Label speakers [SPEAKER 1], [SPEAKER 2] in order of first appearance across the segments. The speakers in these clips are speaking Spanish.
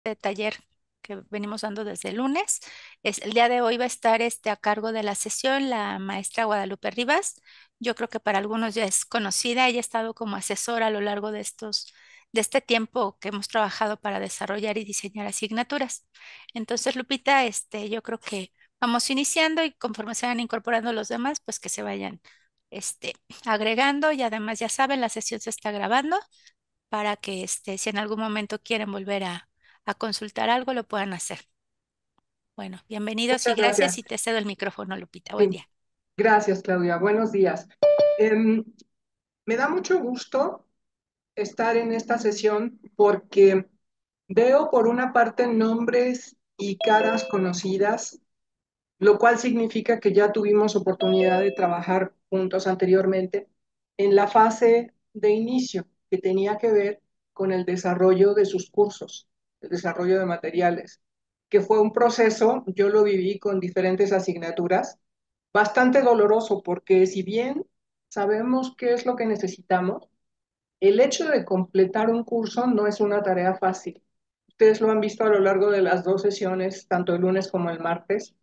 [SPEAKER 1] de taller que venimos dando desde el lunes. El día de hoy va a estar a cargo de la sesión la maestra Guadalupe Rivas. Yo creo que para algunos ya es conocida. Ella ha estado como asesora a lo largo de este tiempo que hemos trabajado para desarrollar y diseñar asignaturas. Entonces, Lupita, yo creo que vamos iniciando y conforme se van incorporando los demás, pues que se vayan, este, agregando y además ya saben, la sesión se está grabando para que si en algún momento quieren volver a consultar algo, lo puedan hacer. Bueno, bienvenidos y
[SPEAKER 2] Muchas
[SPEAKER 1] gracias
[SPEAKER 2] gracias.
[SPEAKER 1] y te cedo el micrófono, Lupita. Buen
[SPEAKER 2] Sí,
[SPEAKER 1] día.
[SPEAKER 2] gracias, Claudia. Buenos días. Em, Me da mucho gusto estar en esta sesión porque veo por una parte nombres y caras conocidas, lo cual significa que ya tuvimos oportunidad de trabajar juntos anteriormente en la fase de inicio que tenía que ver con el desarrollo de sus cursos, el desarrollo de materiales, que fue un proceso, yo lo viví con diferentes asignaturas, bastante doloroso porque si bien sabemos qué es lo que necesitamos, el hecho de completar un curso no es una tarea fácil. Ustedes lo han visto a lo largo de las dos sesiones, tanto el lunes como el martes,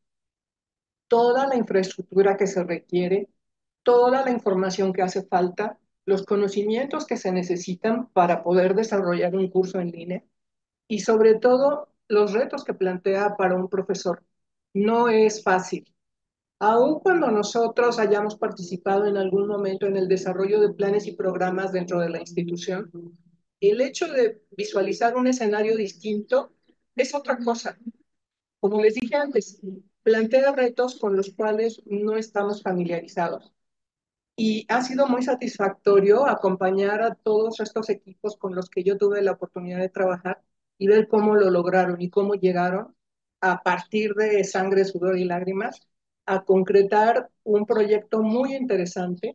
[SPEAKER 2] toda la infraestructura que se requiere, toda la información que hace falta, los conocimientos que se necesitan para poder desarrollar un curso en línea y sobre todo los retos que plantea para un profesor. No es fácil. Aun cuando nosotros hayamos participado en algún momento en el desarrollo de planes y programas dentro de la institución, el hecho de visualizar un escenario distinto es otra cosa. Como les dije antes, plantea retos con los cuales no estamos familiarizados. Y ha sido muy satisfactorio acompañar a todos estos equipos con los que yo tuve la oportunidad de trabajar y ver cómo lo lograron y cómo llegaron a partir de sangre, sudor y lágrimas a concretar un proyecto muy interesante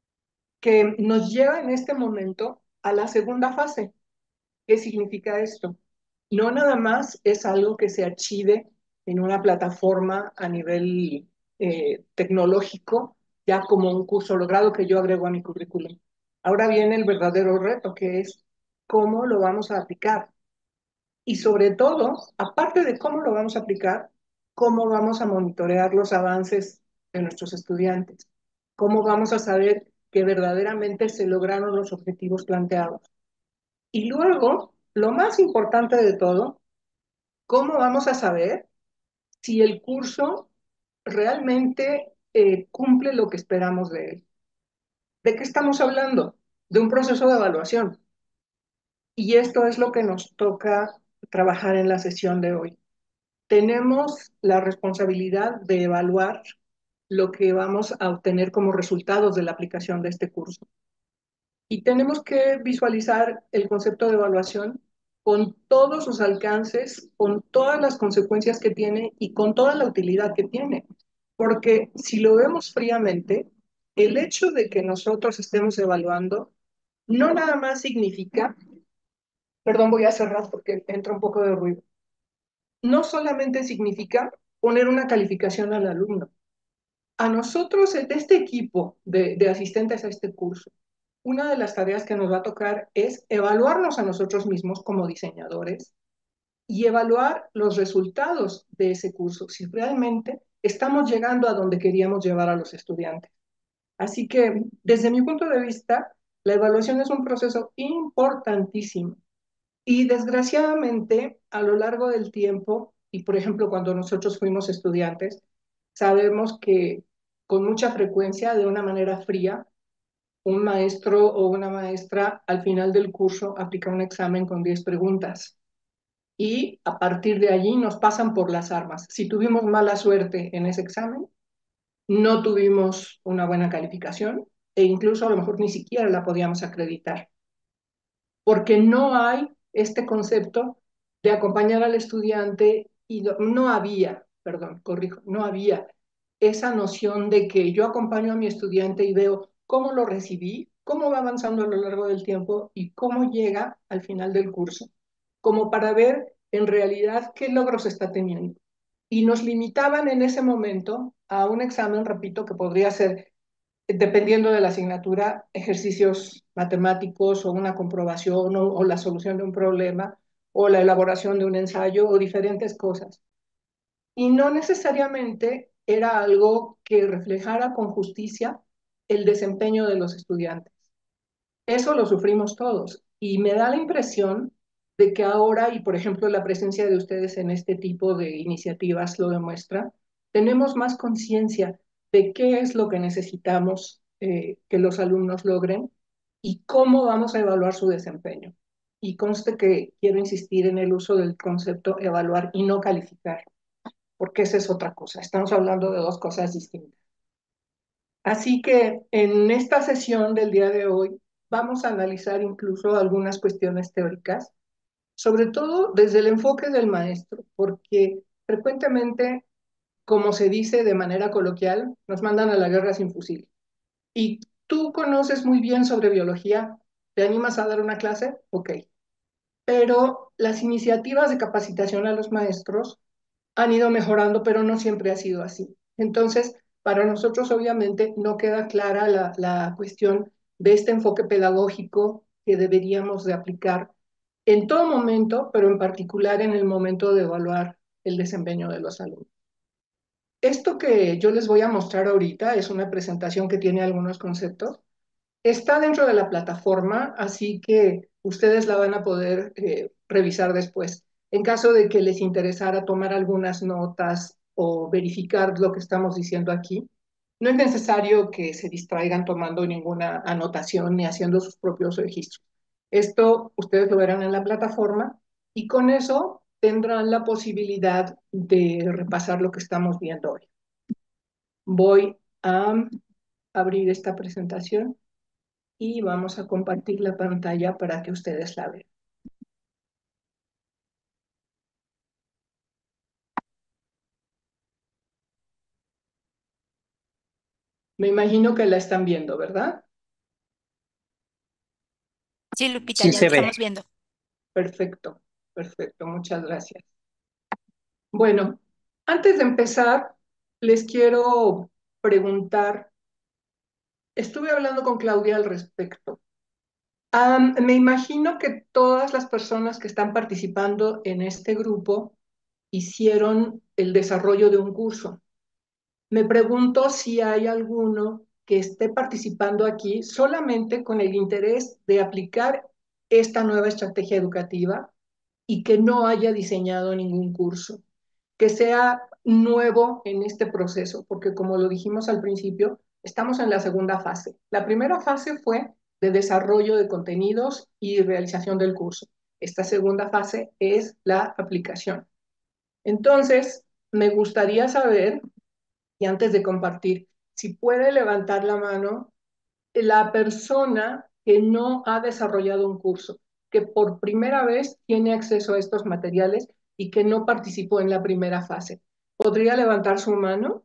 [SPEAKER 2] que nos lleva en este momento a la segunda fase. ¿Qué significa esto? No nada más es algo que se archive en una plataforma a nivel tecnológico, ya como un curso logrado que yo agrego a mi currículum. Ahora viene el verdadero reto, que es cómo lo vamos a aplicar. Y sobre todo, aparte de cómo lo vamos a aplicar, cómo vamos a monitorear los avances de nuestros estudiantes, cómo vamos a saber que verdaderamente se lograron los objetivos planteados. Y luego, lo más importante de todo, ¿cómo vamos a saber si el curso realmente cumple lo que esperamos de él? ¿De qué estamos hablando? De un proceso de evaluación. Y esto es lo que nos toca trabajar en la sesión de hoy. Tenemos la responsabilidad de evaluar lo que vamos a obtener como resultados de la aplicación de este curso. Y tenemos que visualizar el concepto de evaluación con todos sus alcances, con todas las consecuencias que tiene y con toda la utilidad que tiene. Porque si lo vemos fríamente, el hecho de que nosotros estemos evaluando no nada más significa, perdón, voy a cerrar porque entra un poco de ruido, no solamente significa poner una calificación al alumno. A nosotros, de este equipo de asistentes a este curso, una de las tareas que nos va a tocar es evaluarnos a nosotros mismos como diseñadores y evaluar los resultados de ese curso, si realmente estamos llegando a donde queríamos llevar a los estudiantes. Así que, desde mi punto de vista, la evaluación es un proceso importantísimo y desgraciadamente a lo largo del tiempo, y por ejemplo cuando nosotros fuimos estudiantes, sabemos que con mucha frecuencia, de una manera fría, un maestro o una maestra al final del curso aplica un examen con 10 preguntas y a partir de allí nos pasan por las armas. Si tuvimos mala suerte en ese examen, no tuvimos una buena calificación e incluso a lo mejor ni siquiera la podíamos acreditar, porque no hay este concepto de acompañar al estudiante y no había, perdón, corrijo, no había esa noción de que yo acompaño a mi estudiante y veo cómo lo recibí, cómo va avanzando a lo largo del tiempo y cómo llega al final del curso, como para ver en realidad qué logros está teniendo. Y nos limitaban en ese momento a un examen, repito, que podría ser, dependiendo de la asignatura, ejercicios matemáticos o una comprobación o la solución de un problema o la elaboración de un ensayo o diferentes cosas. Y no necesariamente era algo que reflejara con justicia el desempeño de los estudiantes. Eso lo sufrimos todos y me da la impresión de que ahora, y por ejemplo la presencia de ustedes en este tipo de iniciativas lo demuestra, tenemos más conciencia de qué es lo que necesitamos que los alumnos logren y cómo vamos a evaluar su desempeño. Y conste que quiero insistir en el uso del concepto evaluar y no calificar, porque esa es otra cosa. Estamos hablando de dos cosas distintas. Así que en esta sesión del día de hoy vamos a analizar incluso algunas cuestiones teóricas, sobre todo desde el enfoque del maestro, porque frecuentemente, como se dice de manera coloquial, nos mandan a la guerra sin fusil. Y tú conoces muy bien sobre biología, ¿te animas a dar una clase? Ok. Pero las iniciativas de capacitación a los maestros han ido mejorando, pero no siempre ha sido así. Entonces, para nosotros obviamente no queda clara la cuestión de este enfoque pedagógico que deberíamos de aplicar en todo momento, pero en particular en el momento de evaluar el desempeño de los alumnos. Esto que yo les voy a mostrar ahorita es una presentación que tiene algunos conceptos. Está dentro de la plataforma, así que ustedes la van a poder revisar después. En caso de que les interesara tomar algunas notas o verificar lo que estamos diciendo aquí, no es necesario que se distraigan tomando ninguna anotación ni haciendo sus propios registros. Esto ustedes lo verán en la plataforma y con eso tendrán la posibilidad de repasar lo que estamos viendo hoy. Voy a abrir esta presentación y vamos a compartir la pantalla para que ustedes la vean. Me imagino que la están viendo, ¿verdad?
[SPEAKER 1] Sí, Lupita,
[SPEAKER 3] Sí
[SPEAKER 1] ya te
[SPEAKER 3] se ve.
[SPEAKER 1] estamos viendo.
[SPEAKER 2] Perfecto, perfecto, muchas gracias. Bueno, antes de empezar, les quiero preguntar, estuve hablando con Claudia al respecto. Me imagino que todas las personas que están participando en este grupo hicieron el desarrollo de un curso. Me pregunto si hay alguno que esté participando aquí solamente con el interés de aplicar esta nueva estrategia educativa y que no haya diseñado ningún curso, que sea nuevo en este proceso, porque como lo dijimos al principio, estamos en la segunda fase. La primera fase fue de desarrollo de contenidos y realización del curso. Esta segunda fase es la aplicación. Entonces, me gustaría saber, y antes de compartir, si puede levantar la mano la persona que no ha desarrollado un curso, que por primera vez tiene acceso a estos materiales y que no participó en la primera fase. ¿Podría levantar su mano?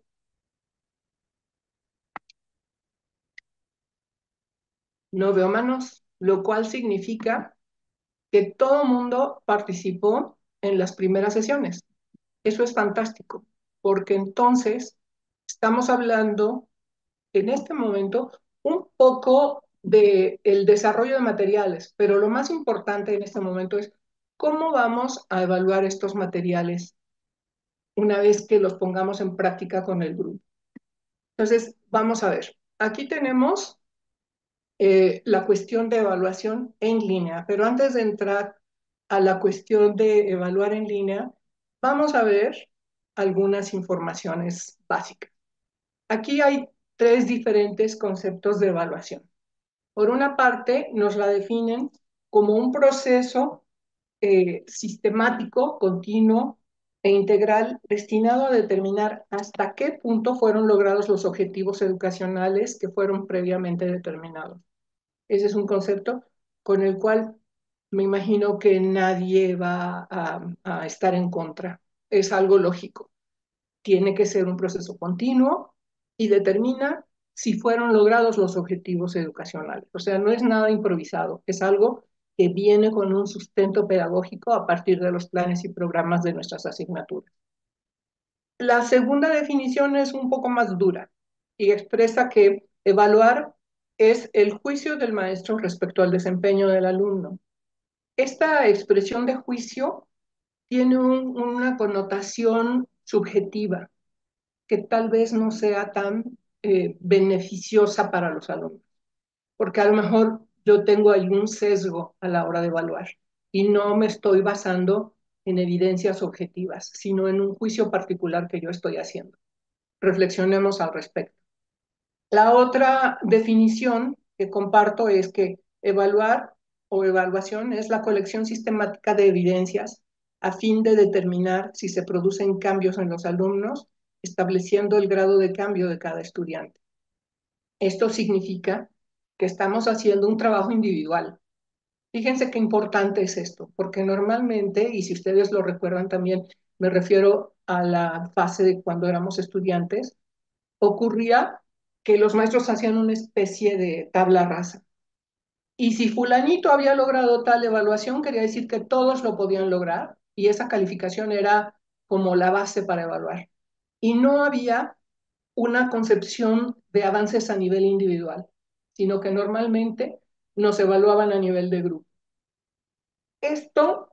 [SPEAKER 2] No veo manos, lo cual significa que todo mundo participó en las primeras sesiones. Eso es fantástico, porque entonces estamos hablando en este momento un poco de el desarrollo de materiales, pero lo más importante en este momento es cómo vamos a evaluar estos materiales una vez que los pongamos en práctica con el grupo. Entonces, vamos a ver. Aquí tenemos la cuestión de evaluación en línea, pero antes de entrar a la cuestión de evaluar en línea, vamos a ver algunas informaciones básicas. Aquí hay tres diferentes conceptos de evaluación. Por una parte, nos la definen como un proceso sistemático, continuo e integral destinado a determinar hasta qué punto fueron logrados los objetivos educacionales que fueron previamente determinados. Ese es un concepto con el cual me imagino que nadie va a estar en contra. Es algo lógico. Tiene que ser un proceso continuo y determina si fueron logrados los objetivos educacionales. O sea, no es nada improvisado, es algo que viene con un sustento pedagógico a partir de los planes y programas de nuestras asignaturas. La segunda definición es un poco más dura y expresa que evaluar es el juicio del maestro respecto al desempeño del alumno. Esta expresión de juicio tiene una connotación subjetiva que tal vez no sea tan beneficiosa para los alumnos, porque a lo mejor yo tengo algún sesgo a la hora de evaluar y no me estoy basando en evidencias objetivas, sino en un juicio particular que yo estoy haciendo. Reflexionemos al respecto. La otra definición que comparto es que evaluar o evaluación es la colección sistemática de evidencias a fin de determinar si se producen cambios en los alumnos, estableciendo el grado de cambio de cada estudiante. Esto significa que estamos haciendo un trabajo individual. Fíjense qué importante es esto, porque normalmente, y si ustedes lo recuerdan también, me refiero a la fase de cuando éramos estudiantes, ocurría que los maestros hacían una especie de tabla rasa. Y si fulanito había logrado tal evaluación, quería decir que todos lo podían lograr y esa calificación era como la base para evaluar. Y no había una concepción de avances a nivel individual, sino que normalmente nos evaluaban a nivel de grupo. Esto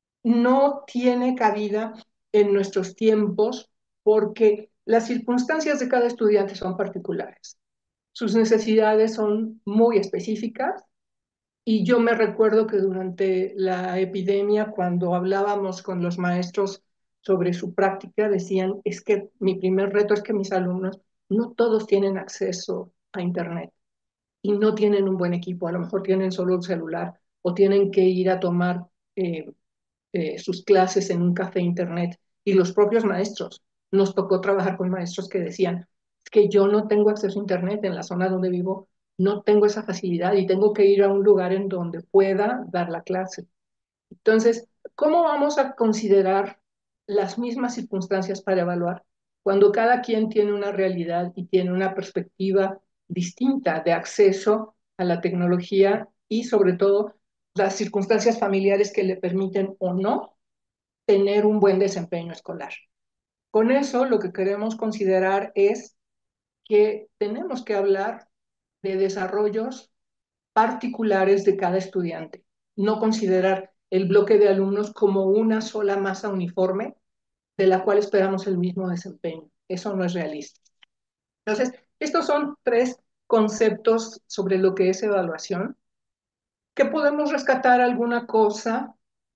[SPEAKER 2] no tiene cabida en nuestros tiempos porque las circunstancias de cada estudiante son particulares. Sus necesidades son muy específicas y yo me recuerdo que durante la epidemia, cuando hablábamos con los maestros sobre su práctica, decían, es que mi primer reto es que mis alumnos no todos tienen acceso a Internet y no tienen un buen equipo, a lo mejor tienen solo un celular o tienen que ir a tomar eh, sus clases en un café internet y los propios maestros. Nos tocó trabajar con maestros que decían, es que yo no tengo acceso a internet en la zona donde vivo, no tengo esa facilidad y tengo que ir a un lugar en donde pueda dar la clase. Entonces, ¿cómo vamos a considerar las mismas circunstancias para evaluar cuando cada quien tiene una realidad y tiene una perspectiva distinta de acceso a la tecnología y sobre todo las circunstancias familiares que le permiten o no tener un buen desempeño escolar? Con eso, lo que queremos considerar es que tenemos que hablar de desarrollos particulares de cada estudiante, no considerar el bloque de alumnos como una sola masa uniforme de la cual esperamos el mismo desempeño. Eso no es realista. Entonces, estos son tres conceptos sobre lo que es evaluación, que podemos rescatar alguna cosa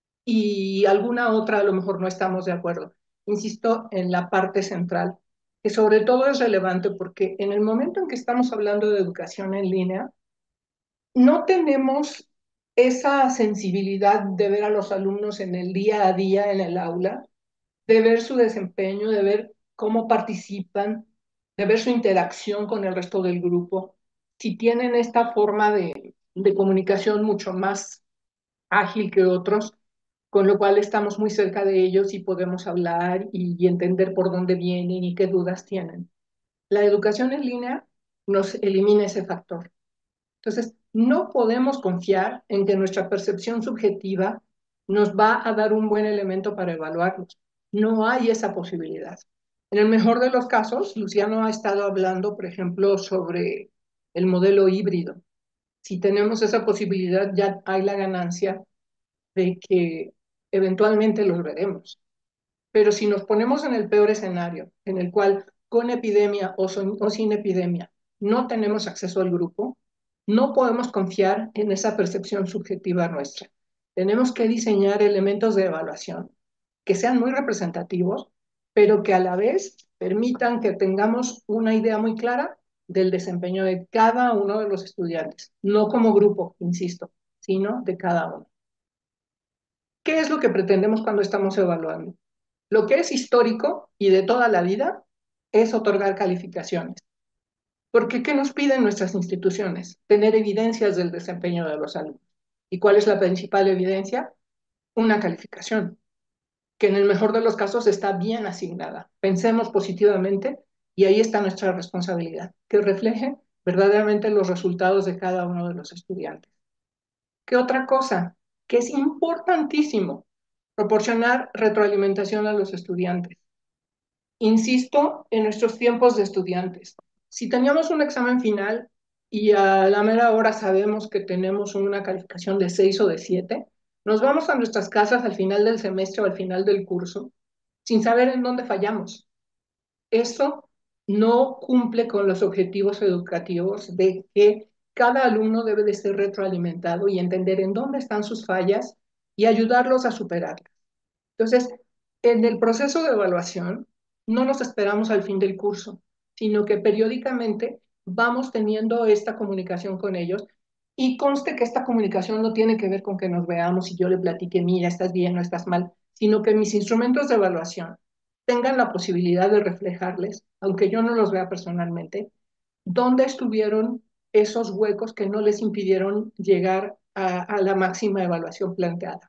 [SPEAKER 2] y alguna otra a lo mejor no estamos de acuerdo. Insisto en la parte central, que sobre todo es relevante porque en el momento en que estamos hablando de educación en línea, no tenemos esa sensibilidad de ver a los alumnos en el día a día en el aula, de ver su desempeño, de ver cómo participan, de ver su interacción con el resto del grupo. Si tienen esta forma de comunicación mucho más ágil que otros, con lo cual estamos muy cerca de ellos y podemos hablar y entender por dónde vienen y qué dudas tienen. La educación en línea nos elimina ese factor. Entonces, no podemos confiar en que nuestra percepción subjetiva nos va a dar un buen elemento para evaluarlos. No hay esa posibilidad. En el mejor de los casos, Luciano ha estado hablando, por ejemplo, sobre el modelo híbrido. Si tenemos esa posibilidad, ya hay la ganancia de que eventualmente los veremos. Pero si nos ponemos en el peor escenario, en el cual con epidemia o sin epidemia no tenemos acceso al grupo, no podemos confiar en esa percepción subjetiva nuestra. Tenemos que diseñar elementos de evaluación que sean muy representativos, pero que a la vez permitan que tengamos una idea muy clara del desempeño de cada uno de los estudiantes, no como grupo, insisto, sino de cada uno. ¿Qué es lo que pretendemos cuando estamos evaluando? Lo que es histórico y de toda la vida es otorgar calificaciones. Porque ¿qué nos piden nuestras instituciones? Tener evidencias del desempeño de los alumnos. ¿Y cuál es la principal evidencia? Una calificación, que en el mejor de los casos está bien asignada. Pensemos positivamente y ahí está nuestra responsabilidad, que refleje verdaderamente los resultados de cada uno de los estudiantes. ¿Qué otra cosa? Que es importantísimo proporcionar retroalimentación a los estudiantes. Insisto en nuestros tiempos de estudiantes. Si teníamos un examen final y a la mera hora sabemos que tenemos una calificación de 6 o de 7, Nos vamos a nuestras casas al final del semestre o al final del curso sin saber en dónde fallamos. Eso no cumple con los objetivos educativos de que cada alumno debe de ser retroalimentado y entender en dónde están sus fallas y ayudarlos a superarlas. Entonces, en el proceso de evaluación, no nos esperamos al fin del curso, sino que periódicamente vamos teniendo esta comunicación con ellos y conste que esta comunicación no tiene que ver con que nos veamos y yo le platique, mira, estás bien o estás mal, sino que mis instrumentos de evaluación tengan la posibilidad de reflejarles, aunque yo no los vea personalmente, dónde estuvieron esos huecos que no les impidieron llegar a la máxima evaluación planteada.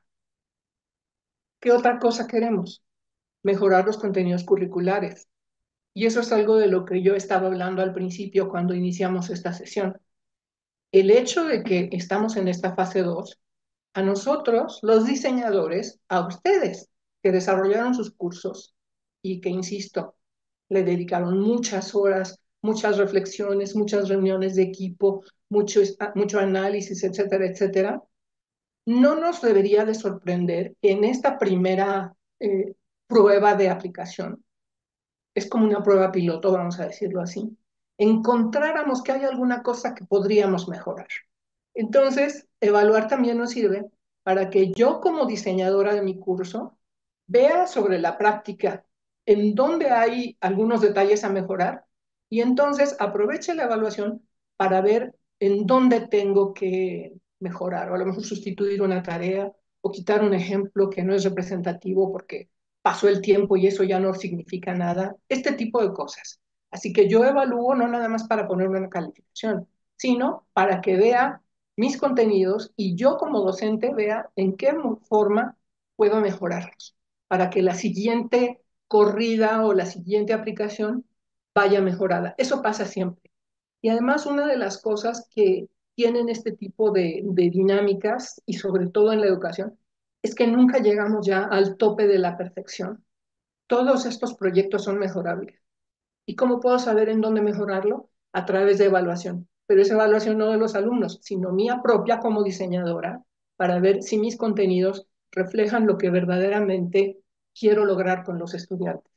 [SPEAKER 2] ¿Qué otra cosa queremos? Mejorar los contenidos curriculares. Y eso es algo de lo que yo estaba hablando al principio cuando iniciamos esta sesión. El hecho de que estamos en esta fase 2, a nosotros, los diseñadores, a ustedes que desarrollaron sus cursos y que, insisto, le dedicaron muchas horas, muchas reflexiones, muchas reuniones de equipo, mucho análisis, etcétera, etcétera, no nos debería de sorprender que en esta primera prueba de aplicación, es como una prueba piloto, vamos a decirlo así, encontráramos que hay alguna cosa que podríamos mejorar. Entonces, evaluar también nos sirve para que yo como diseñadora de mi curso vea sobre la práctica en dónde hay algunos detalles a mejorar y entonces aproveche la evaluación para ver en dónde tengo que mejorar o a lo mejor sustituir una tarea o quitar un ejemplo que no es representativo porque pasó el tiempo y eso ya no significa nada, este tipo de cosas. Así que yo evalúo no nada más para poner una calificación, sino para que vea mis contenidos y yo como docente vea en qué forma puedo mejorarlos, para que la siguiente corrida o la siguiente aplicación vaya mejorada. Eso pasa siempre. Y además una de las cosas que tienen este tipo de dinámicas y sobre todo en la educación es que nunca llegamos ya al tope de la perfección. Todos estos proyectos son mejorables. ¿Y cómo puedo saber en dónde mejorarlo? A través de evaluación. Pero esa evaluación no de los alumnos, sino mía propia como diseñadora, para ver si mis contenidos reflejan lo que verdaderamente quiero lograr con los estudiantes.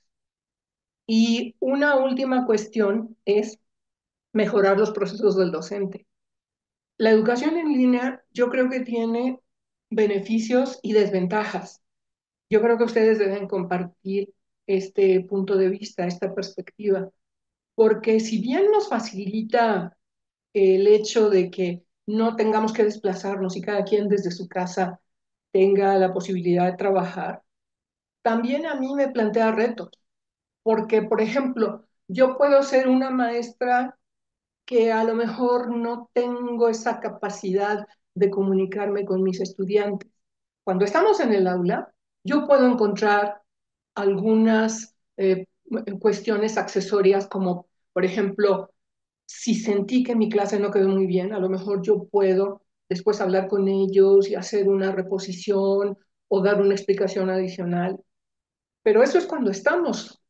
[SPEAKER 2] Y una última cuestión es mejorar los procesos del docente. La educación en línea yo creo que tiene beneficios y desventajas. Yo creo que ustedes deben compartir este punto de vista, esta perspectiva, porque si bien nos facilita el hecho de que no tengamos que desplazarnos y cada quien desde su casa tenga la posibilidad de trabajar, también a mí me plantea retos, porque, por ejemplo, yo puedo ser una maestra que a lo mejor no tengo esa capacidad de comunicarme con mis estudiantes. Cuando estamos en el aula, yo puedo encontrar algunas cuestiones accesorias como, por ejemplo, si sentí que mi clase no quedó muy bien, a lo mejor yo puedo después hablar con ellos y hacer una reposición o dar una explicación adicional. Pero eso es cuando estamos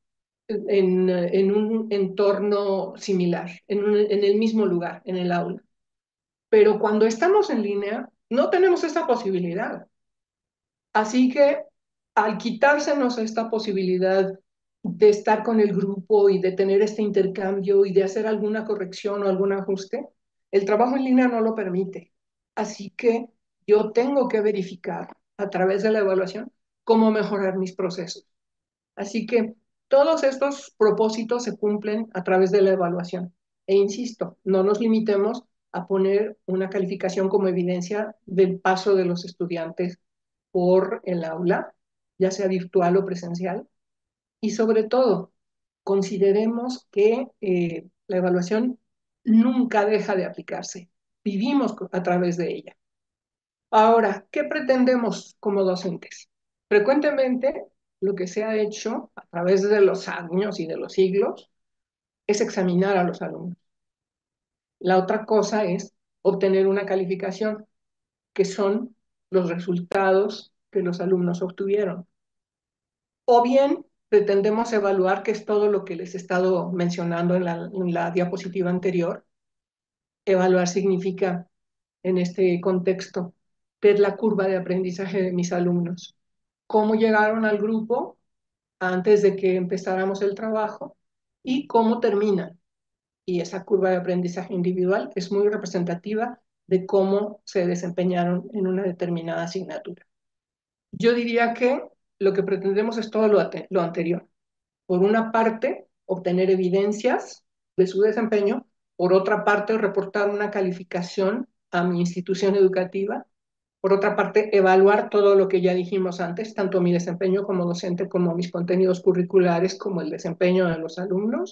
[SPEAKER 2] en un entorno similar, en el mismo lugar, en el aula. Pero cuando estamos en línea, no tenemos esa posibilidad. Así que al quitársenos esta posibilidad de estar con el grupo y de tener este intercambio y de hacer alguna corrección o algún ajuste, el trabajo en línea no lo permite. Así que yo tengo que verificar a través de la evaluación cómo mejorar mis procesos. Así que todos estos propósitos se cumplen a través de la evaluación. E insisto, no nos limitemos a poner una calificación como evidencia del paso de los estudiantes por el aula, ya sea virtual o presencial. Y sobre todo, consideremos que la evaluación nunca deja de aplicarse. Vivimos a través de ella. Ahora, ¿qué pretendemos como docentes? Frecuentemente, lo que se ha hecho a través de los años y de los siglos es examinar a los alumnos. La otra cosa es obtener una calificación, que son los resultados que los alumnos obtuvieron. O bien pretendemos evaluar, que es todo lo que les he estado mencionando en la diapositiva anterior. Evaluar significa, en este contexto, ver la curva de aprendizaje de mis alumnos, cómo llegaron al grupo antes de que empezáramos el trabajo y cómo terminan. Y esa curva de aprendizaje individual es muy representativa de cómo se desempeñaron en una determinada asignatura. Yo diría que lo que pretendemos es todo lo anterior. Por una parte, obtener evidencias de su desempeño; por otra parte, reportar una calificación a mi institución educativa; por otra parte, evaluar todo lo que ya dijimos antes, tanto mi desempeño como docente, como mis contenidos curriculares, como el desempeño de los alumnos.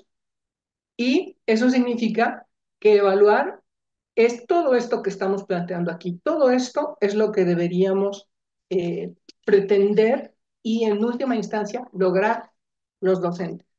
[SPEAKER 2] Y eso significa que evaluar es todo esto que estamos planteando aquí. Todo esto es lo que deberíamos pretender y en última instancia lograr los docentes.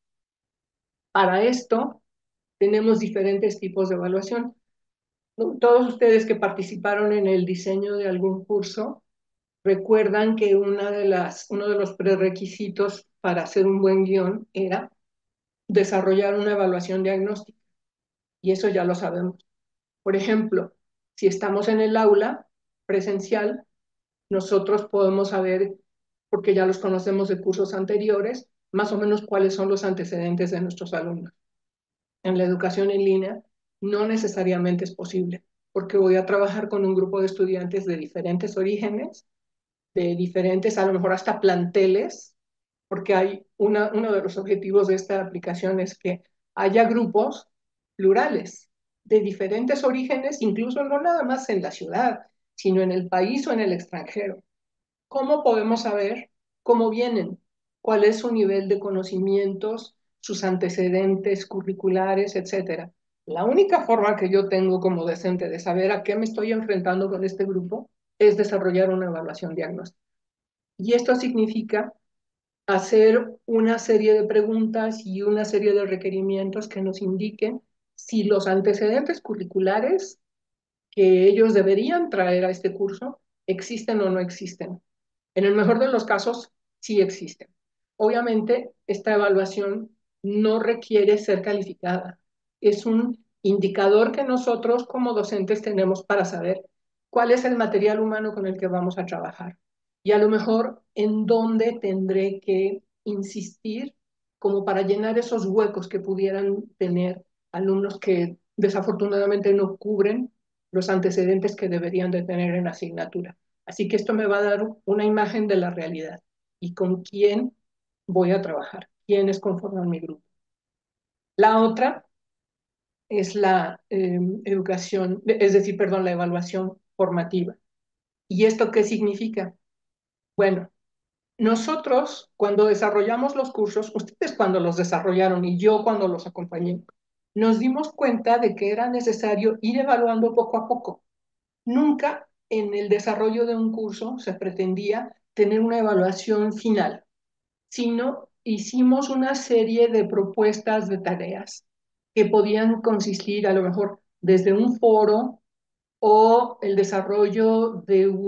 [SPEAKER 2] Para esto tenemos diferentes tipos de evaluación. Todos ustedes que participaron en el diseño de algún curso recuerdan que uno de los prerequisitos para hacer un buen guión era desarrollar una evaluación diagnóstica, y eso ya lo sabemos. Por ejemplo, si estamos en el aula presencial, nosotros podemos saber, porque ya los conocemos de cursos anteriores, más o menos cuáles son los antecedentes de nuestros alumnos. En la educación en línea no necesariamente es posible, porque voy a trabajar con un grupo de estudiantes de diferentes orígenes, de diferentes, a lo mejor hasta planteles, porque uno de los objetivos de esta aplicación es que haya grupos plurales, de diferentes orígenes, incluso no nada más en la ciudad, sino en el país o en el extranjero. ¿Cómo podemos saber cómo vienen? ¿Cuál es su nivel de conocimientos, sus antecedentes curriculares, etcétera? La única forma que yo tengo como docente de saber a qué me estoy enfrentando con este grupo es desarrollar una evaluación diagnóstica. Y esto significa hacer una serie de preguntas y una serie de requerimientos que nos indiquen si los antecedentes curriculares que ellos deberían traer a este curso existen o no existen. En el mejor de los casos, sí existen. Obviamente, esta evaluación no requiere ser calificada. Es un indicador que nosotros como docentes tenemos para saber cuál es el material humano con el que vamos a trabajar. Y a lo mejor en dónde tendré que insistir como para llenar esos huecos que pudieran tener alumnos que desafortunadamente no cubren los antecedentes que deberían de tener en la asignatura. Así que esto me va a dar una imagen de la realidad y con quién voy a trabajar, quiénes conforman mi grupo. La otra es la educación, es decir, perdón, la evaluación formativa. ¿Y esto qué significa? Bueno, nosotros cuando desarrollamos los cursos, ustedes cuando los desarrollaron y yo cuando los acompañé, nos dimos cuenta de que era necesario ir evaluando poco a poco. Nunca en el desarrollo de un curso se pretendía tener una evaluación final, sino hicimos una serie de propuestas de tareas que podían consistir a lo mejor desde un foro o el desarrollo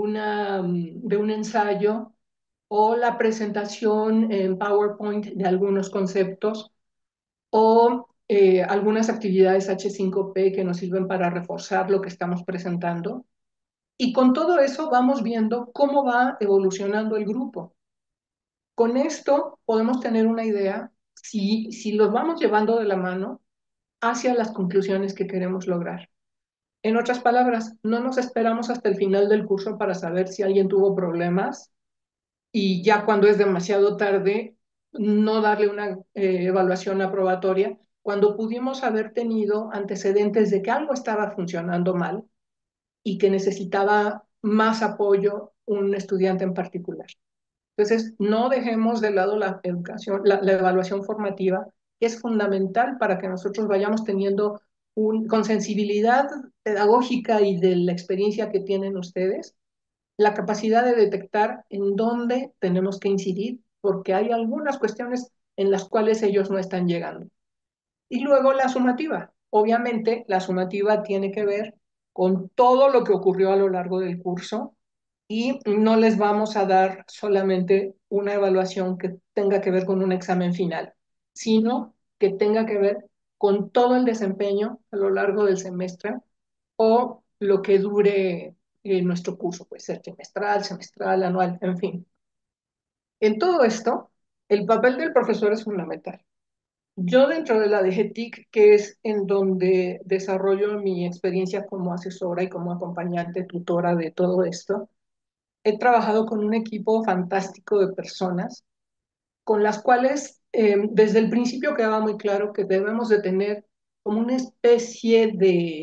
[SPEAKER 2] de un ensayo o la presentación en PowerPoint de algunos conceptos o algunas actividades H5P que nos sirven para reforzar lo que estamos presentando. Y con todo eso vamos viendo cómo va evolucionando el grupo. Con esto podemos tener una idea si los vamos llevando de la mano hacia las conclusiones que queremos lograr. En otras palabras, no nos esperamos hasta el final del curso para saber si alguien tuvo problemas y ya cuando es demasiado tarde, no darle una evaluación aprobatoria, cuando pudimos haber tenido antecedentes de que algo estaba funcionando mal y que necesitaba más apoyo un estudiante en particular. Entonces, no dejemos de lado la educación, la evaluación formativa, que es fundamental para que nosotros vayamos teniendo con sensibilidad pedagógica y de la experiencia que tienen ustedes, la capacidad de detectar en dónde tenemos que incidir, porque hay algunas cuestiones en las cuales ellos no están llegando. Y luego la sumativa. Obviamente, la sumativa tiene que ver con todo lo que ocurrió a lo largo del curso y no les vamos a dar solamente una evaluación que tenga que ver con un examen final, sino que tenga que ver con todo el desempeño a lo largo del semestre o lo que dure nuestro curso puede ser trimestral, semestral, anual, en fin. En todo esto, el papel del profesor es fundamental. Yo dentro de la DGTIC, que es en donde desarrollo mi experiencia como asesora y como acompañante, tutora de todo esto, he trabajado con un equipo fantástico de personas con las cuales desde el principio quedaba muy claro que debemos de tener como una especie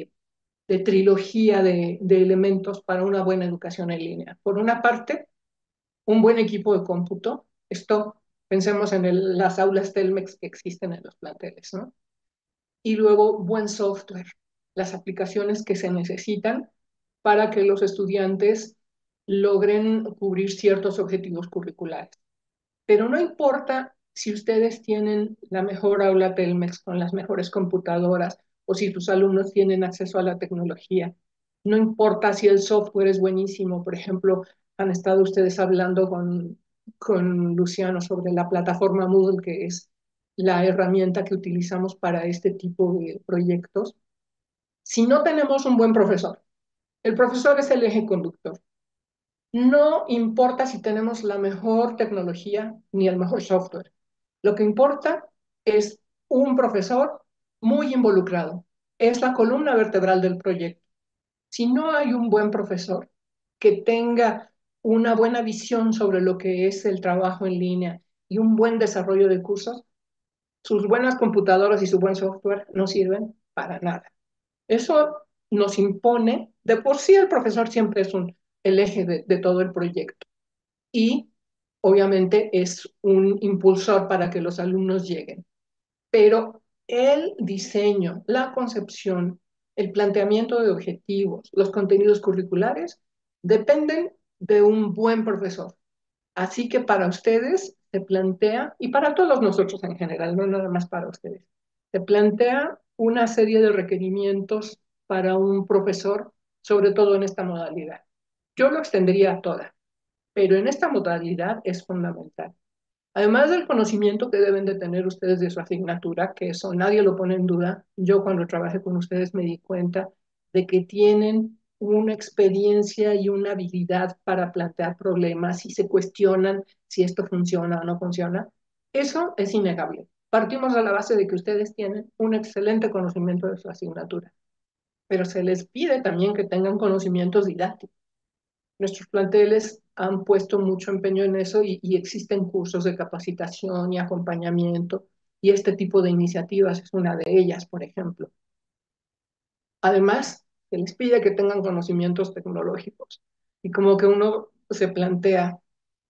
[SPEAKER 2] de trilogía de elementos para una buena educación en línea. Por una parte, un buen equipo de cómputo. Esto, pensemos en las aulas Telmex que existen en los planteles, ¿no? Y luego, buen software, las aplicaciones que se necesitan para que los estudiantes logren cubrir ciertos objetivos curriculares. Pero no importa si ustedes tienen la mejor aula Telmex con las mejores computadoras o si tus alumnos tienen acceso a la tecnología. No importa si el software es buenísimo. Por ejemplo, han estado ustedes hablando con Luciano sobre la plataforma Moodle, que es la herramienta que utilizamos para este tipo de proyectos. Si no tenemos un buen profesor, el profesor es el eje conductor. No importa si tenemos la mejor tecnología ni el mejor software. Lo que importa es un profesor muy involucrado. Es la columna vertebral del proyecto. Si no hay un buen profesor que tenga una buena visión sobre lo que es el trabajo en línea y un buen desarrollo de cursos, sus buenas computadoras y su buen software no sirven para nada. Eso nos impone, de por sí el profesor siempre es el eje de todo el proyecto y obviamente es un impulsor para que los alumnos lleguen. Pero el diseño, la concepción, el planteamiento de objetivos, los contenidos curriculares dependen de un buen profesor. Así que para ustedes se plantea, y para todos nosotros en general, no nada más para ustedes, se plantea una serie de requerimientos para un profesor, sobre todo en esta modalidad. Yo lo extendería a toda, pero en esta modalidad es fundamental. Además del conocimiento que deben de tener ustedes de su asignatura, que eso nadie lo pone en duda, yo cuando trabajé con ustedes me di cuenta de que tienen una experiencia y una habilidad para plantear problemas y se cuestionan si esto funciona o no funciona. Eso es innegable. Partimos de la base de que ustedes tienen un excelente conocimiento de su asignatura, pero se les pide también que tengan conocimientos didácticos. Nuestros planteles han puesto mucho empeño en eso y existen cursos de capacitación y acompañamiento y este tipo de iniciativas es una de ellas, por ejemplo. Además, se les pide que tengan conocimientos tecnológicos y como que uno se plantea,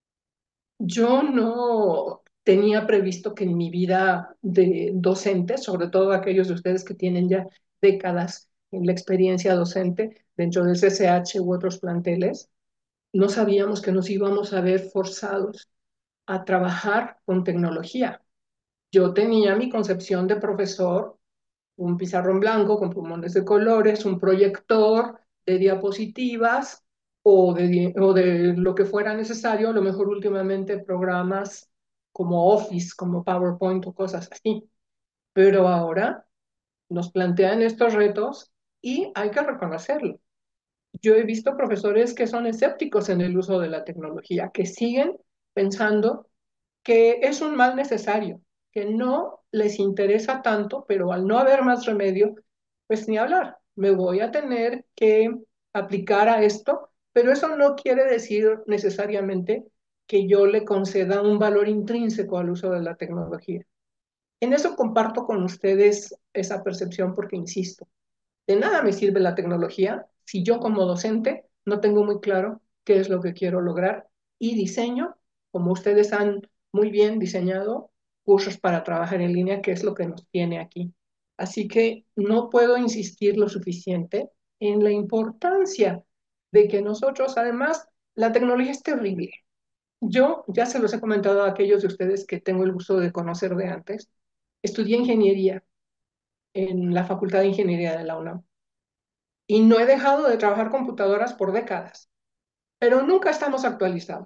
[SPEAKER 2] yo no tenía previsto que en mi vida de docente, sobre todo aquellos de ustedes que tienen ya décadas en la experiencia docente dentro del CCH u otros planteles, no sabíamos que nos íbamos a ver forzados a trabajar con tecnología. Yo tenía mi concepción de profesor, un pizarrón blanco con pulmones de colores, un proyector de diapositivas o de lo que fuera necesario, a lo mejor últimamente programas como Office, como PowerPoint o cosas así. Pero ahora nos plantean estos retos y hay que reconocerlo. Yo he visto profesores que son escépticos en el uso de la tecnología, que siguen pensando que es un mal necesario, que no les interesa tanto, pero al no haber más remedio, pues ni hablar, me voy a tener que aplicar a esto, pero eso no quiere decir necesariamente que yo le conceda un valor intrínseco al uso de la tecnología. En eso comparto con ustedes esa percepción porque, insisto, de nada me sirve la tecnología si yo como docente no tengo muy claro qué es lo que quiero lograr y diseño, como ustedes han muy bien diseñado, cursos para trabajar en línea, que es lo que nos tiene aquí. Así que no puedo insistir lo suficiente en la importancia de que nosotros, además, la tecnología es terrible. Yo ya se los he comentado a aquellos de ustedes que tengo el gusto de conocer de antes. Estudié ingeniería en la Facultad de Ingeniería de la UNAM y no he dejado de trabajar computadoras por décadas, pero nunca estamos actualizados,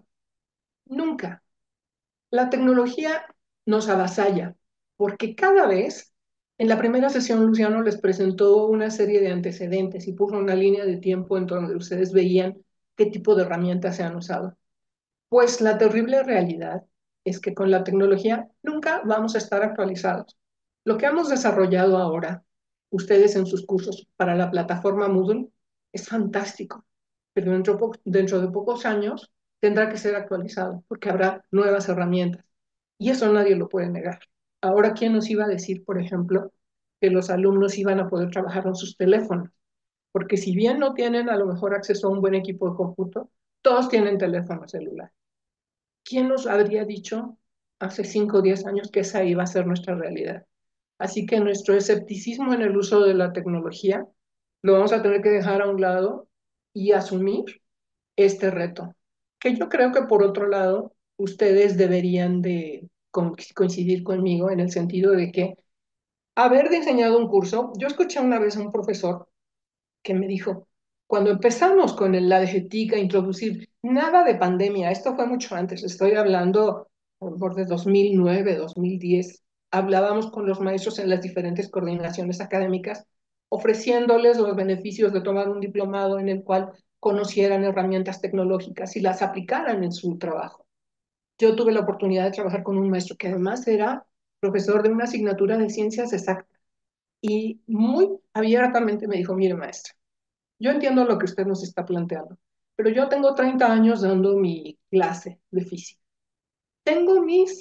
[SPEAKER 2] nunca. La tecnología nos avasalla porque cada vez En la primera sesión, Luciano les presentó una serie de antecedentes y puso una línea de tiempo en donde ustedes veían qué tipo de herramientas se han usado. Pues la terrible realidad es que con la tecnología nunca vamos a estar actualizados. Lo que hemos desarrollado ahora, ustedes en sus cursos para la plataforma Moodle, es fantástico, pero dentro de pocos años tendrá que ser actualizado porque habrá nuevas herramientas y eso nadie lo puede negar. Ahora, ¿quién nos iba a decir, por ejemplo, que los alumnos iban a poder trabajar en sus teléfonos? Porque si bien no tienen a lo mejor acceso a un buen equipo de cómputo, todos tienen teléfono celular. ¿Quién nos habría dicho hace 5 o 10 años que esa iba a ser nuestra realidad? Así que nuestro escepticismo en el uso de la tecnología lo vamos a tener que dejar a un lado y asumir este reto, que yo creo que por otro lado ustedes deberían de coincidir conmigo en el sentido de que haber diseñado un curso, yo escuché una vez a un profesor que me dijo, cuando empezamos con la DGTIC a introducir nada de pandemia, esto fue mucho antes, estoy hablando a lo mejor de 2009, 2010, hablábamos con los maestros en las diferentes coordinaciones académicas, ofreciéndoles los beneficios de tomar un diplomado en el cual conocieran herramientas tecnológicas y las aplicaran en su trabajo. Yo tuve la oportunidad de trabajar con un maestro que además era profesor de una asignatura de ciencias exactas y muy abiertamente me dijo, mire maestra, yo entiendo lo que usted nos está planteando, pero yo tengo 30 años dando mi clase de física. Tengo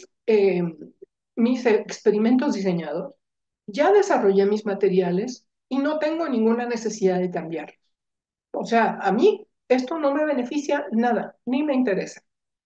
[SPEAKER 2] mis experimentos diseñados, ya desarrollé mis materiales y no tengo ninguna necesidad de cambiar. O sea, a mí esto no me beneficia nada, ni me interesa.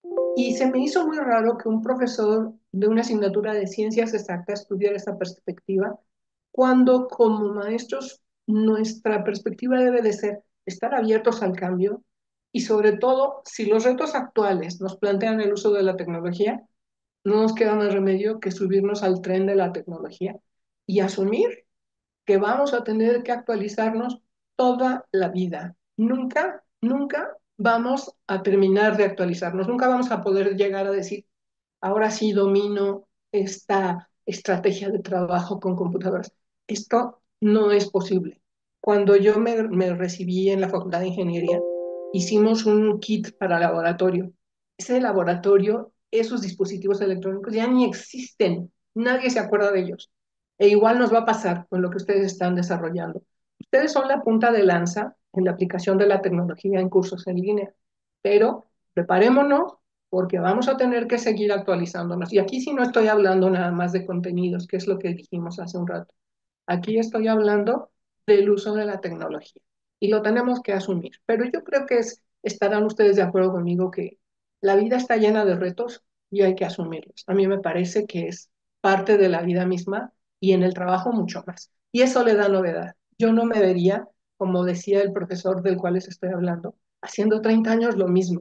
[SPEAKER 2] Y se me hizo muy raro que un profesor de una asignatura de ciencias exactas tuviera esa perspectiva, cuando como maestros nuestra perspectiva debe de ser estar abiertos al cambio y sobre todo si los retos actuales nos plantean el uso de la tecnología, no nos queda más remedio que subirnos al tren de la tecnología y asumir que vamos a tener que actualizarnos toda la vida. Nunca, nunca vamos a terminar de actualizarnos, nunca vamos a poder llegar a decir, ahora sí domino esta estrategia de trabajo con computadoras. Esto no es posible. Cuando yo me recibí en la Facultad de Ingeniería, hicimos un kit para laboratorio. Ese laboratorio, esos dispositivos electrónicos ya ni existen, nadie se acuerda de ellos. E igual nos va a pasar con lo que ustedes están desarrollando. Ustedes son la punta de lanza en la aplicación de la tecnología en cursos en línea, pero preparémonos porque vamos a tener que seguir actualizándonos. Y aquí sí no estoy hablando nada más de contenidos, que es lo que dijimos hace un rato. Aquí estoy hablando del uso de la tecnología y lo tenemos que asumir. Pero yo creo que estarán ustedes de acuerdo conmigo que la vida está llena de retos y hay que asumirlos. A mí me parece que es parte de la vida misma y en el trabajo mucho más. Y eso le da novedad. Yo no me vería, como decía el profesor del cual les estoy hablando, haciendo 30 años lo mismo.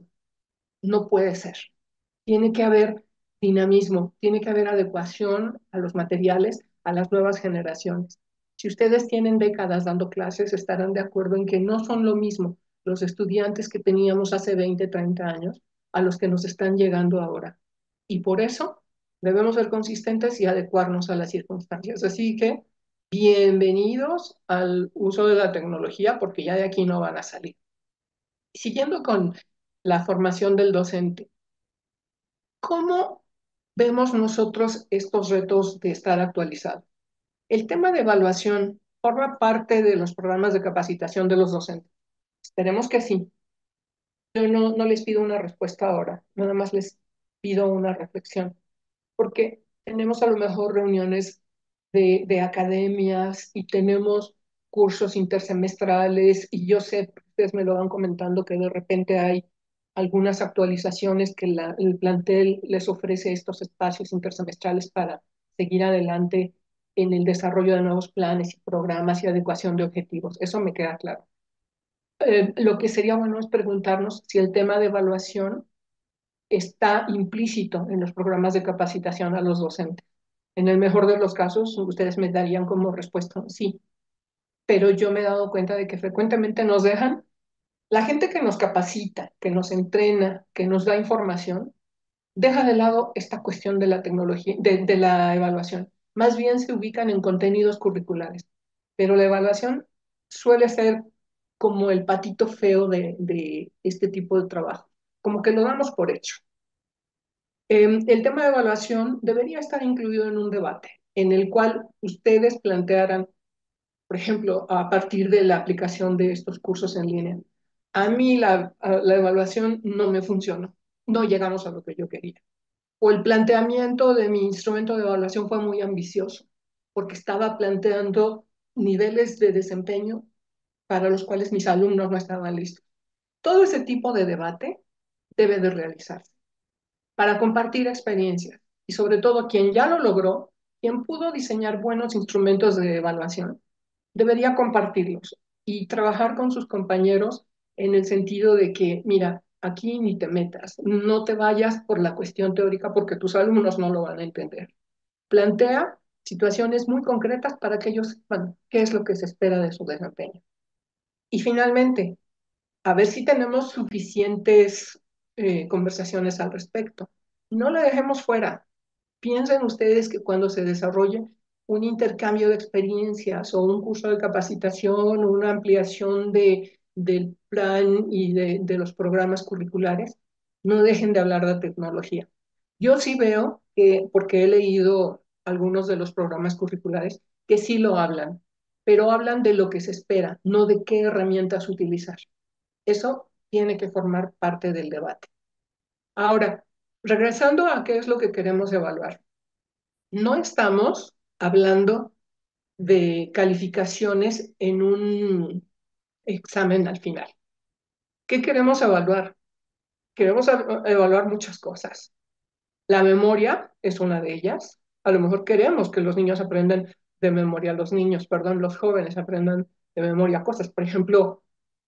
[SPEAKER 2] No puede ser. Tiene que haber dinamismo, tiene que haber adecuación a los materiales, a las nuevas generaciones. Si ustedes tienen décadas dando clases, estarán de acuerdo en que no son lo mismo los estudiantes que teníamos hace 20, 30 años a los que nos están llegando ahora. Y por eso debemos ser consistentes y adecuarnos a las circunstancias. Así que bienvenidos al uso de la tecnología porque ya de aquí no van a salir. Siguiendo con la formación del docente, ¿cómo vemos nosotros estos retos de estar actualizados? El tema de evaluación forma parte de los programas de capacitación de los docentes. Esperemos que sí. Yo no les pido una respuesta ahora, nada más les pido una reflexión, porque tenemos a lo mejor reuniones de academias y tenemos cursos intersemestrales y yo sé, ustedes me lo van comentando, que de repente hay algunas actualizaciones que el plantel les ofrece estos espacios intersemestrales para seguir adelante en el desarrollo de nuevos planes y programas y adecuación de objetivos. Eso me queda claro. Lo que sería bueno es preguntarnos si el tema de evaluación está implícito en los programas de capacitación a los docentes. En el mejor de los casos, ustedes me darían como respuesta sí, pero yo me he dado cuenta de que frecuentemente nos dejan la gente que nos capacita, que nos entrena, que nos da información, deja de lado esta cuestión de la tecnología, de la evaluación. más bien se ubican en contenidos curriculares, pero la evaluación suele ser como el patito feo de este tipo de trabajo, como que lo damos por hecho. El tema de evaluación debería estar incluido en un debate en el cual ustedes plantearan, por ejemplo, a partir de la aplicación de estos cursos en línea. A mí la evaluación no me funcionó, no llegamos a lo que yo quería. O el planteamiento de mi instrumento de evaluación fue muy ambicioso, porque estaba planteando niveles de desempeño para los cuales mis alumnos no estaban listos. Todo ese tipo de debate debe de realizarse para compartir experiencias y sobre todo quien ya lo logró, quien pudo diseñar buenos instrumentos de evaluación, debería compartirlos y trabajar con sus compañeros en el sentido de que, mira, aquí ni te metas, no te vayas por la cuestión teórica porque tus alumnos no lo van a entender. Plantea situaciones muy concretas para que ellos sepan qué es lo que se espera de su desempeño. Y finalmente, a ver si tenemos suficientes conversaciones al respecto. No le dejemos fuera. Piensen ustedes que cuando se desarrolle un intercambio de experiencias o un curso de capacitación o una ampliación del plan y de los programas curriculares, no dejen de hablar de tecnología. Yo sí veo que, porque he leído algunos de los programas curriculares, que sí lo hablan, pero hablan de lo que se espera, no de qué herramientas utilizar. Eso tiene que formar parte del debate. Ahora, regresando a qué es lo que queremos evaluar. No estamos hablando de calificaciones en un examen al final. ¿Qué queremos evaluar? Queremos evaluar muchas cosas. La memoria es una de ellas. A lo mejor queremos que los niños aprendan de memoria, los jóvenes aprendan de memoria cosas. Por ejemplo,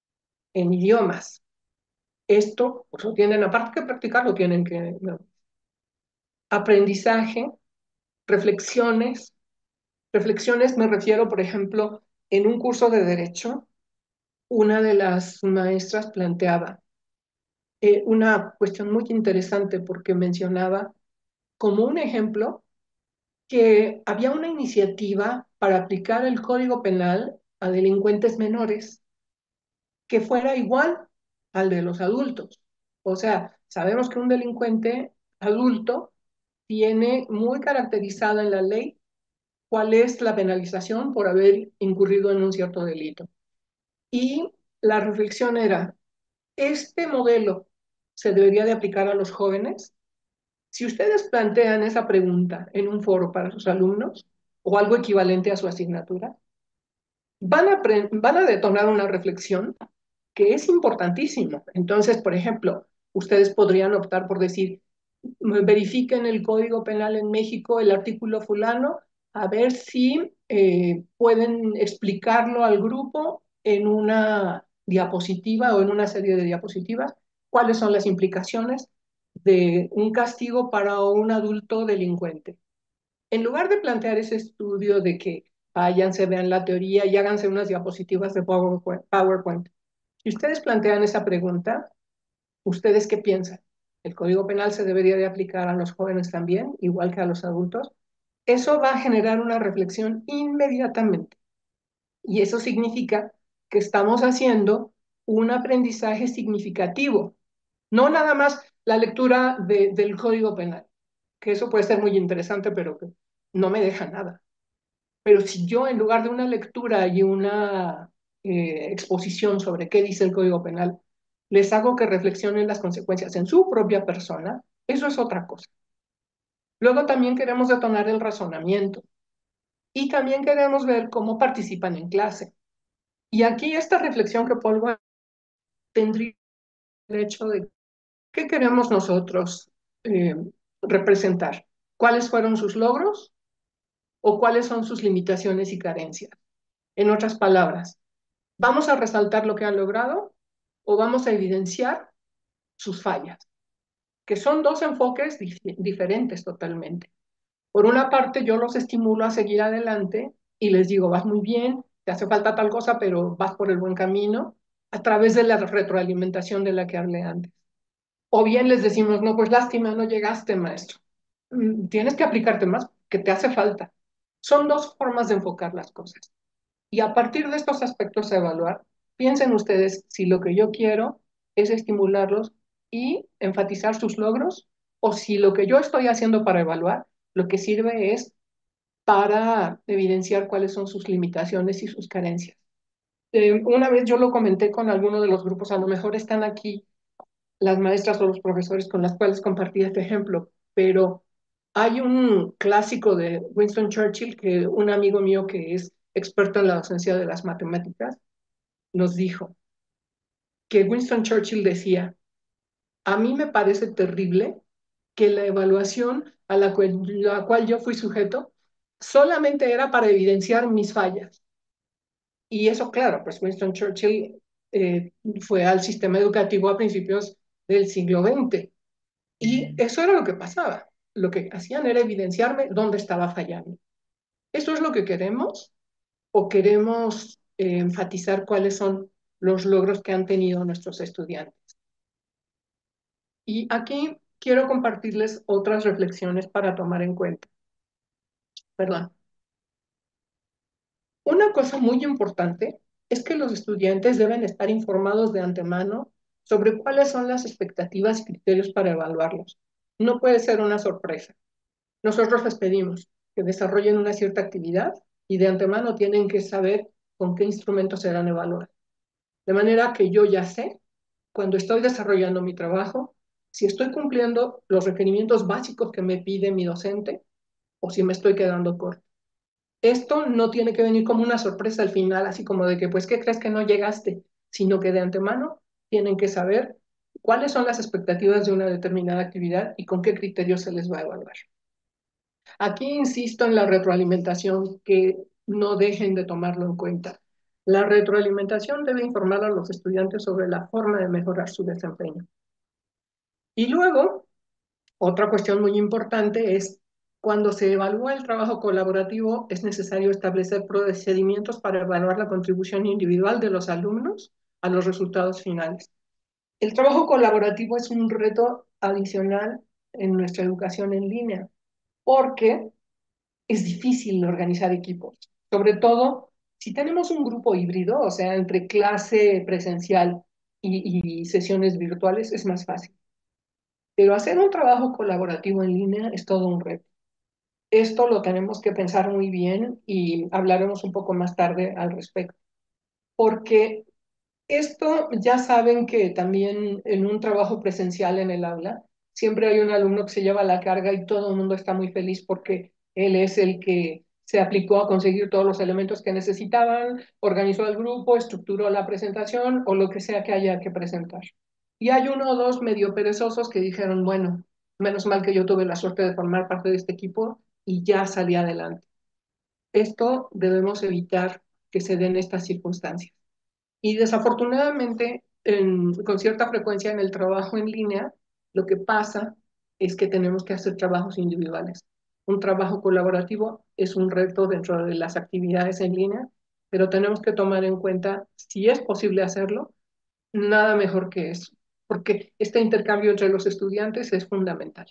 [SPEAKER 2] en idiomas. Esto, pues lo tienen, aparte que practicar, lo tienen que, no. Aprendizaje, reflexiones. Reflexiones me refiero, por ejemplo, en un curso de derecho, una de las maestras planteaba una cuestión muy interesante porque mencionaba como un ejemplo que había una iniciativa para aplicar el Código Penal a delincuentes menores que fuera igual al de los adultos. O sea, sabemos que un delincuente adulto tiene muy caracterizada en la ley cuál es la penalización por haber incurrido en un cierto delito. Y la reflexión era, ¿este modelo se debería de aplicar a los jóvenes? Si ustedes plantean esa pregunta en un foro para sus alumnos o algo equivalente a su asignatura, van a detonar una reflexión que es importantísimo. Entonces, por ejemplo, ustedes podrían optar por decir, verifiquen el Código Penal en México, el artículo fulano, a ver si pueden explicarlo al grupo en una diapositiva o en una serie de diapositivas, cuáles son las implicaciones de un castigo para un adulto delincuente. En lugar de plantear ese estudio de que váyanse, vean la teoría y háganse unas diapositivas de PowerPoint, si ustedes plantean esa pregunta, ¿ustedes qué piensan? ¿El Código Penal se debería de aplicar a los jóvenes también, igual que a los adultos? Eso va a generar una reflexión inmediatamente. Y eso significa que estamos haciendo un aprendizaje significativo, no nada más la lectura del Código Penal, que eso puede ser muy interesante, pero que no me deja nada. Pero si yo en lugar de una lectura y una exposición sobre qué dice el Código Penal, les hago que reflexionen las consecuencias en su propia persona, eso es otra cosa. Luego también queremos detonar el razonamiento y también queremos ver cómo participan en clase. Y aquí esta reflexión que Paul tendría el hecho de qué queremos nosotros eh, representar, cuáles fueron sus logros o cuáles son sus limitaciones y carencias. En otras palabras, ¿vamos a resaltar lo que han logrado o vamos a evidenciar sus fallas? Que son dos enfoques diferentes totalmente. Por una parte, yo los estimulo a seguir adelante y les digo, vas muy bien, te hace falta tal cosa, pero vas por el buen camino, a través de la retroalimentación de la que hablé antes. O bien les decimos, no, pues lástima, no llegaste, maestro. Tienes que aplicarte más, que te hace falta. Son dos formas de enfocar las cosas. Y a partir de estos aspectos a evaluar, piensen ustedes si lo que yo quiero es estimularlos y enfatizar sus logros, o si lo que yo estoy haciendo para evaluar, lo que sirve es para evidenciar cuáles son sus limitaciones y sus carencias. Una vez yo lo comenté con alguno de los grupos, a lo mejor están aquí las maestras o los profesores con las cuales compartí este ejemplo, pero hay un clásico de Winston Churchill que un amigo mío que es experto en la docencia de las matemáticas nos dijo que Winston Churchill decía, a mí me parece terrible que la evaluación a la cual yo fui sujeto solamente era para evidenciar mis fallas. Y eso, claro, pues Winston Churchill fue al sistema educativo a principios del siglo XX. Y eso era lo que pasaba. Lo que hacían era evidenciarme dónde estaba fallando. ¿Eso es lo que queremos? ¿O queremos enfatizar cuáles son los logros que han tenido nuestros estudiantes? Y aquí quiero compartirles otras reflexiones para tomar en cuenta. Perdón. Una cosa muy importante es que los estudiantes deben estar informados de antemano sobre cuáles son las expectativas y criterios para evaluarlos. No puede ser una sorpresa. Nosotros les pedimos que desarrollen una cierta actividad y de antemano tienen que saber con qué instrumentos serán evaluados. De manera que yo ya sé, cuando estoy desarrollando mi trabajo, si estoy cumpliendo los requerimientos básicos que me pide mi docente o si me estoy quedando corto. Esto no tiene que venir como una sorpresa al final, así como de que, pues, ¿qué crees que no llegaste? Sino que de antemano tienen que saber cuáles son las expectativas de una determinada actividad y con qué criterios se les va a evaluar. Aquí insisto en la retroalimentación, que no dejen de tomarlo en cuenta. La retroalimentación debe informar a los estudiantes sobre la forma de mejorar su desempeño. Y luego, otra cuestión muy importante es, cuando se evalúa el trabajo colaborativo, es necesario establecer procedimientos para evaluar la contribución individual de los alumnos a los resultados finales. El trabajo colaborativo es un reto adicional en nuestra educación en línea, porque es difícil organizar equipos, sobre todo si tenemos un grupo híbrido, o sea, entre clase presencial y sesiones virtuales es más fácil. Pero hacer un trabajo colaborativo en línea es todo un reto. Esto lo tenemos que pensar muy bien y hablaremos un poco más tarde al respecto, porque esto ya saben que también en un trabajo presencial en el aula, siempre hay un alumno que se lleva la carga y todo el mundo está muy feliz porque él es el que se aplicó a conseguir todos los elementos que necesitaban, organizó el grupo, estructuró la presentación o lo que sea que haya que presentar. Y hay uno o dos medio perezosos que dijeron, bueno, menos mal que yo tuve la suerte de formar parte de este equipo y ya salí adelante. Esto debemos evitar que se den estas circunstancias. Y desafortunadamente, con cierta frecuencia en el trabajo en línea, lo que pasa es que tenemos que hacer trabajos individuales. Un trabajo colaborativo es un reto dentro de las actividades en línea, pero tenemos que tomar en cuenta si es posible hacerlo, nada mejor que eso, porque este intercambio entre los estudiantes es fundamental.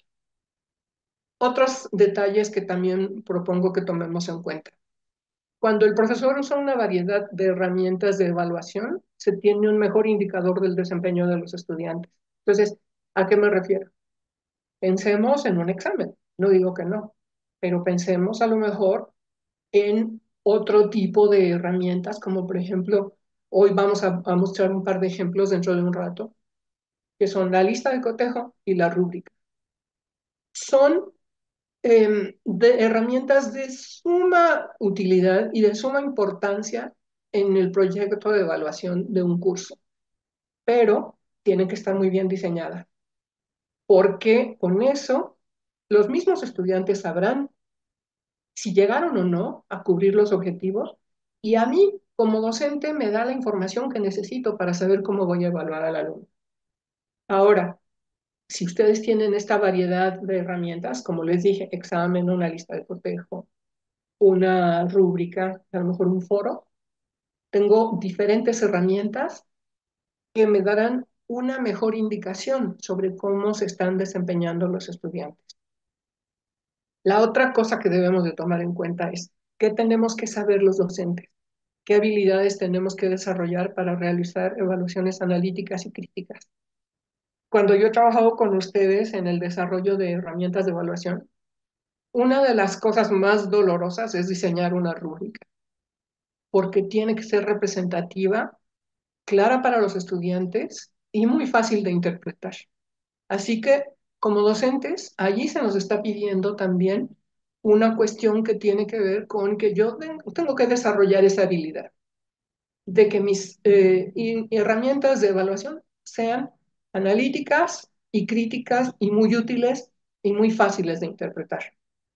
[SPEAKER 2] Otros detalles que también propongo que tomemos en cuenta. Cuando el profesor usa una variedad de herramientas de evaluación, se tiene un mejor indicador del desempeño de los estudiantes. Entonces, ¿a qué me refiero? Pensemos en un examen, no digo que no, pero pensemos a lo mejor en otro tipo de herramientas, como por ejemplo, hoy vamos a mostrar un par de ejemplos dentro de un rato, que son la lista de cotejo y la rúbrica. Son de herramientas de suma utilidad y de suma importancia en el proyecto de evaluación de un curso, pero tienen que estar muy bien diseñadas, porque con eso los mismos estudiantes sabrán si llegaron o no a cubrir los objetivos y a mí como docente me da la información que necesito para saber cómo voy a evaluar al alumno. Ahora, si ustedes tienen esta variedad de herramientas, como les dije, examen, una lista de cotejo, una rúbrica, a lo mejor un foro, tengo diferentes herramientas que me darán una mejor indicación sobre cómo se están desempeñando los estudiantes. La otra cosa que debemos de tomar en cuenta es, ¿Qué tenemos que saber los docentes? ¿Qué habilidades tenemos que desarrollar para realizar evaluaciones analíticas y críticas? Cuando yo he trabajado con ustedes en el desarrollo de herramientas de evaluación, una de las cosas más dolorosas es diseñar una rúbrica, porque tiene que ser representativa, clara para los estudiantes y muy fácil de interpretar. Así que, como docentes, allí se nos está pidiendo también una cuestión que tiene que ver con que yo tengo que desarrollar esa habilidad de que mis herramientas de evaluación sean analíticas y críticas y muy útiles y muy fáciles de interpretar.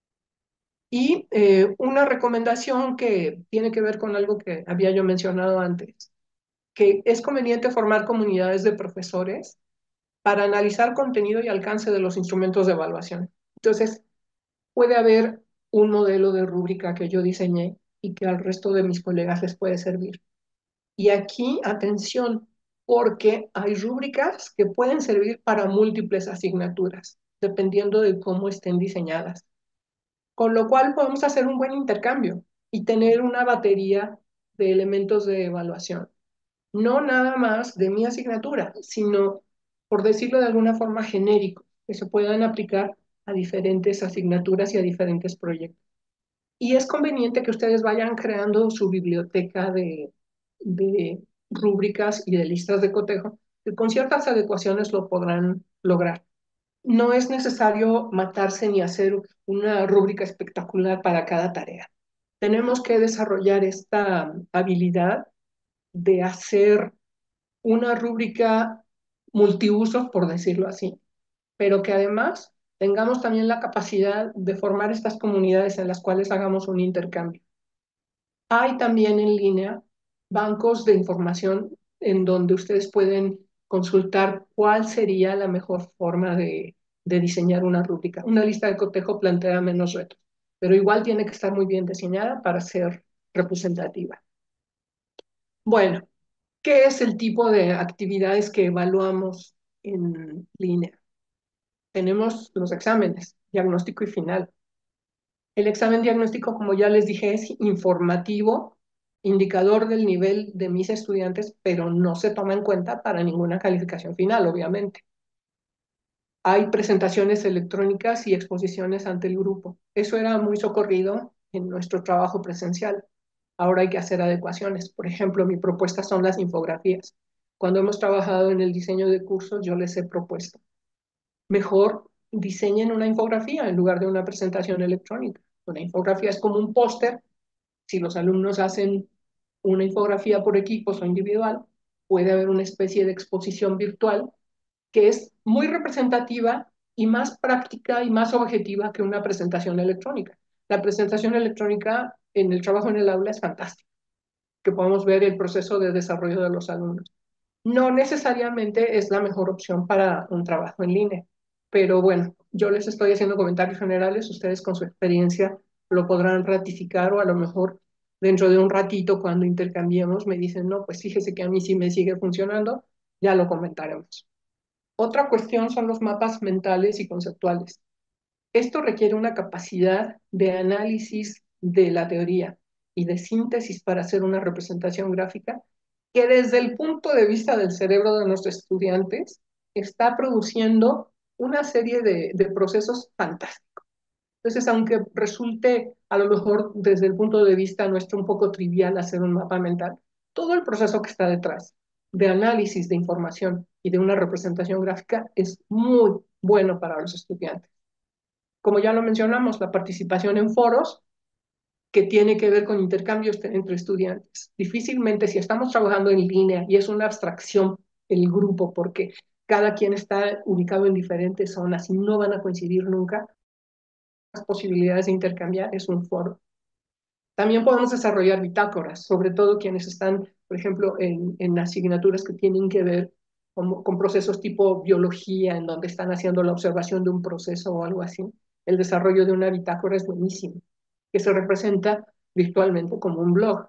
[SPEAKER 2] Y una recomendación que tiene que ver con algo que había yo mencionado antes, que es conveniente formar comunidades de profesores para analizar contenido y alcance de los instrumentos de evaluación. Entonces, puede haber un modelo de rúbrica que yo diseñé y que al resto de mis colegas les puede servir. Y aquí, atención, porque hay rúbricas que pueden servir para múltiples asignaturas, dependiendo de cómo estén diseñadas. Con lo cual podemos hacer un buen intercambio y tener una batería de elementos de evaluación. No nada más de mi asignatura, sino, por decirlo de alguna forma, genérico, que se puedan aplicar a diferentes asignaturas y a diferentes proyectos. Y es conveniente que ustedes vayan creando su biblioteca de rúbricas y de listas de cotejo, que con ciertas adecuaciones lo podrán lograr. No es necesario matarse ni hacer una rúbrica espectacular para cada tarea. Tenemos que desarrollar esta habilidad de hacer una rúbrica multiusos, por decirlo así, pero que además tengamos también la capacidad de formar estas comunidades en las cuales hagamos un intercambio. Hay también en línea bancos de información en donde ustedes pueden consultar cuál sería la mejor forma de diseñar una rúbrica. Una lista de cotejo plantea menos retos, pero igual tiene que estar muy bien diseñada para ser representativa. Bueno, ¿qué es el tipo de actividades que evaluamos en línea? Tenemos los exámenes, diagnóstico y final. El examen diagnóstico, como ya les dije, es informativo, indicador del nivel de mis estudiantes, pero no se toma en cuenta para ninguna calificación final, obviamente. Hay presentaciones electrónicas y exposiciones ante el grupo. Eso era muy socorrido en nuestro trabajo presencial. Ahora hay que hacer adecuaciones. Por ejemplo, mi propuesta son las infografías. Cuando hemos trabajado en el diseño de cursos, yo les he propuesto mejor diseñen una infografía en lugar de una presentación electrónica. Una infografía es como un póster. Si los alumnos hacen una infografía por equipos o individual, puede haber una especie de exposición virtual que es muy representativa y más práctica y más objetiva que una presentación electrónica. La presentación electrónica en el trabajo en el aula es fantástica, que podamos ver el proceso de desarrollo de los alumnos. No necesariamente es la mejor opción para un trabajo en línea, pero bueno, yo les estoy haciendo comentarios generales, ustedes con su experiencia lo podrán ratificar o a lo mejor dentro de un ratito cuando intercambiemos me dicen, no, pues fíjese que a mí sí me sigue funcionando, ya lo comentaremos. Otra cuestión son los mapas mentales y conceptuales. Esto requiere una capacidad de análisis de la teoría y de síntesis para hacer una representación gráfica que desde el punto de vista del cerebro de nuestros estudiantes está produciendo una serie de procesos fantásticos. Entonces, aunque resulte a lo mejor desde el punto de vista nuestro un poco trivial hacer un mapa mental, todo el proceso que está detrás de análisis de información y de una representación gráfica es muy bueno para los estudiantes. Como ya lo mencionamos, la participación en foros que tiene que ver con intercambios entre estudiantes. Difícilmente si estamos trabajando en línea y es una abstracción el grupo porque cada quien está ubicado en diferentes zonas y no van a coincidir nunca, las posibilidades de intercambiar es un foro. También podemos desarrollar bitácoras, sobre todo quienes están, por ejemplo, en asignaturas que tienen que ver con procesos tipo biología, en donde están haciendo la observación de un proceso o algo así. El desarrollo de una bitácora es buenísimo, que se representa virtualmente como un blog.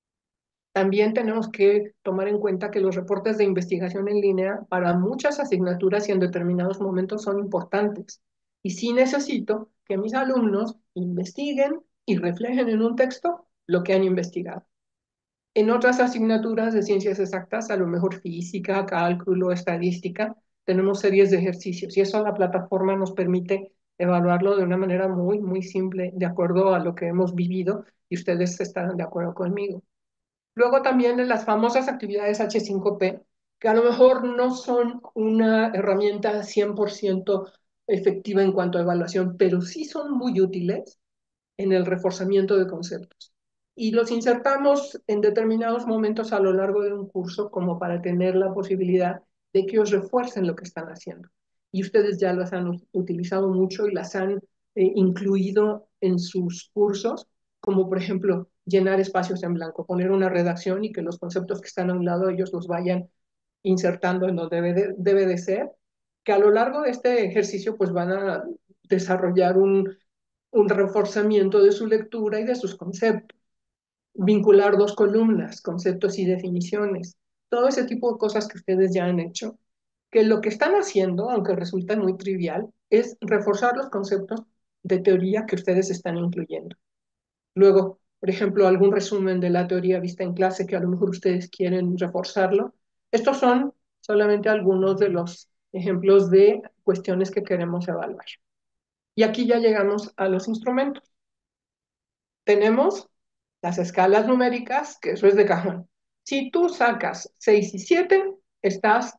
[SPEAKER 2] También tenemos que tomar en cuenta que los reportes de investigación en línea para muchas asignaturas y en determinados momentos son importantes. Y sí necesito que mis alumnos investiguen y reflejen en un texto lo que han investigado. En otras asignaturas de ciencias exactas, a lo mejor física, cálculo, estadística, tenemos series de ejercicios y eso la plataforma nos permite evaluarlo de una manera muy, muy simple, de acuerdo a lo que hemos vivido y ustedes estarán de acuerdo conmigo. Luego también en las famosas actividades H5P, que a lo mejor no son una herramienta 100% efectiva en cuanto a evaluación, pero sí son muy útiles en el reforzamiento de conceptos. Y los insertamos en determinados momentos a lo largo de un curso como para tener la posibilidad de que os refuercen lo que están haciendo. Y ustedes ya las han utilizado mucho y las han incluido en sus cursos, como por ejemplo llenar espacios en blanco, poner una redacción y que los conceptos que están a un lado ellos los vayan insertando en donde debe de ser, que a lo largo de este ejercicio pues van a desarrollar un reforzamiento de su lectura y de sus conceptos, vincular dos columnas, conceptos y definiciones, todo ese tipo de cosas que ustedes ya han hecho, que lo que están haciendo, aunque resulta muy trivial, es reforzar los conceptos de teoría que ustedes están incluyendo. Luego, por ejemplo, algún resumen de la teoría vista en clase que a lo mejor ustedes quieren reforzarlo. Estos son solamente algunos de los ejemplos de cuestiones que queremos evaluar. Y aquí ya llegamos a los instrumentos. Tenemos las escalas numéricas, que eso es de cajón. Si tú sacas 6 y 7, estás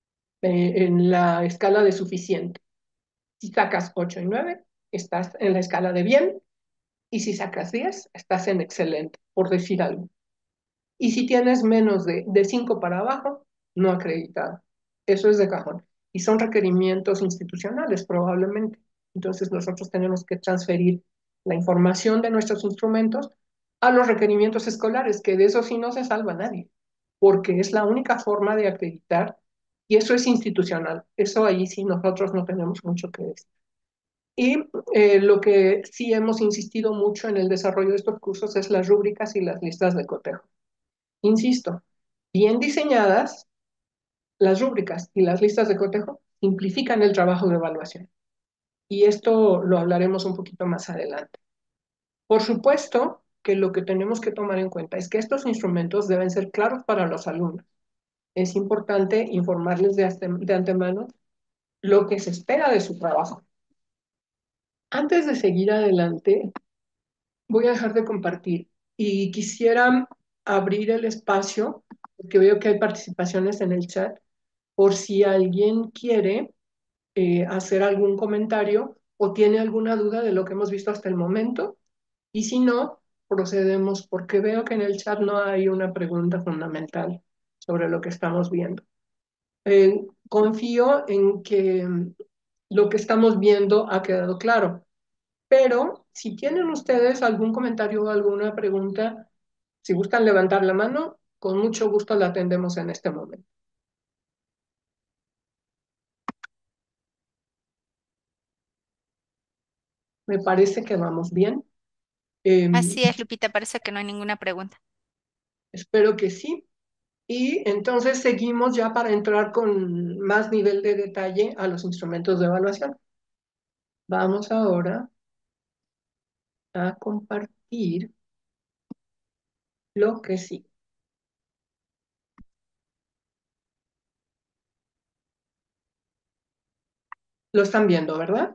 [SPEAKER 2] en la escala de suficiente. Si sacas 8 y 9, estás en la escala de bien. Y si sacas 10, estás en excelente, por decir algo. Y si tienes menos de 5 para abajo, no acreditado. Eso es de cajón. Y son requerimientos institucionales, probablemente. Entonces nosotros tenemos que transferir la información de nuestros instrumentos a los requerimientos escolares, que de eso sí no se salva nadie, porque es la única forma de acreditar y eso es institucional. Eso ahí sí nosotros no tenemos mucho que decir. Y lo que sí hemos insistido mucho en el desarrollo de estos cursos es las rúbricas y las listas de cotejo. Insisto, bien diseñadas, las rúbricas y las listas de cotejo simplifican el trabajo de evaluación. Y esto lo hablaremos un poquito más adelante. Por supuesto que lo que tenemos que tomar en cuenta es que estos instrumentos deben ser claros para los alumnos. Es importante informarles de antemano lo que se espera de su trabajo. Antes de seguir adelante, voy a dejar de compartir y quisiera abrir el espacio, porque veo que hay participaciones en el chat, por si alguien quiere hacer algún comentario o tiene alguna duda de lo que hemos visto hasta el momento. Y si no, procedemos porque veo que en el chat no hay una pregunta fundamental sobre lo que estamos viendo. Confío en que lo que estamos viendo ha quedado claro, pero si tienen ustedes algún comentario o alguna pregunta, si gustan levantar la mano, con mucho gusto la atendemos en este momento. Me parece que vamos bien. Eh,
[SPEAKER 1] Así es, Lupita, parece que no hay ninguna pregunta.
[SPEAKER 2] Espero que sí. Y entonces seguimos ya para entrar con más nivel de detalle a los instrumentos de evaluación. Vamos ahora a compartir lo que sí. Lo están viendo, ¿verdad?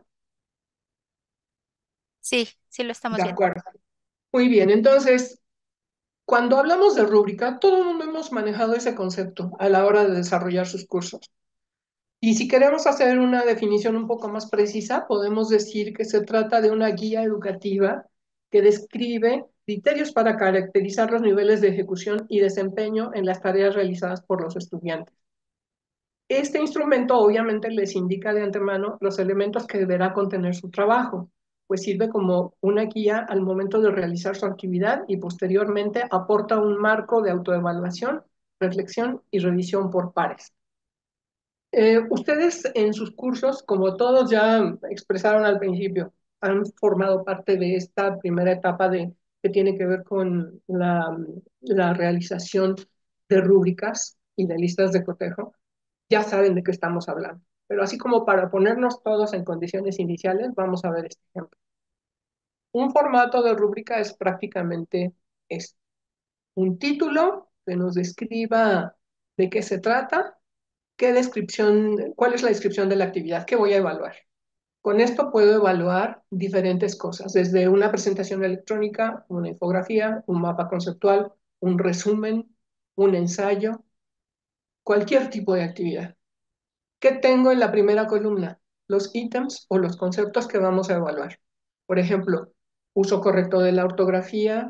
[SPEAKER 1] Sí, sí lo estamos
[SPEAKER 2] De
[SPEAKER 1] viendo.
[SPEAKER 2] acuerdo. Muy bien, entonces, cuando hablamos de rúbrica, todo el mundo hemos manejado ese concepto a la hora de desarrollar sus cursos. Y si queremos hacer una definición un poco más precisa, podemos decir que se trata de una guía educativa que describe criterios para caracterizar los niveles de ejecución y desempeño en las tareas realizadas por los estudiantes. Este instrumento obviamente les indica de antemano los elementos que deberá contener su trabajo, pues sirve como una guía al momento de realizar su actividad y posteriormente aporta un marco de autoevaluación, reflexión y revisión por pares. Ustedes en sus cursos, como todos ya expresaron al principio, han formado parte de esta primera etapa que tiene que ver con la realización de rúbricas y de listas de cotejo. Ya saben de qué estamos hablando. Pero así como para ponernos todos en condiciones iniciales, vamos a ver este ejemplo. Un formato de rúbrica es prácticamente esto: un título que nos describa de qué se trata, qué descripción, cuál es la descripción de la actividad que voy a evaluar. Con esto puedo evaluar diferentes cosas, desde una presentación electrónica, una infografía, un mapa conceptual, un resumen, un ensayo, cualquier tipo de actividad. ¿Qué tengo en la primera columna? Los ítems o los conceptos que vamos a evaluar. Por ejemplo, uso correcto de la ortografía,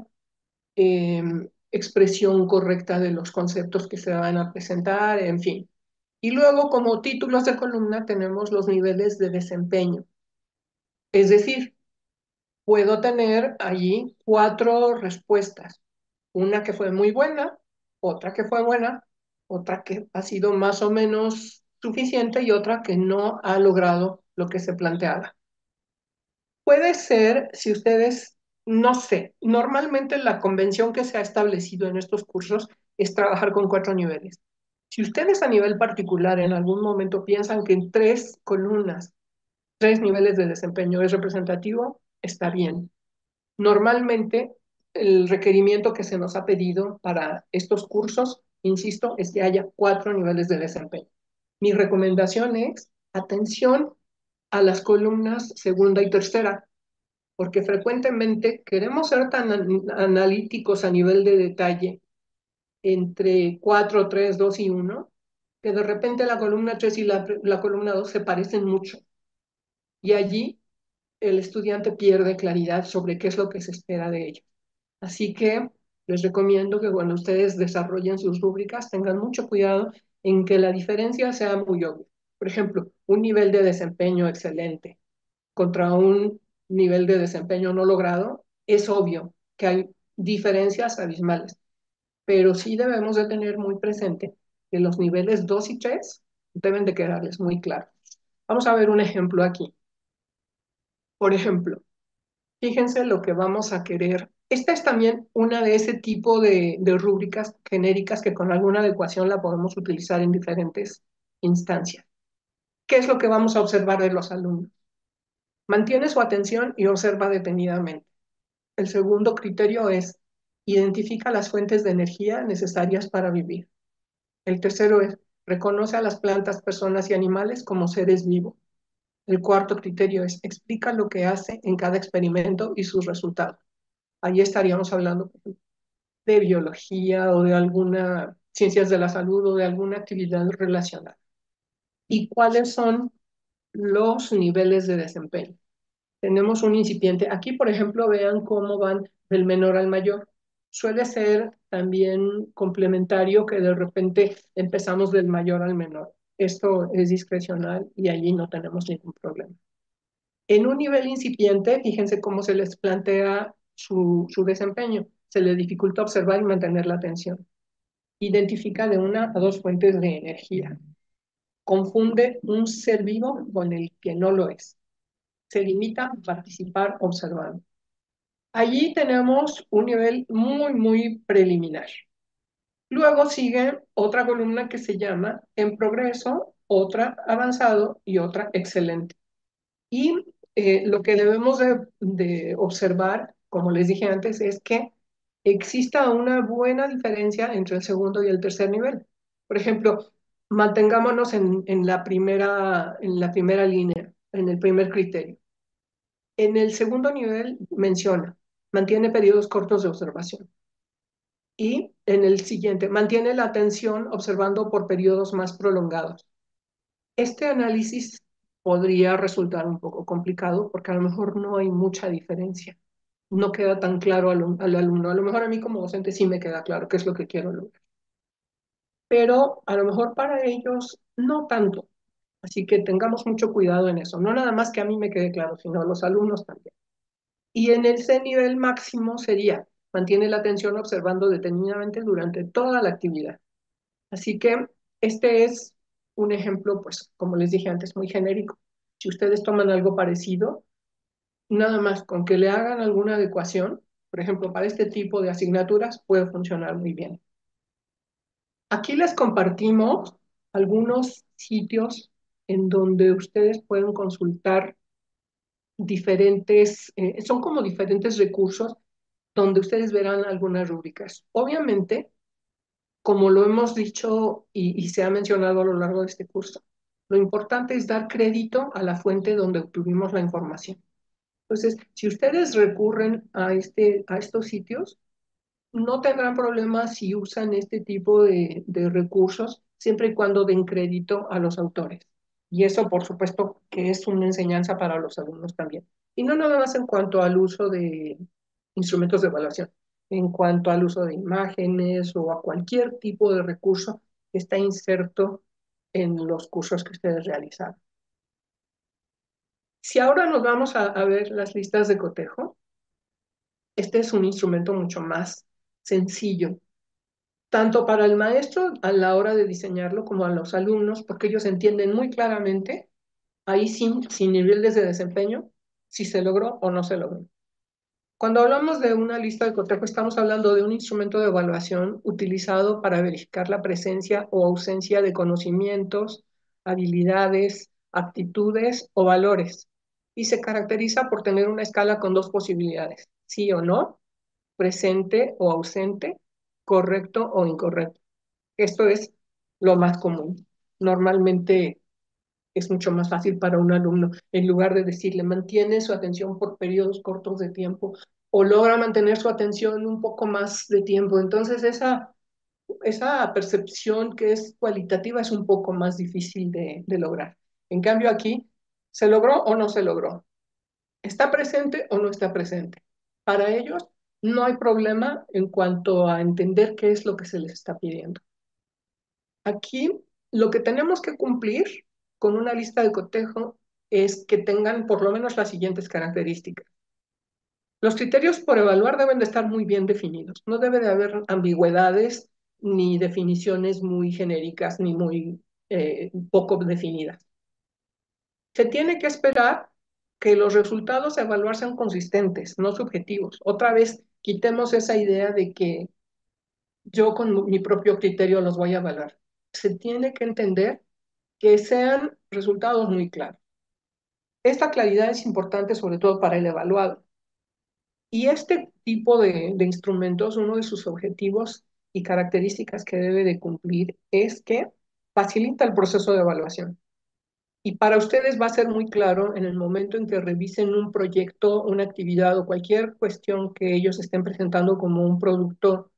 [SPEAKER 2] expresión correcta de los conceptos que se van a presentar, en fin. Y luego, como títulos de columna, tenemos los niveles de desempeño. Es decir, puedo tener allí 4 respuestas. Una que fue muy buena, otra que fue buena, otra que ha sido más o menos suficiente y otra que no ha logrado lo que se planteaba. Puede ser, si ustedes, no sé, normalmente la convención que se ha establecido en estos cursos es trabajar con 4 niveles. Si ustedes a nivel particular en algún momento piensan que en 3 columnas, 3 niveles de desempeño es representativo, está bien. Normalmente, el requerimiento que se nos ha pedido para estos cursos, insisto, es que haya 4 niveles de desempeño. Mi recomendación es atención a las columnas segunda y tercera, porque frecuentemente queremos ser tan analíticos a nivel de detalle entre 4, 3, 2 y 1, que de repente la columna 3 y la columna 2 se parecen mucho. Y allí el estudiante pierde claridad sobre qué es lo que se espera de ellos. Así que les recomiendo que cuando ustedes desarrollen sus rúbricas tengan mucho cuidado en que la diferencia sea muy obvia. Por ejemplo, un nivel de desempeño excelente contra un nivel de desempeño no logrado, es obvio que hay diferencias abismales, pero sí debemos de tener muy presente que los niveles 2 y 3 deben de quedarles muy claros. Vamos a ver un ejemplo aquí. Por ejemplo, fíjense lo que vamos a querer. Esta es también una de ese tipo de rúbricas genéricas que con alguna adecuación la podemos utilizar en diferentes instancias. ¿Qué es lo que vamos a observar de los alumnos? Mantiene su atención y observa detenidamente. El segundo criterio es identifica las fuentes de energía necesarias para vivir. El tercero es reconoce a las plantas, personas y animales como seres vivos. El cuarto criterio es explica lo que hace en cada experimento y sus resultados. Ahí estaríamos hablando de biología o de alguna ciencias de la salud o de alguna actividad relacionada. ¿Y cuáles son los niveles de desempeño? Tenemos un incipiente. Aquí, por ejemplo, vean cómo van del menor al mayor. Suele ser también complementario que de repente empezamos del mayor al menor. Esto es discrecional y allí no tenemos ningún problema. En un nivel incipiente, fíjense cómo se les plantea su desempeño. Se les dificulta observar y mantener la atención. Identifica de 1 a 2 fuentes de energía. Confunde un ser vivo con el que no lo es. Se limita a participar observando. Allí tenemos un nivel muy, muy preliminar. Luego sigue otra columna que se llama en progreso, otra avanzado y otra excelente. Y lo que debemos de observar, como les dije antes, es que exista una buena diferencia entre el segundo y el tercer nivel. Por ejemplo, mantengámonos en la primera línea, en el primer criterio. En el segundo nivel menciona, mantiene periodos cortos de observación. Y en el siguiente, mantiene la atención observando por periodos más prolongados. Este análisis podría resultar un poco complicado porque a lo mejor no hay mucha diferencia. No queda tan claro al alumno. A lo mejor a mí como docente sí me queda claro qué es lo que quiero lograr. Pero a lo mejor para ellos no tanto. Así que tengamos mucho cuidado en eso. No nada más que a mí me quede claro, sino a los alumnos también. Y en ese nivel máximo sería, mantiene la atención observando detenidamente durante toda la actividad. Así que este es un ejemplo, pues, como les dije antes, muy genérico. Si ustedes toman algo parecido, nada más con que le hagan alguna adecuación, por ejemplo, para este tipo de asignaturas, puede funcionar muy bien. Aquí les compartimos algunos sitios en donde ustedes pueden consultar diferentes, son como diferentes recursos donde ustedes verán algunas rúbricas. Obviamente, como lo hemos dicho y se ha mencionado a lo largo de este curso, lo importante es dar crédito a la fuente donde obtuvimos la información. Entonces, si ustedes recurren a estos sitios, no tendrán problemas si usan este tipo de recursos, siempre y cuando den crédito a los autores. Y eso, por supuesto, que es una enseñanza para los alumnos también. Y no nada más en cuanto al uso de instrumentos de evaluación, en cuanto al uso de imágenes o a cualquier tipo de recurso que está inserto en los cursos que ustedes realizan. Si ahora nos vamos a ver las listas de cotejo, este es un instrumento mucho más sencillo tanto para el maestro a la hora de diseñarlo como a los alumnos, porque ellos entienden muy claramente, ahí sin niveles de desempeño, si se logró o no se logró. Cuando hablamos de una lista de cotejo, estamos hablando de un instrumento de evaluación utilizado para verificar la presencia o ausencia de conocimientos, habilidades, actitudes o valores, y se caracteriza por tener una escala con dos posibilidades, sí o no, presente o ausente, correcto o incorrecto. Esto es lo más común. Normalmente es mucho más fácil para un alumno, en lugar de decirle, mantiene su atención por periodos cortos de tiempo o logra mantener su atención un poco más de tiempo. Entonces, esa percepción que es cualitativa es un poco más difícil de lograr. En cambio, aquí, ¿se logró o no se logró? ¿Está presente o no está presente? Para ellos, no hay problema en cuanto a entender qué es lo que se les está pidiendo. Aquí lo que tenemos que cumplir con una lista de cotejo es que tengan por lo menos las siguientes características. Los criterios por evaluar deben de estar muy bien definidos. No debe de haber ambigüedades ni definiciones muy genéricas ni muy poco definidas. Se tiene que esperar que los resultados a evaluar sean consistentes, no subjetivos. Otra vez, quitemos esa idea de que yo con mi propio criterio los voy a evaluar. Se tiene que entender que sean resultados muy claros. Esta claridad es importante sobre todo para el evaluado. Y este tipo de instrumentos, uno de sus objetivos y características que debe de cumplir es que facilita el proceso de evaluación. Y para ustedes va a ser muy claro en el momento en que revisen un proyecto, una actividad o cualquier cuestión que ellos estén presentando como un producto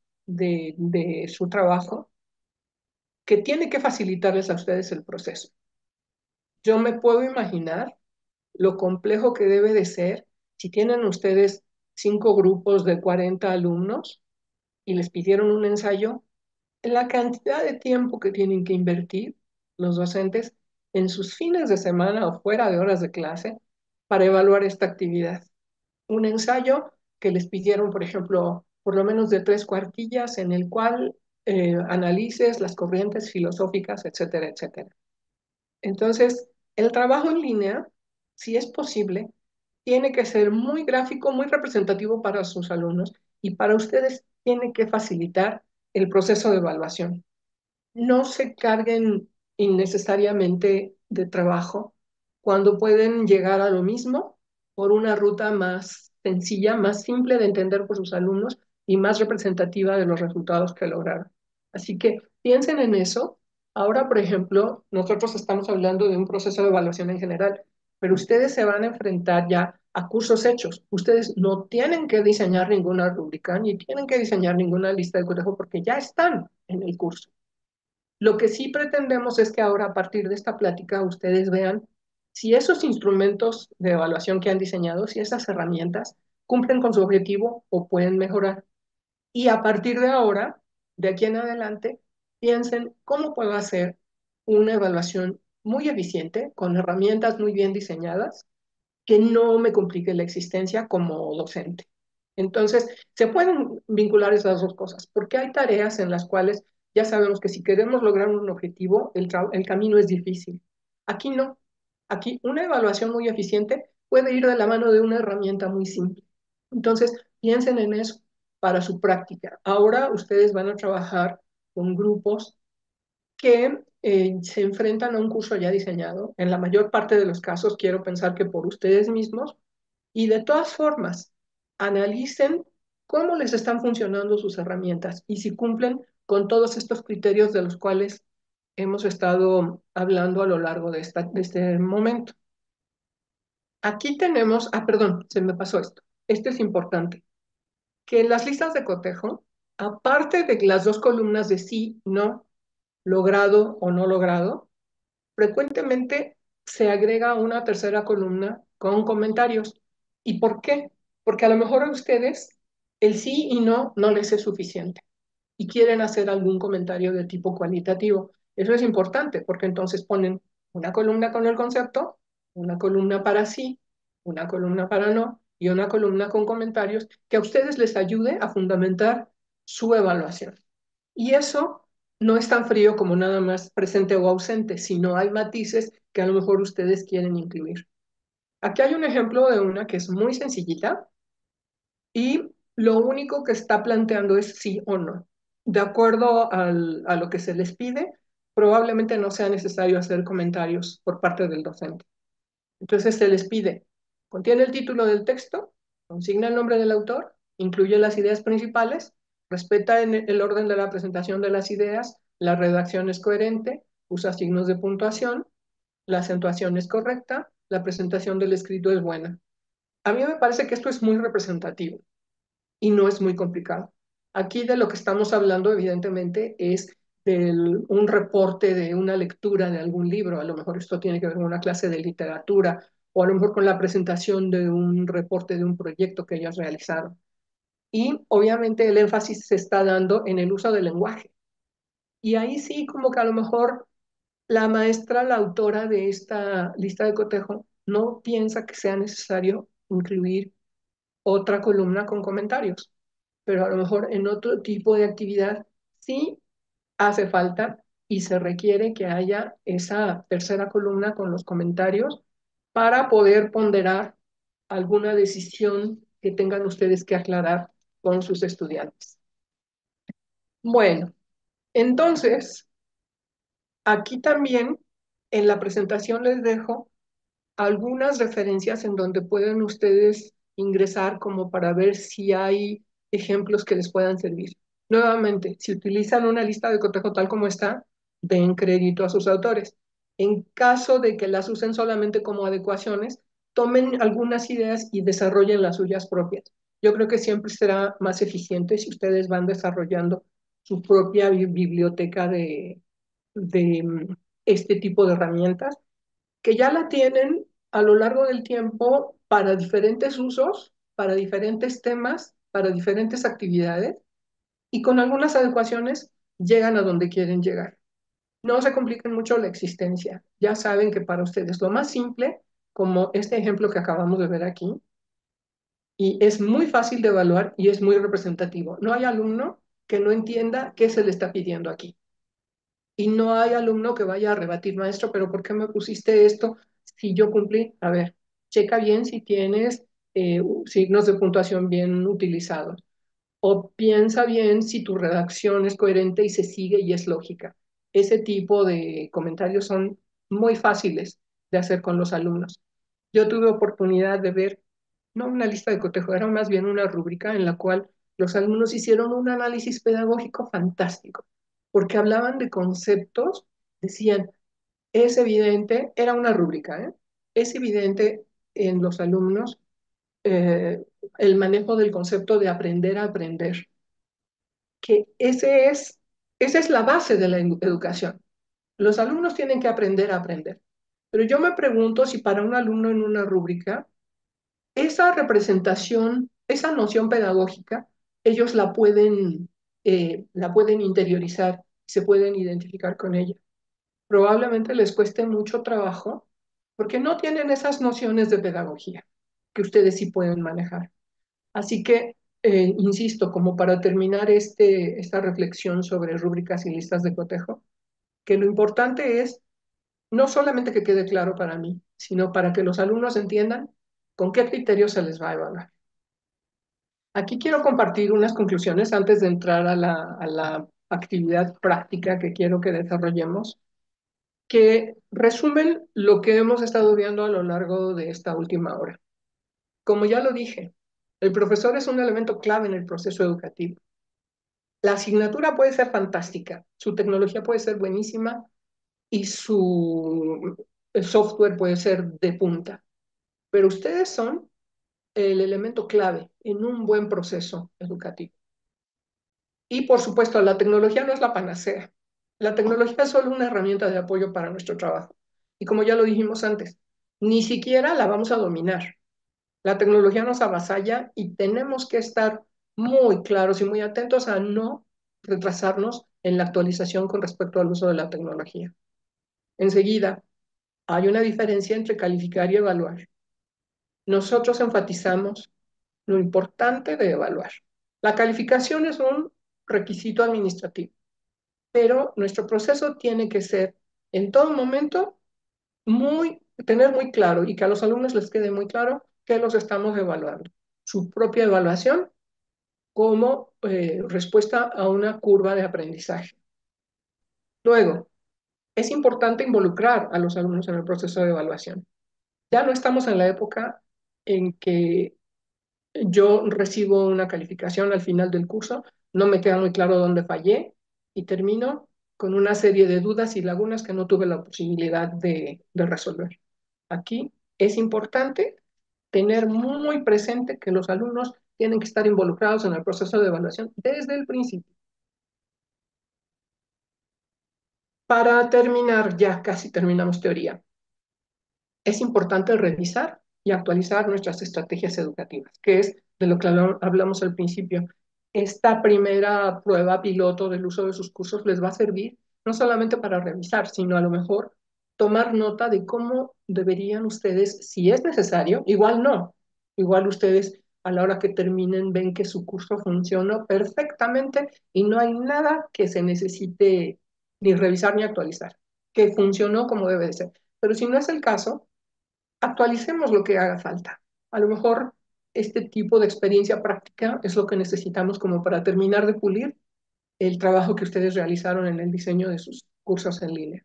[SPEAKER 2] de su trabajo, que tiene que facilitarles a ustedes el proceso. Yo me puedo imaginar lo complejo que debe de ser si tienen ustedes 5 grupos de 40 alumnos y les pidieron un ensayo, la cantidad de tiempo que tienen que invertir los docentes en sus fines de semana o fuera de horas de clase para evaluar esta actividad. Un ensayo que les pidieron, por ejemplo, por lo menos de 3 cuartillas en el cual analices las corrientes filosóficas, etcétera, etcétera. Entonces, el trabajo en línea, si es posible, tiene que ser muy gráfico, muy representativo para sus alumnos y para ustedes tiene que facilitar el proceso de evaluación. No se carguen innecesariamente de trabajo cuando pueden llegar a lo mismo por una ruta más sencilla, más simple de entender por sus alumnos y más representativa de los resultados que lograron. Así que piensen en eso. Ahora, por ejemplo, nosotros estamos hablando de un proceso de evaluación en general, pero ustedes se van a enfrentar ya a cursos hechos. Ustedes no tienen que diseñar ninguna rúbrica ni tienen que diseñar ninguna lista de cotejo porque ya están en el curso. Lo que sí pretendemos es que ahora, a partir de esta plática, ustedes vean si esos instrumentos de evaluación que han diseñado, si esas herramientas cumplen con su objetivo o pueden mejorar. Y a partir de ahora, de aquí en adelante, piensen cómo puedo hacer una evaluación muy eficiente, con herramientas muy bien diseñadas, que no me complique la existencia como docente. Entonces, se pueden vincular esas dos cosas, porque hay tareas en las cuales ya sabemos que si queremos lograr un objetivo, el camino es difícil. Aquí no. Aquí una evaluación muy eficiente puede ir de la mano de una herramienta muy simple. Entonces, piensen en eso para su práctica. Ahora ustedes van a trabajar con grupos que se enfrentan a un curso ya diseñado. En la mayor parte de los casos, quiero pensar que por ustedes mismos, Y de todas formas, analicen cómo les están funcionando sus herramientas y si cumplen con todos estos criterios de los cuales hemos estado hablando a lo largo de este momento. Aquí tenemos, perdón, se me pasó esto. Esto es importante, que en las listas de cotejo, aparte de las dos columnas de sí, no, logrado o no logrado, frecuentemente se agrega una tercera columna con comentarios. ¿Y por qué? Porque a lo mejor a ustedes el sí y no les es suficiente y quieren hacer algún comentario de tipo cualitativo. Eso es importante porque entonces ponen una columna con el concepto, una columna para sí, una columna para no y una columna con comentarios que a ustedes les ayude a fundamentar su evaluación. Y eso no es tan frío como nada más presente o ausente, sino hay matices que a lo mejor ustedes quieren incluir. Aquí hay un ejemplo de una que es muy sencillita y lo único que está planteando es sí o no. De acuerdo a lo que se les pide, probablemente no sea necesario hacer comentarios por parte del docente. Entonces se les pide, contiene el título del texto, consigna el nombre del autor, incluye las ideas principales, respeta el orden de la presentación de las ideas, la redacción es coherente, usa signos de puntuación, la acentuación es correcta, la presentación del escrito es buena. A mí me parece que esto es muy representativo y no es muy complicado. Aquí de lo que estamos hablando, evidentemente, es de un reporte de una lectura de algún libro. A lo mejor esto tiene que ver con una clase de literatura o a lo mejor con la presentación de un reporte de un proyecto que ellos realizaron. Y obviamente el énfasis se está dando en el uso del lenguaje. Y ahí sí, como que a lo mejor la maestra, la autora de esta lista de cotejo, no piensa que sea necesario incluir otra columna con comentarios, pero a lo mejor en otro tipo de actividad sí hace falta y se requiere que haya esa tercera columna con los comentarios para poder ponderar alguna decisión que tengan ustedes que aclarar con sus estudiantes. Bueno, entonces, aquí también en la presentación les dejo algunas referencias en donde pueden ustedes ingresar como para ver si hay ejemplos que les puedan servir. Nuevamente, si utilizan una lista de cotejo tal como está, den crédito a sus autores. En caso de que las usen solamente como adecuaciones, tomen algunas ideas y desarrollen las suyas propias. Yo creo que siempre será más eficiente si ustedes van desarrollando su propia biblioteca de este tipo de herramientas que ya la tienen a lo largo del tiempo para diferentes usos, para diferentes temas, para diferentes actividades y con algunas adecuaciones llegan a donde quieren llegar. No se compliquen mucho la existencia. Ya saben que para ustedes lo más simple, como este ejemplo que acabamos de ver aquí, y es muy fácil de evaluar y es muy representativo. No hay alumno que no entienda qué se le está pidiendo aquí. Y no hay alumno que vaya a rebatir, maestro, pero ¿por qué me pusiste esto si yo cumplí? A ver, checa bien si tienes signos de puntuación bien utilizados. O piensa bien si tu redacción es coherente y se sigue y es lógica. Ese tipo de comentarios son muy fáciles de hacer con los alumnos. Yo tuve oportunidad de ver, no una lista de cotejo, era más bien una rúbrica en la cual los alumnos hicieron un análisis pedagógico fantástico, porque hablaban de conceptos, decían, es evidente, era una rúbrica, ¿eh? Es evidente en los alumnos eh, el manejo del concepto de aprender a aprender, que esa es la base de la educación. Los alumnos tienen que aprender a aprender. Pero yo me pregunto si para un alumno en una rúbrica, esa representación, esa noción pedagógica, ellos la pueden interiorizar, se pueden identificar con ella. Probablemente les cueste mucho trabajo porque no tienen esas nociones de pedagogía que ustedes sí pueden manejar. Así que, insisto, como para terminar esta reflexión sobre rúbricas y listas de cotejo, que lo importante es no solamente que quede claro para mí, sino para que los alumnos entiendan con qué criterios se les va a evaluar. Aquí quiero compartir unas conclusiones antes de entrar a la actividad práctica que quiero que desarrollemos, que resumen lo que hemos estado viendo a lo largo de esta última hora. como ya lo dije, el profesor es un elemento clave en el proceso educativo. La asignatura puede ser fantástica, su tecnología puede ser buenísima y su el software puede ser de punta, pero ustedes son el elemento clave en un buen proceso educativo. Y por supuesto, la tecnología no es la panacea. La tecnología es solo una herramienta de apoyo para nuestro trabajo. Y como ya lo dijimos antes, ni siquiera la vamos a dominar. La tecnología nos avasalla y tenemos que estar muy claros y muy atentos a no retrasarnos en la actualización con respecto al uso de la tecnología. Enseguida, hay una diferencia entre calificar y evaluar. Nosotros enfatizamos lo importante de evaluar. La calificación es un requisito administrativo, pero nuestro proceso tiene que ser en todo momento tener muy claro y que a los alumnos les quede muy claro que los estamos evaluando. Su propia evaluación como respuesta a una curva de aprendizaje. Luego, es importante involucrar a los alumnos en el proceso de evaluación. Ya no estamos en la época en que yo recibo una calificación al final del curso, no me queda muy claro dónde fallé y termino con una serie de dudas y lagunas que no tuve la posibilidad de resolver. Aquí es importante tener muy presente que los alumnos tienen que estar involucrados en el proceso de evaluación desde el principio. Para terminar, ya casi terminamos teoría, es importante revisar y actualizar nuestras estrategias educativas, que es de lo que hablamos al principio. Esta primera prueba piloto del uso de sus cursos les va a servir no solamente para revisar, sino a lo mejor tomar nota de cómo deberían ustedes, si es necesario, igual no, igual ustedes a la hora que terminen ven que su curso funcionó perfectamente y no hay nada que se necesite ni revisar ni actualizar, que funcionó como debe de ser. Pero si no es el caso, actualicemos lo que haga falta. A lo mejor este tipo de experiencia práctica es lo que necesitamos como para terminar de pulir el trabajo que ustedes realizaron en el diseño de sus cursos en línea.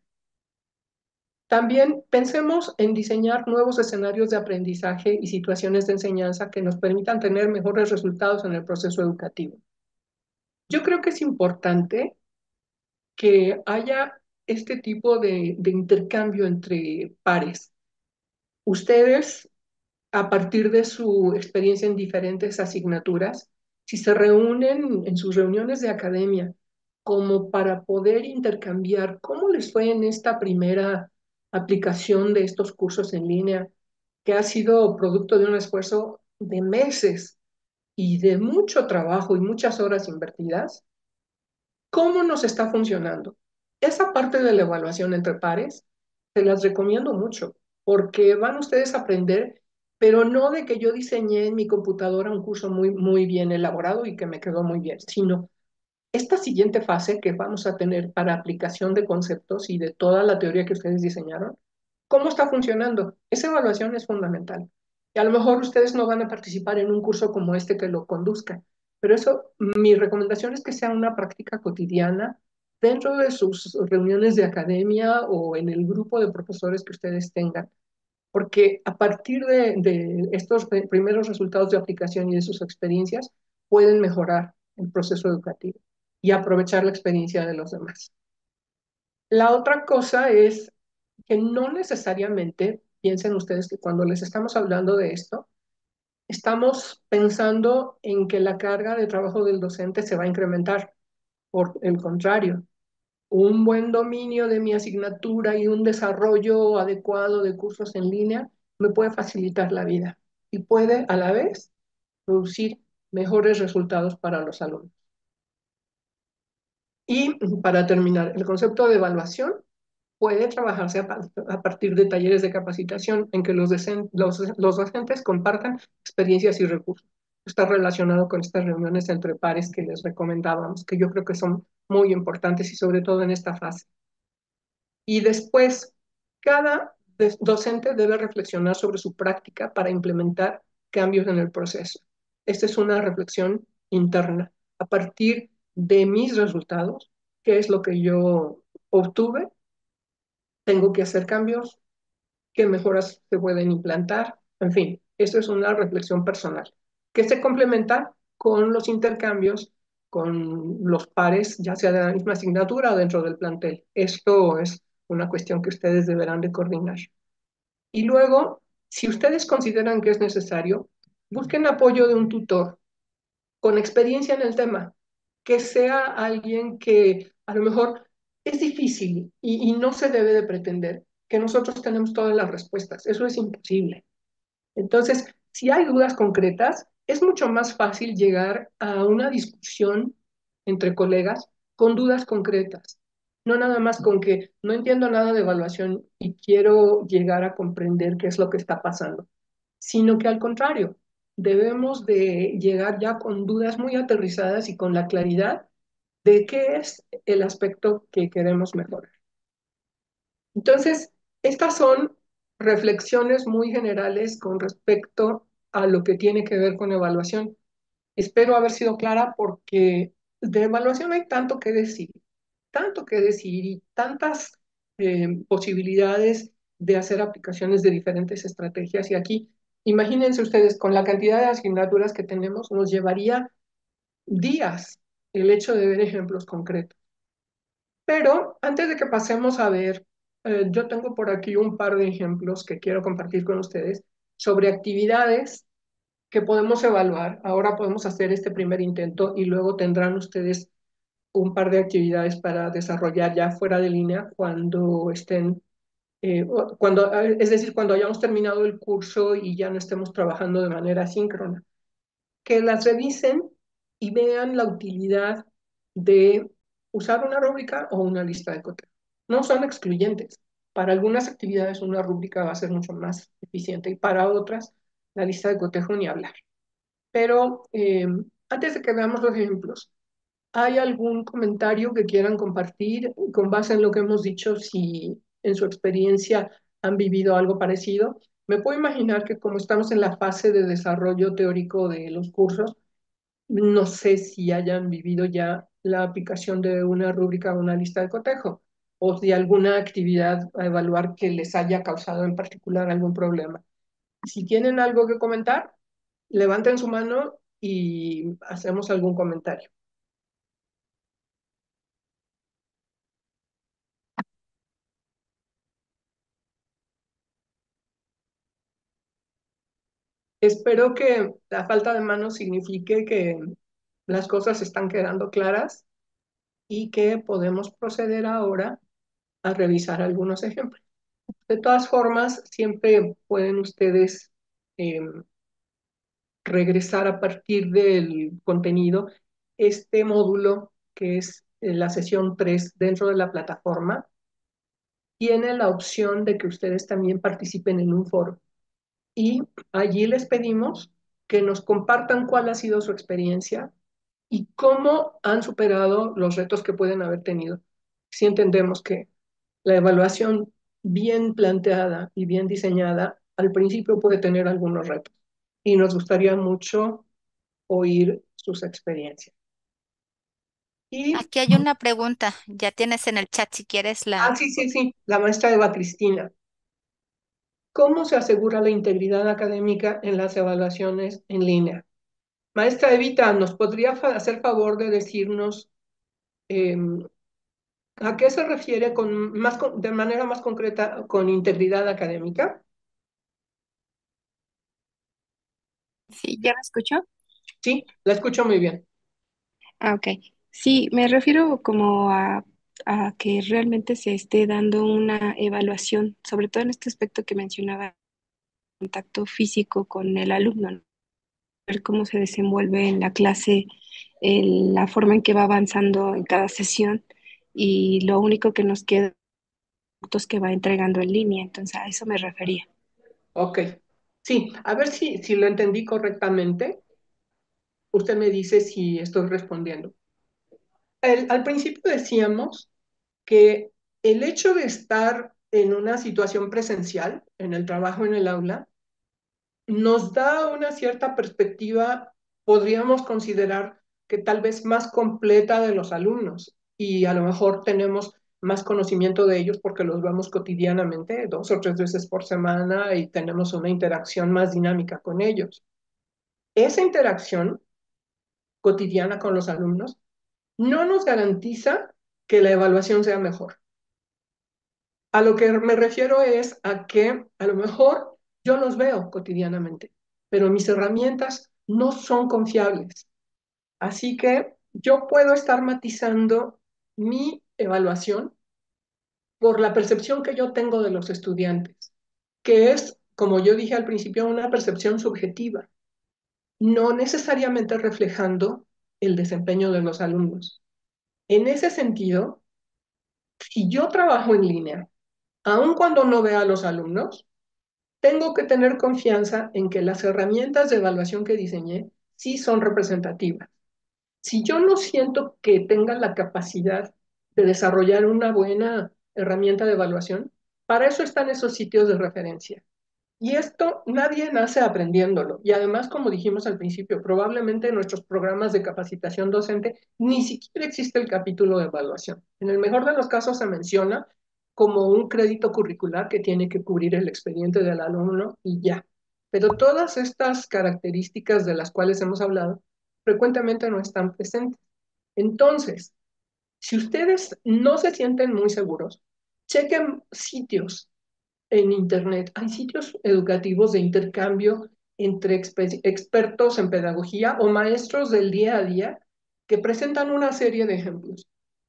[SPEAKER 2] También pensemos en diseñar nuevos escenarios de aprendizaje y situaciones de enseñanza que nos permitan tener mejores resultados en el proceso educativo. Yo creo que es importante que haya este tipo de intercambio entre pares. Ustedes a partir de su experiencia en diferentes asignaturas, si se reúnen en sus reuniones de academia como para poder intercambiar cómo les fue en esta primera aplicación de estos cursos en línea, que ha sido producto de un esfuerzo de meses y de mucho trabajo y muchas horas invertidas, ¿cómo nos está funcionando? Esa parte de la evaluación entre pares, se las recomiendo mucho, porque van ustedes a aprender, pero no de que yo diseñé en mi computadora un curso muy bien elaborado y que me quedó muy bien, sino esta siguiente fase que vamos a tener para aplicación de conceptos y de toda la teoría que ustedes diseñaron, ¿cómo está funcionando? Esa evaluación es fundamental. Y a lo mejor ustedes no van a participar en un curso como este que lo conduzca, pero eso, mi recomendación es que sea una práctica cotidiana dentro de sus reuniones de academia o en el grupo de profesores que ustedes tengan, porque a partir de estos primeros resultados de aplicación y de sus experiencias, pueden mejorar el proceso educativo y aprovechar la experiencia de los demás. La otra cosa es que no necesariamente piensen ustedes que cuando les estamos hablando de esto, estamos pensando en que la carga de trabajo del docente se va a incrementar. Por el contrario, un buen dominio de mi asignatura y un desarrollo adecuado de cursos en línea me puede facilitar la vida y puede a la vez producir mejores resultados para los alumnos. Y para terminar, el concepto de evaluación puede trabajarse a partir de talleres de capacitación en que los docentes compartan experiencias y recursos. Está relacionado con estas reuniones entre pares que les recomendábamos, que yo creo que son muy importantes y sobre todo en esta fase. Y después, cada docente debe reflexionar sobre su práctica para implementar cambios en el proceso. Esta es una reflexión interna. A partir de mis resultados, qué es lo que yo obtuve, tengo que hacer cambios, qué mejoras se pueden implantar, en fin, Eso es una reflexión personal que se complementa con los intercambios con los pares, ya sea de la misma asignatura o dentro del plantel. Esto es una cuestión que ustedes deberán de coordinar. Y luego, si ustedes consideran que es necesario, busquen apoyo de un tutor con experiencia en el tema, que sea alguien que a lo mejor es difícil y no se debe de pretender que nosotros tenemos todas las respuestas. Eso es imposible. Entonces, si hay dudas concretas, es mucho más fácil llegar a una discusión entre colegas con dudas concretas. No nada más con que no entiendo nada de evaluación y quiero llegar a comprender qué es lo que está pasando, sino que al contrario, debemos de llegar ya con dudas muy aterrizadas y con la claridad de qué es el aspecto que queremos mejorar. Entonces, estas son reflexiones muy generales con respecto a lo que tiene que ver con evaluación. Espero haber sido clara porque de evaluación hay tanto que decir y tantas posibilidades de hacer aplicaciones de diferentes estrategias. Y aquí, imagínense ustedes, con la cantidad de asignaturas que tenemos, nos llevaría días el hecho de ver ejemplos concretos. Pero antes de que pasemos a ver, yo tengo por aquí un par de ejemplos que quiero compartir con ustedes sobre actividades que podemos evaluar. Ahora podemos hacer este primer intento y luego tendrán ustedes un par de actividades para desarrollar ya fuera de línea cuando estén, es decir, cuando hayamos terminado el curso y ya no estemos trabajando de manera síncrona, que las revisen y vean la utilidad de usar una rúbrica o una lista de cotejo. No son excluyentes. Para algunas actividades una rúbrica va a ser mucho más eficiente y para otras la lista de cotejo ni hablar. Pero antes de que veamos los ejemplos, ¿hay algún comentario que quieran compartir con base en lo que hemos dicho, si en su experiencia han vivido algo parecido? Me puedo imaginar que como estamos en la fase de desarrollo teórico de los cursos, no sé si hayan vivido ya la aplicación de una rúbrica o una lista de cotejo o de alguna actividad a evaluar que les haya causado en particular algún problema. Si tienen algo que comentar, levanten su mano y hacemos algún comentario. Espero que la falta de manos signifique que las cosas están quedando claras y que podemos proceder ahora a revisar algunos ejemplos. De todas formas, siempre pueden ustedes eh, regresar a partir del contenido. Este módulo, que es la sesión 3 dentro de la plataforma, tiene la opción de que ustedes también participen en un foro. Y allí les pedimos que nos compartan cuál ha sido su experiencia y cómo han superado los retos que pueden haber tenido. Si entendemos que la evaluación bien planteada y bien diseñada al principio puede tener algunos retos y nos gustaría mucho oír sus experiencias. Y,
[SPEAKER 1] Aquí hay una pregunta, ya tienes en el chat si quieres la...
[SPEAKER 2] sí, sí, sí, la maestra Eva Cristina. ¿Cómo se asegura la integridad académica en las evaluaciones en línea? Maestra Evita, ¿nos podría hacer favor de decirnos eh, a qué se refiere de manera más concreta con integridad académica?
[SPEAKER 3] Sí, ¿ya me escuchó?
[SPEAKER 2] Sí, la escucho muy bien.
[SPEAKER 3] Ah, ok. Sí, me refiero como a que realmente se esté dando una evaluación, sobre todo en este aspecto que mencionaba, contacto físico con el alumno, ¿no? Ver cómo se desenvuelve en la clase, la forma en que va avanzando en cada sesión y lo único que nos queda es que va entregando en línea, entonces a eso me refería.
[SPEAKER 2] Ok. Sí, a ver si lo entendí correctamente. Usted me dice si estoy respondiendo. Al principio decíamos que el hecho de estar en una situación presencial, en el trabajo en el aula, nos da una cierta perspectiva, podríamos considerar que tal vez más completa de los alumnos y a lo mejor tenemos más conocimiento de ellos porque los vemos cotidianamente, 2 o 3 veces por semana y tenemos una interacción más dinámica con ellos. Esa interacción cotidiana con los alumnos no nos garantiza que la evaluación sea mejor. A lo que me refiero es a que a lo mejor yo los veo cotidianamente, pero mis herramientas no son confiables. Así que yo puedo estar matizando mi evaluación por la percepción que yo tengo de los estudiantes, que es, como yo dije al principio, una percepción subjetiva, no necesariamente reflejando el desempeño de los alumnos. En ese sentido, si yo trabajo en línea, aun cuando no vea a los alumnos, tengo que tener confianza en que las herramientas de evaluación que diseñé sí son representativas. Si yo no siento que tenga la capacidad de desarrollar una buena herramienta de evaluación, para eso están esos sitios de referencia. Y esto nadie nace aprendiéndolo. Y además, como dijimos al principio, probablemente en nuestros programas de capacitación docente ni siquiera existe el capítulo de evaluación. En el mejor de los casos se menciona como un crédito curricular que tiene que cubrir el expediente del alumno y ya. Pero todas estas características de las cuales hemos hablado frecuentemente no están presentes. Entonces, si ustedes no se sienten muy seguros, chequen sitios en Internet. Hay sitios educativos de intercambio entre expertos en pedagogía o maestros del día a día que presentan una serie de ejemplos.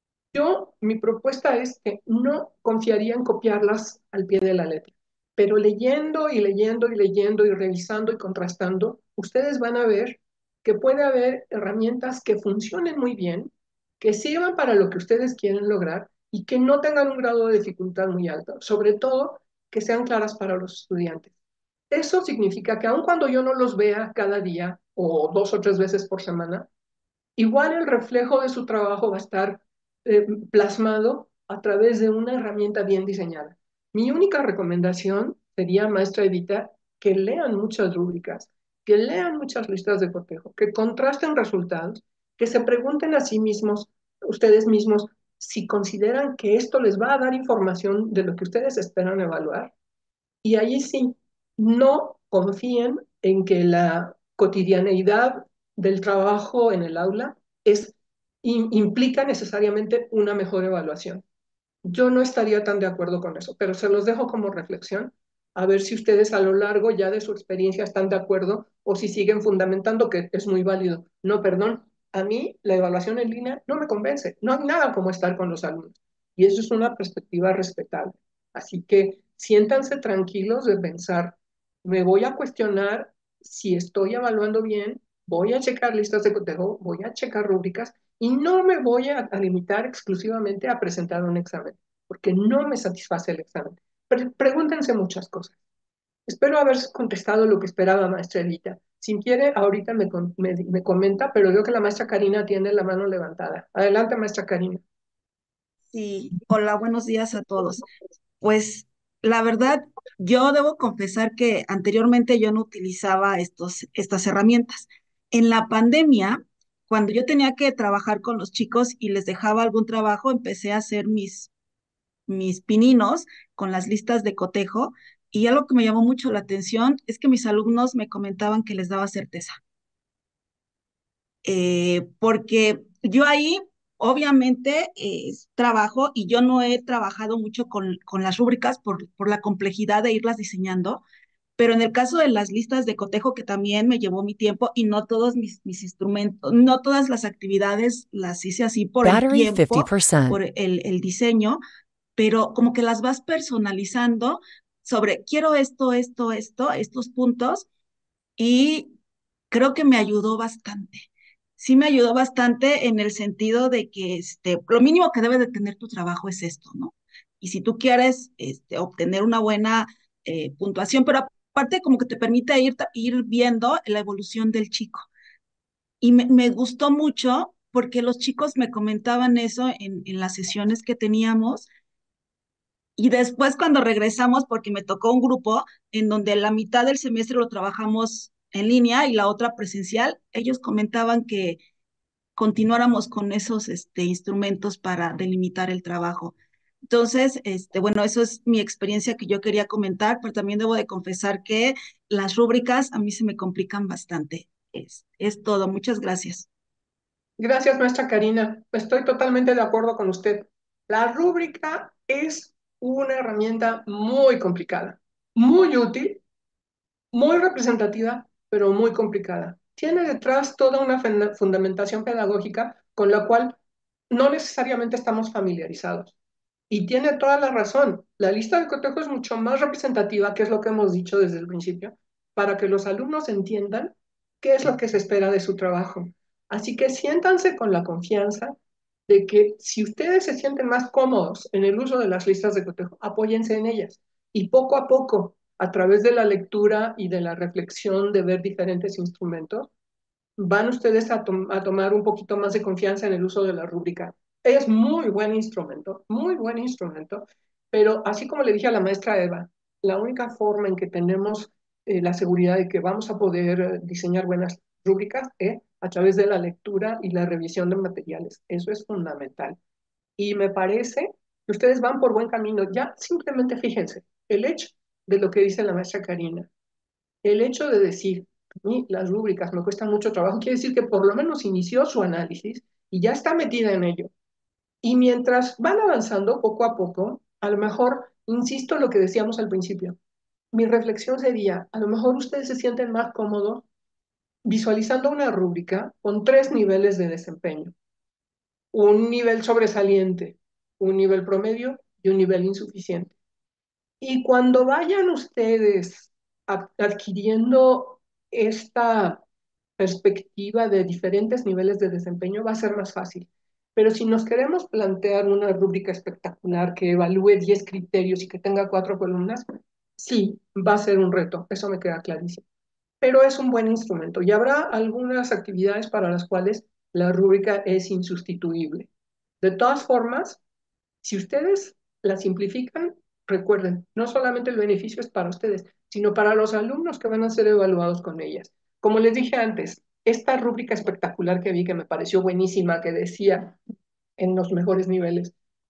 [SPEAKER 2] Mi propuesta es que no confiaría en copiarlas al pie de la letra, pero leyendo y leyendo y leyendo y revisando y contrastando, ustedes van a ver que puede haber herramientas que funcionen muy bien, que sirvan para lo que ustedes quieren lograr y que no tengan un grado de dificultad muy alto, sobre todo que sean claras para los estudiantes. Eso significa que aun cuando yo no los vea cada día o 2 o 3 veces por semana, igual el reflejo de su trabajo va a estar plasmado a través de una herramienta bien diseñada. Mi única recomendación sería, maestra Edita, que lean muchas rúbricas, que lean muchas listas de cotejo, que contrasten resultados, que se pregunten a sí mismos, ustedes mismos, si consideran que esto les va a dar información de lo que ustedes esperan evaluar. Y allí sí, no confíen en que la cotidianeidad del trabajo en el aula implica necesariamente una mejor evaluación. Yo no estaría tan de acuerdo con eso, pero se los dejo como reflexión, a ver si ustedes a lo largo ya de su experiencia están de acuerdo o si siguen fundamentando que es muy válido. No, perdón, a mí la evaluación en línea no me convence, no hay nada como estar con los alumnos. Y eso es una perspectiva respetable. Así que siéntanse tranquilos de pensar, me voy a cuestionar si estoy evaluando bien, voy a checar listas de cotejo, voy a checar rúbricas y no me voy a limitar exclusivamente a presentar un examen, porque no me satisface el examen. Pregúntense muchas cosas. Espero haber contestado lo que esperaba, maestra Elita. Si quiere, ahorita me comenta, pero veo que la maestra Karina tiene la mano levantada. Adelante, maestra Karina.
[SPEAKER 4] Sí, hola, buenos días a todos. Pues la verdad, yo debo confesar que anteriormente yo no utilizaba estas herramientas. En la pandemia, cuando yo tenía que trabajar con los chicos y les dejaba algún trabajo, empecé a hacer mis pininos con las listas de cotejo y algo que me llamó mucho la atención es que mis alumnos me comentaban que les daba certeza. Porque yo ahí obviamente trabajo y yo no he trabajado mucho con las rúbricas por la complejidad de irlas diseñando, pero en el caso de las listas de cotejo, que también me llevó mi tiempo y no todos mis instrumentos, no todas las actividades las hice así por el
[SPEAKER 5] Battery
[SPEAKER 4] tiempo,
[SPEAKER 5] 50%.
[SPEAKER 4] por el diseño, pero como que las vas personalizando sobre quiero estos puntos y creo que me ayudó bastante. Sí me ayudó bastante en el sentido de que lo mínimo que debe de tener tu trabajo es esto, ¿no? Y si tú quieres obtener una buena puntuación, pero aparte como que te permite ir viendo la evolución del chico. Y me gustó mucho porque los chicos me comentaban eso en las sesiones que teníamos y después cuando regresamos, porque me tocó un grupo en donde la mitad del semestre lo trabajamos en línea y la otra presencial, ellos comentaban que continuáramos con esos instrumentos para delimitar el trabajo. Entonces, bueno, eso es mi experiencia que yo quería comentar, pero también debo de confesar que las rúbricas a mí se me complican bastante. Es todo. Muchas gracias.
[SPEAKER 2] Gracias, maestra Karina. Estoy totalmente de acuerdo con usted. La rúbrica es una herramienta muy complicada, muy útil, muy representativa, pero muy complicada. Tiene detrás toda una fundamentación pedagógica con la cual no necesariamente estamos familiarizados. Y tiene toda la razón. La lista de cotejo es mucho más representativa, que es lo que hemos dicho desde el principio, para que los alumnos entiendan qué es lo que se espera de su trabajo. Así que siéntanse con la confianza de que si ustedes se sienten más cómodos en el uso de las listas de cotejo, apóyense en ellas. Y poco a poco, a través de la lectura y de la reflexión de ver diferentes instrumentos, van ustedes a tomar un poquito más de confianza en el uso de la rúbrica. Es muy buen instrumento, pero así como le dije a la maestra Eva, la única forma en que tenemos la seguridad de que vamos a poder diseñar buenas rúbricas es a través de la lectura y la revisión de materiales. Eso es fundamental. Y me parece que ustedes van por buen camino. Ya simplemente fíjense, el hecho de lo que dice la maestra Karina, el hecho de decir, a mí las rúbricas me cuestan mucho trabajo, quiere decir que por lo menos inició su análisis y ya está metida en ello. Y mientras van avanzando poco a poco, a lo mejor, insisto en lo que decíamos al principio, mi reflexión sería, a lo mejor ustedes se sienten más cómodos visualizando una rúbrica con tres niveles de desempeño, un nivel sobresaliente, un nivel promedio y un nivel insuficiente. Y cuando vayan ustedes adquiriendo esta perspectiva de diferentes niveles de desempeño, va a ser más fácil. Pero si nos queremos plantear una rúbrica espectacular que evalúe 10 criterios y que tenga 4 columnas, sí, va a ser un reto, eso me queda clarísimo. Pero es un buen instrumento y habrá algunas actividades para las cuales la rúbrica es insustituible. De todas formas, si ustedes la simplifican, recuerden, no solamente el beneficio es para ustedes, sino para los alumnos que van a ser evaluados con ellas. Como les dije antes, esta rúbrica espectacular que vi, que me pareció buenísima, que decía en los mejores niveles,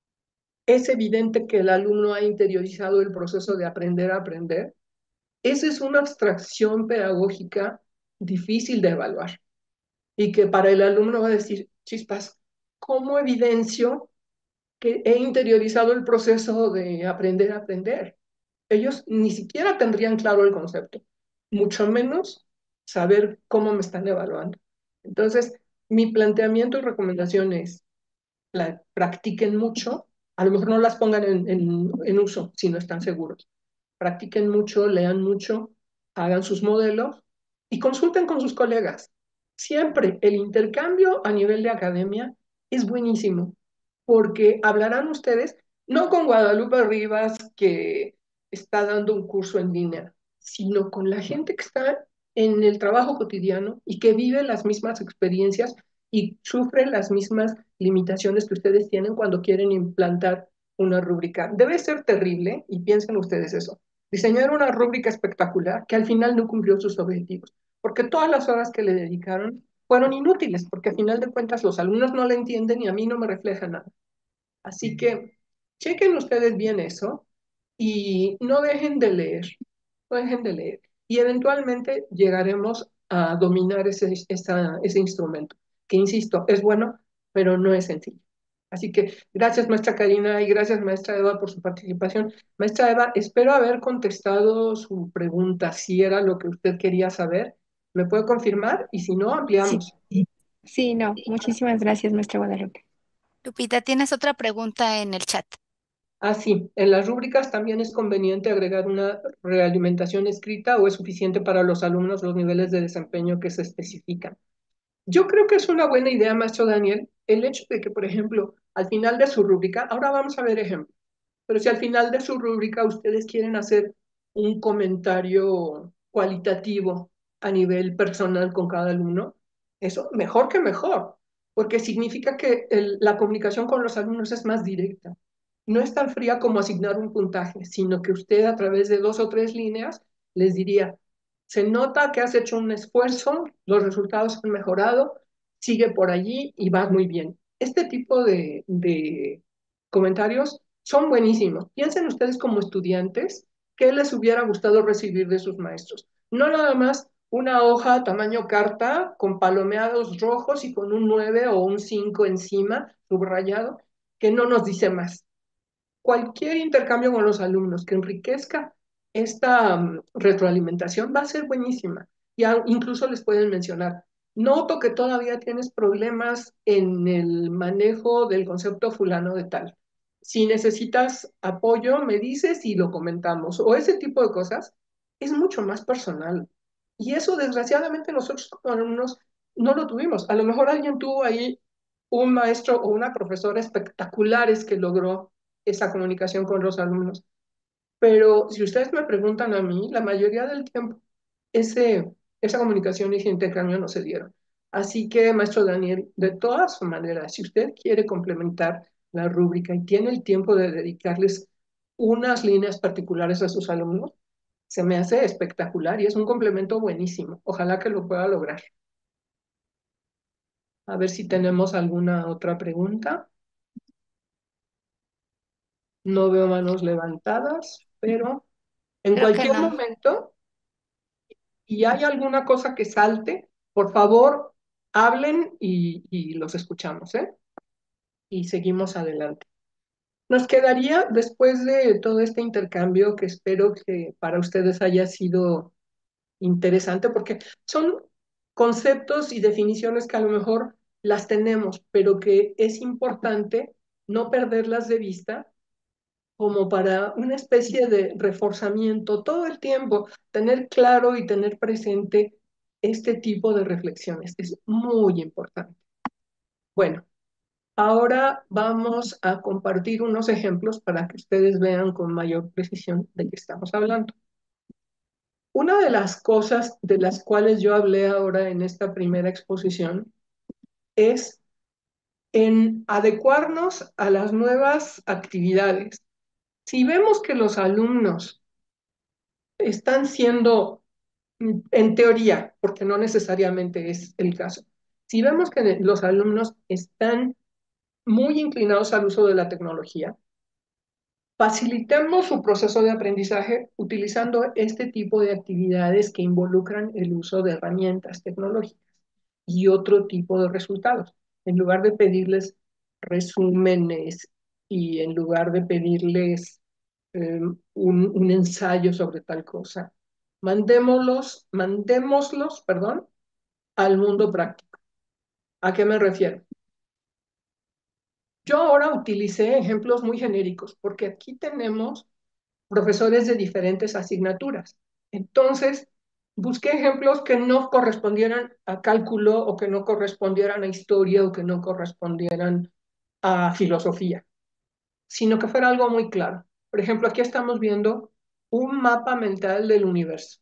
[SPEAKER 2] es evidente que el alumno ha interiorizado el proceso de aprender a aprender. Esa es una abstracción pedagógica difícil de evaluar y que para el alumno va a decir, chispas, ¿cómo evidencio que he interiorizado el proceso de aprender a aprender? Ellos ni siquiera tendrían claro el concepto, mucho menos saber cómo me están evaluando. Entonces, mi planteamiento y recomendación es, practiquen mucho, a lo mejor no las pongan en uso si no están seguros. Practiquen mucho, lean mucho, hagan sus modelos y consulten con sus colegas. Siempre el intercambio a nivel de academia es buenísimo, porque hablarán ustedes, no con Guadalupe Rivas, que está dando un curso en línea, sino con la gente que está en el trabajo cotidiano y que vive las mismas experiencias y sufre las mismas limitaciones que ustedes tienen cuando quieren implantar una rúbrica. Debe ser terrible, y piensen ustedes eso, diseñar una rúbrica espectacular que al final no cumplió sus objetivos, porque todas las horas que le dedicaron fueron inútiles, porque al final de cuentas los alumnos no la entienden y a mí no me refleja nada. Así que chequen ustedes bien eso y no dejen de leer, no dejen de leer. Y eventualmente llegaremos a dominar ese instrumento, que insisto, es bueno, pero no es sencillo. Así que gracias, maestra Karina, y gracias, maestra Eva, por su participación. Maestra Eva, espero haber contestado su pregunta, si era lo que usted quería saber. ¿Me puede confirmar? Y si no,
[SPEAKER 3] Sí,
[SPEAKER 2] ampliamos.
[SPEAKER 3] sí, no. Muchísimas gracias, maestra Guadalupe.
[SPEAKER 1] Lupita, tienes otra pregunta en el chat.
[SPEAKER 2] Ah, sí, en las rúbricas también es conveniente agregar una realimentación escrita o es suficiente para los alumnos los niveles de desempeño que se especifican. Yo creo que es una buena idea, maestro Daniel, el hecho de que, por ejemplo, al final de su rúbrica, ahora vamos a ver ejemplos, pero si al final de su rúbrica ustedes quieren hacer un comentario cualitativo a nivel personal con cada alumno, eso mejor que mejor, porque significa que la comunicación con los alumnos es más directa. No es tan fría como asignar un puntaje, sino que usted a través de dos o tres líneas les diría, se nota que has hecho un esfuerzo, los resultados han mejorado, sigue por allí y vas muy bien. Este tipo de comentarios son buenísimos. Piensen ustedes como estudiantes, ¿qué les hubiera gustado recibir de sus maestros? No nada más una hoja tamaño carta con palomeados rojos y con un 9 o un 5 encima, subrayado, que no nos dice más. Cualquier intercambio con los alumnos que enriquezca esta retroalimentación va a ser buenísima. Ya incluso les pueden mencionar, noto que todavía tienes problemas en el manejo del concepto fulano de tal. Si necesitas apoyo, me dices y lo comentamos. O ese tipo de cosas es mucho más personal. Y eso, desgraciadamente, nosotros como alumnos no lo tuvimos. A lo mejor alguien tuvo ahí un maestro o una profesora espectaculares que logró esa comunicación con los alumnos. Pero si ustedes me preguntan a mí, la mayoría del tiempo esa comunicación y ese intercambio no se dieron. Así que, maestro Daniel, de todas maneras, si usted quiere complementar la rúbrica y tiene el tiempo de dedicarles unas líneas particulares a sus alumnos, se me hace espectacular y es un complemento buenísimo. Ojalá que lo pueda lograr. A ver si tenemos alguna otra pregunta. No veo manos levantadas, pero en
[SPEAKER 1] Creo que
[SPEAKER 2] cualquier
[SPEAKER 1] no.
[SPEAKER 2] momento, y hay alguna cosa que salte, por favor, hablen y los escuchamos, ¿eh? Y seguimos adelante. Nos quedaría, después de todo este intercambio, que espero que para ustedes haya sido interesante, porque son conceptos y definiciones que a lo mejor las tenemos, pero que es importante no perderlas de vista como para una especie de reforzamiento todo el tiempo, tener claro y tener presente este tipo de reflexiones. Es muy importante. Bueno, ahora vamos a compartir unos ejemplos para que ustedes vean con mayor precisión de qué estamos hablando. Una de las cosas de las cuales yo hablé ahora en esta primera exposición es en adecuarnos a las nuevas actividades. Si vemos que los alumnos están siendo, en teoría, porque no necesariamente es el caso, si vemos que los alumnos están muy inclinados al uso de la tecnología, facilitemos su proceso de aprendizaje utilizando este tipo de actividades que involucran el uso de herramientas tecnológicas y otro tipo de resultados. En lugar de pedirles resúmenes y en lugar de pedirles un ensayo sobre tal cosa, mandémoslos, al mundo práctico. ¿A qué me refiero? Yo ahora utilicé ejemplos muy genéricos porque aquí tenemos profesores de diferentes asignaturas. Entonces, busqué ejemplos que no correspondieran a cálculo o que no correspondieran a historia o que no correspondieran a filosofía, sino que fuera algo muy claro. Por ejemplo, aquí estamos viendo un mapa mental del universo.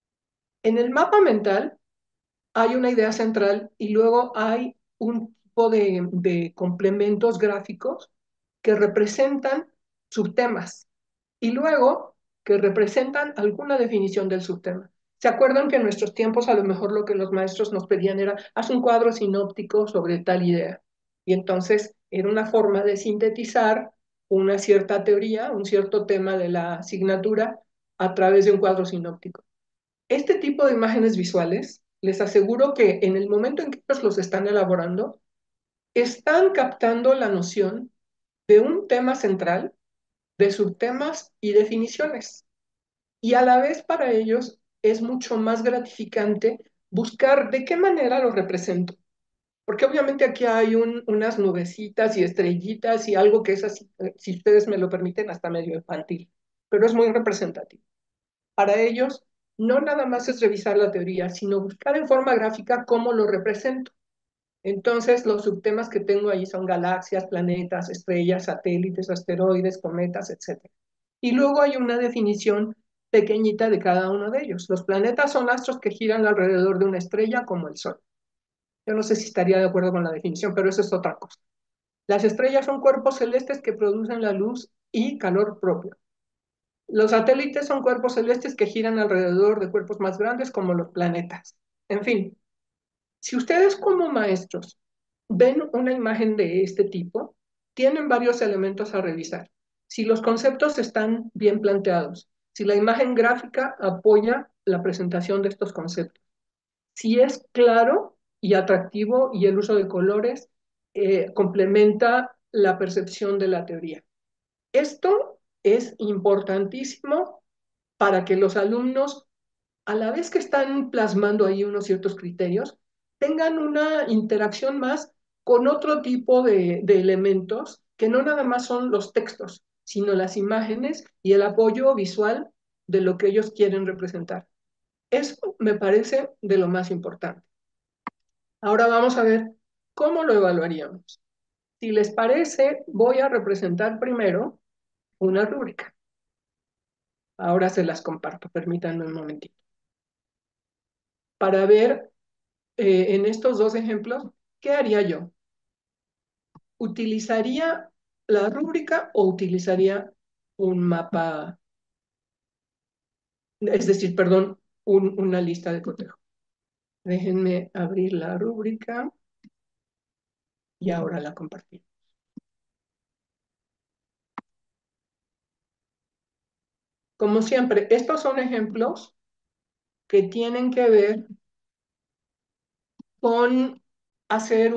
[SPEAKER 2] En el mapa mental hay una idea central y luego hay un tipo de complementos gráficos que representan subtemas y luego que representan alguna definición del subtema. ¿Se acuerdan que en nuestros tiempos a lo mejor lo que los maestros nos pedían era haz un cuadro sinóptico sobre tal idea? Y entonces era una forma de sintetizar una cierta teoría, un cierto tema de la asignatura a través de un cuadro sinóptico. Este tipo de imágenes visuales, les aseguro que en el momento en que ellos los están elaborando, están captando la noción de un tema central, de subtemas y definiciones. Y a la vez para ellos es mucho más gratificante buscar de qué manera lo represento. Porque obviamente aquí hay unas nubecitas y estrellitas y algo que es así, si ustedes me lo permiten, hasta medio infantil, pero es muy representativo. Para ellos, no nada más es revisar la teoría, sino buscar en forma gráfica cómo lo represento. Entonces, los subtemas que tengo ahí son galaxias, planetas, estrellas, satélites, asteroides, cometas, etcétera. Y luego hay una definición pequeñita de cada uno de ellos. Los planetas son astros que giran alrededor de una estrella como el Sol. Yo no sé si estaría de acuerdo con la definición, pero eso es otra cosa. Las estrellas son cuerpos celestes que producen la luz y calor propio. Los satélites son cuerpos celestes que giran alrededor de cuerpos más grandes como los planetas. En fin, si ustedes como maestros ven una imagen de este tipo, tienen varios elementos a revisar. si los conceptos están bien planteados, si la imagen gráfica apoya la presentación de estos conceptos, si es claro y atractivo y el uso de colores complementa la percepción de la teoría. Esto es importantísimo para que los alumnos, a la vez que están plasmando ahí unos ciertos criterios, tengan una interacción más con otro tipo de elementos que no nada más son los textos, sino las imágenes y el apoyo visual de lo que ellos quieren representar. Eso me parece de lo más importante. Ahora vamos a ver cómo lo evaluaríamos. Si les parece, voy a representar primero una rúbrica. Ahora se las comparto, permítanme un momentito. Para ver en estos dos ejemplos, ¿qué haría yo? ¿Utilizaría la rúbrica o utilizaría un mapa, es decir, perdón, una lista de cotejo? Déjenme abrir la rúbrica y ahora la compartí. Como siempre, estos son ejemplos que tienen que ver con hacer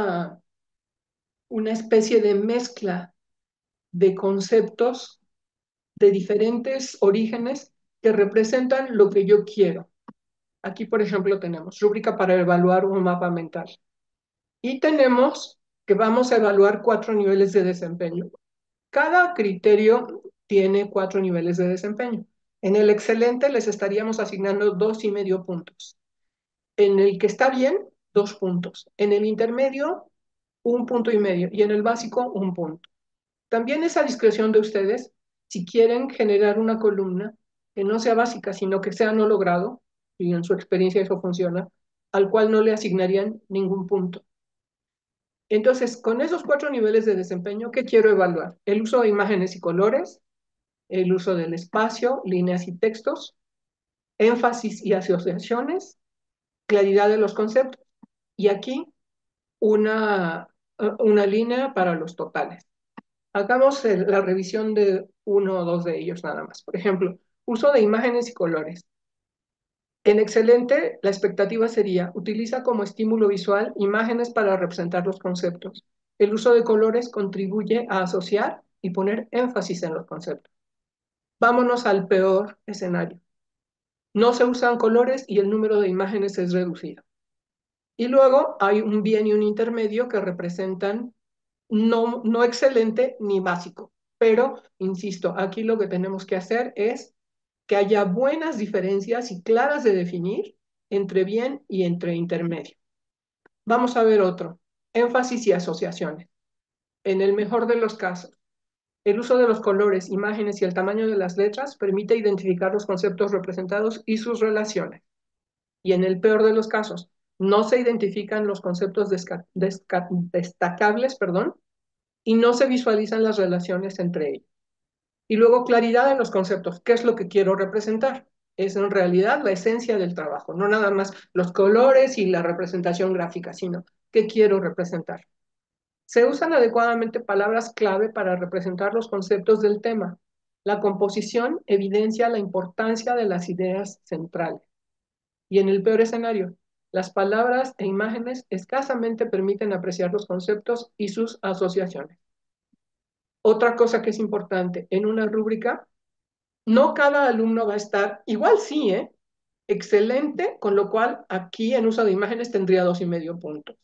[SPEAKER 2] una especie de mezcla de conceptos de diferentes orígenes que representan lo que yo quiero. Aquí, por ejemplo, tenemos rúbrica para evaluar un mapa mental. Y tenemos que vamos a evaluar 4 niveles de desempeño. Cada criterio tiene 4 niveles de desempeño. En el excelente les estaríamos asignando 2,5 puntos. En el que está bien, 2 puntos. En el intermedio, 1,5 puntos. Y en el básico, 1 punto. También es a discreción de ustedes si quieren generar una columna que no sea básica, sino que sea no logrado, y en su experiencia eso funciona, al cual no le asignarían ningún punto. Entonces, con esos 4 niveles de desempeño, ¿qué quiero evaluar? El uso de imágenes y colores, el uso del espacio, líneas y textos, énfasis y asociaciones, claridad de los conceptos. Y aquí una línea para los totales. Hagamos la revisión de uno o dos de ellos nada más. Por ejemplo, uso de imágenes y colores. En excelente, la expectativa sería, utiliza como estímulo visual imágenes para representar los conceptos. El uso de colores contribuye a asociar y poner énfasis en los conceptos. Vámonos al peor escenario. No se usan colores y el número de imágenes es reducido. Y luego hay un bien y un intermedio que representan no excelente ni básico. Pero, insisto, aquí lo que tenemos que hacer es que haya buenas diferencias y claras de definir entre bien y entre intermedio. Vamos a ver otro. Énfasis y asociaciones. En el mejor de los casos, el uso de los colores, imágenes y el tamaño de las letras permite identificar los conceptos representados y sus relaciones. Y en el peor de los casos, no se identifican los conceptos destacables, y no se visualizan las relaciones entre ellos. Y luego claridad en los conceptos. ¿Qué es lo que quiero representar? Es en realidad la esencia del trabajo, no nada más los colores y la representación gráfica, sino qué quiero representar. Se usan adecuadamente palabras clave para representar los conceptos del tema. La composición evidencia la importancia de las ideas centrales. Y en el peor escenario, las palabras e imágenes escasamente permiten apreciar los conceptos y sus asociaciones. Otra cosa que es importante, en una rúbrica, no cada alumno va a estar, igual sí, excelente, con lo cual aquí en uso de imágenes tendría 2,5 puntos.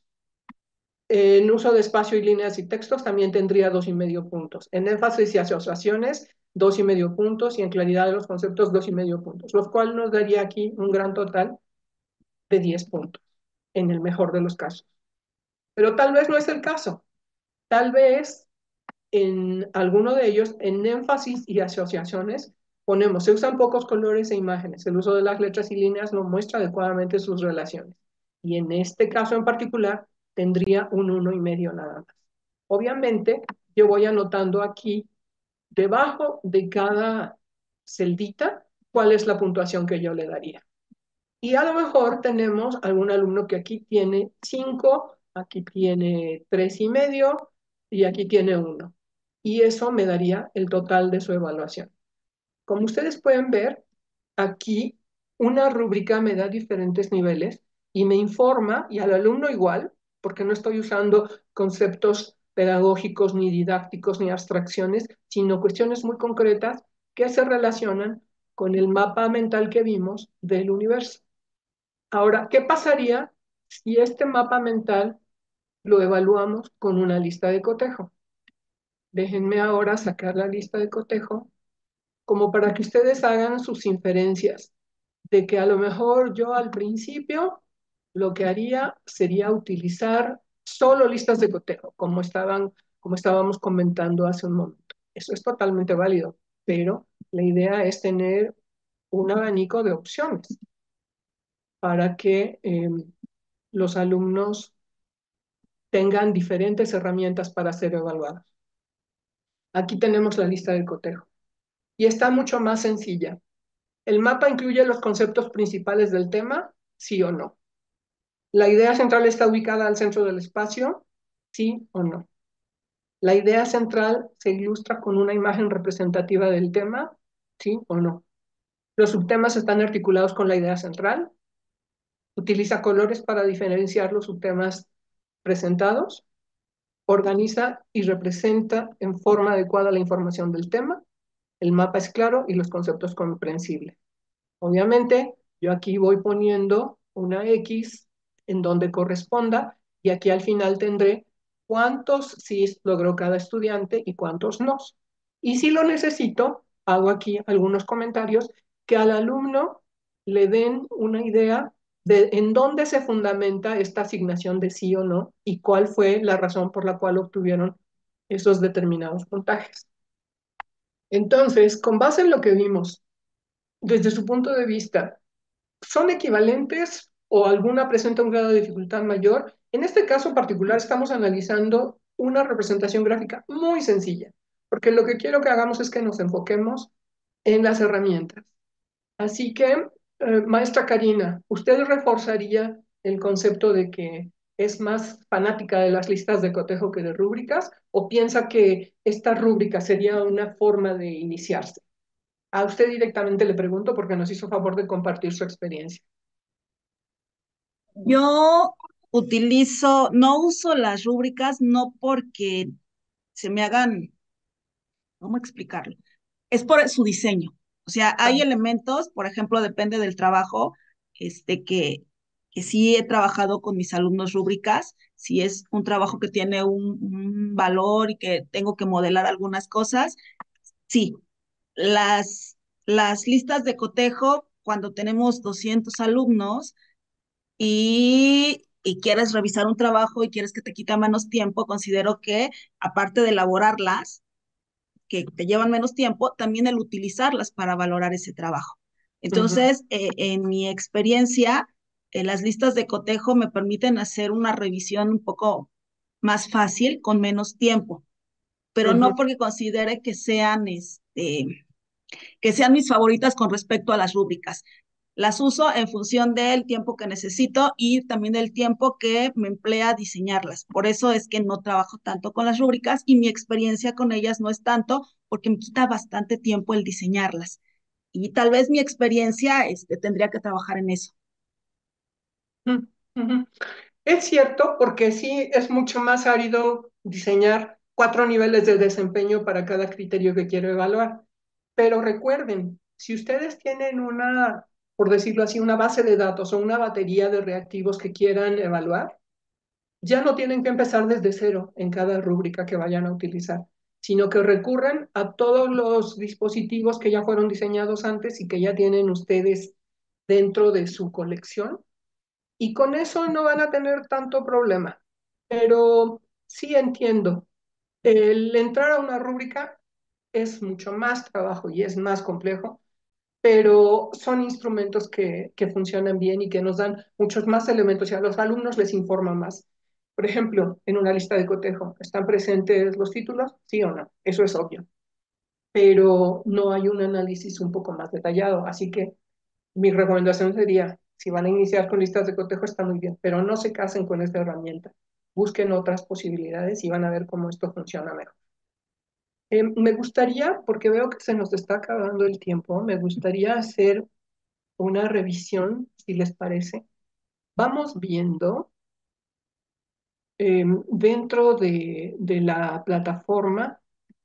[SPEAKER 2] En uso de espacio y líneas y textos también tendría 2,5 puntos. En énfasis y asociaciones, 2,5 puntos. Y en claridad de los conceptos, 2,5 puntos. Lo cual nos daría aquí un gran total de 10 puntos, en el mejor de los casos. Pero tal vez no es el caso. Tal vez en alguno de ellos, en énfasis y asociaciones, ponemos, se usan pocos colores e imágenes. El uso de las letras y líneas no muestra adecuadamente sus relaciones. Y en este caso en particular, tendría un 1,5 nada más. Obviamente, yo voy anotando aquí, debajo de cada celdita, cuál es la puntuación que yo le daría. Y a lo mejor tenemos algún alumno que aquí tiene 5, aquí tiene 3,5 y aquí tiene 1. y eso me daría el total de su evaluación. Como ustedes pueden ver, aquí una rúbrica me da diferentes niveles y me informa, y al alumno igual, porque no estoy usando conceptos pedagógicos, ni didácticos, ni abstracciones, sino cuestiones muy concretas que se relacionan con el mapa mental que vimos del universo. Ahora, ¿qué pasaría si este mapa mental lo evaluamos con una lista de cotejo? Déjenme ahora sacar la lista de cotejo como para que ustedes hagan sus inferencias de que a lo mejor yo al principio lo que haría sería utilizar solo listas de cotejo, como estábamos comentando hace un momento. Eso es totalmente válido, pero la idea es tener un abanico de opciones para que los alumnos tengan diferentes herramientas para ser evaluados. Aquí tenemos la lista de cotejo y está mucho más sencilla. ¿El mapa incluye los conceptos principales del tema? Sí o no. ¿La idea central está ubicada al centro del espacio? Sí o no. ¿La idea central se ilustra con una imagen representativa del tema? Sí o no. ¿Los subtemas están articulados con la idea central? ¿Utiliza colores para diferenciar los subtemas presentados? ¿Organiza y representa en forma adecuada la información del tema? ¿El mapa es claro y los conceptos comprensibles? Obviamente, yo aquí voy poniendo una X en donde corresponda y aquí al final tendré cuántos sí logró cada estudiante y cuántos no. Y si lo necesito, hago aquí algunos comentarios que al alumno le den una idea de en dónde se fundamenta esta asignación de sí o no y cuál fue la razón por la cual obtuvieron esos determinados puntajes. Entonces, con base en lo que vimos, desde su punto de vista, ¿son equivalentes o alguna presenta un grado de dificultad mayor? En este caso particular estamos analizando una representación gráfica muy sencilla, porque lo que quiero que hagamos es que nos enfoquemos en las herramientas. Así que, maestra Karina, ¿usted reforzaría el concepto de que es más fanática de las listas de cotejo que de rúbricas o piensa que esta rúbrica sería una forma de iniciarse? A usted directamente le pregunto porque nos hizo favor de compartir su experiencia.
[SPEAKER 4] Yo utilizo, no uso las rúbricas, no porque se me hagan, ¿cómo explicarlo? Es por su diseño. O sea, hay elementos, por ejemplo, depende del trabajo, que sí he trabajado con mis alumnos rúbricas, si es un trabajo que tiene un valor y que tengo que modelar algunas cosas, sí. Las listas de cotejo, cuando tenemos 200 alumnos y quieres revisar un trabajo y quieres que te quita menos tiempo, considero que aparte de elaborarlas, que te llevan menos tiempo, también el utilizarlas para valorar ese trabajo.
[SPEAKER 2] Ujú,
[SPEAKER 4] Entonces, en mi experiencia, las listas de cotejo me permiten hacer una revisión un poco más fácil, con menos tiempo, pero
[SPEAKER 2] ujú,
[SPEAKER 4] no porque considere que sean mis favoritas con respecto a las rúbricas. Las uso en función del tiempo que necesito y también del tiempo que me emplea diseñarlas. Por eso es que no trabajo tanto con las rúbricas y mi experiencia con ellas no es tanto porque me quita bastante tiempo el diseñarlas. Y tal vez mi experiencia tendría que trabajar en eso.
[SPEAKER 2] ujú, ujú. Es cierto, porque sí es mucho más árido diseñar 4 niveles de desempeño para cada criterio que quiero evaluar. Pero recuerden, si ustedes tienen una, por decirlo así, una base de datos o una batería de reactivos que quieran evaluar, ya no tienen que empezar desde cero en cada rúbrica que vayan a utilizar, sino que recurren a todos los dispositivos que ya fueron diseñados antes y que ya tienen ustedes dentro de su colección y con eso no van a tener tanto problema. Pero sí entiendo, el entrar a una rúbrica es mucho más trabajo y es más complejo, pero son instrumentos que funcionan bien y que nos dan muchos más elementos y a los alumnos les informa más. Por ejemplo, en una lista de cotejo, ¿están presentes los títulos? Sí o no, eso es obvio, pero no hay un análisis un poco más detallado, así que mi recomendación sería, si van a iniciar con listas de cotejo está muy bien, pero no se casen con esta herramienta. Busquen otras posibilidades y van a ver cómo esto funciona mejor. Me gustaría, porque veo que se nos está acabando el tiempo, me gustaría hacer una revisión, si les parece. Vamos viendo dentro de la plataforma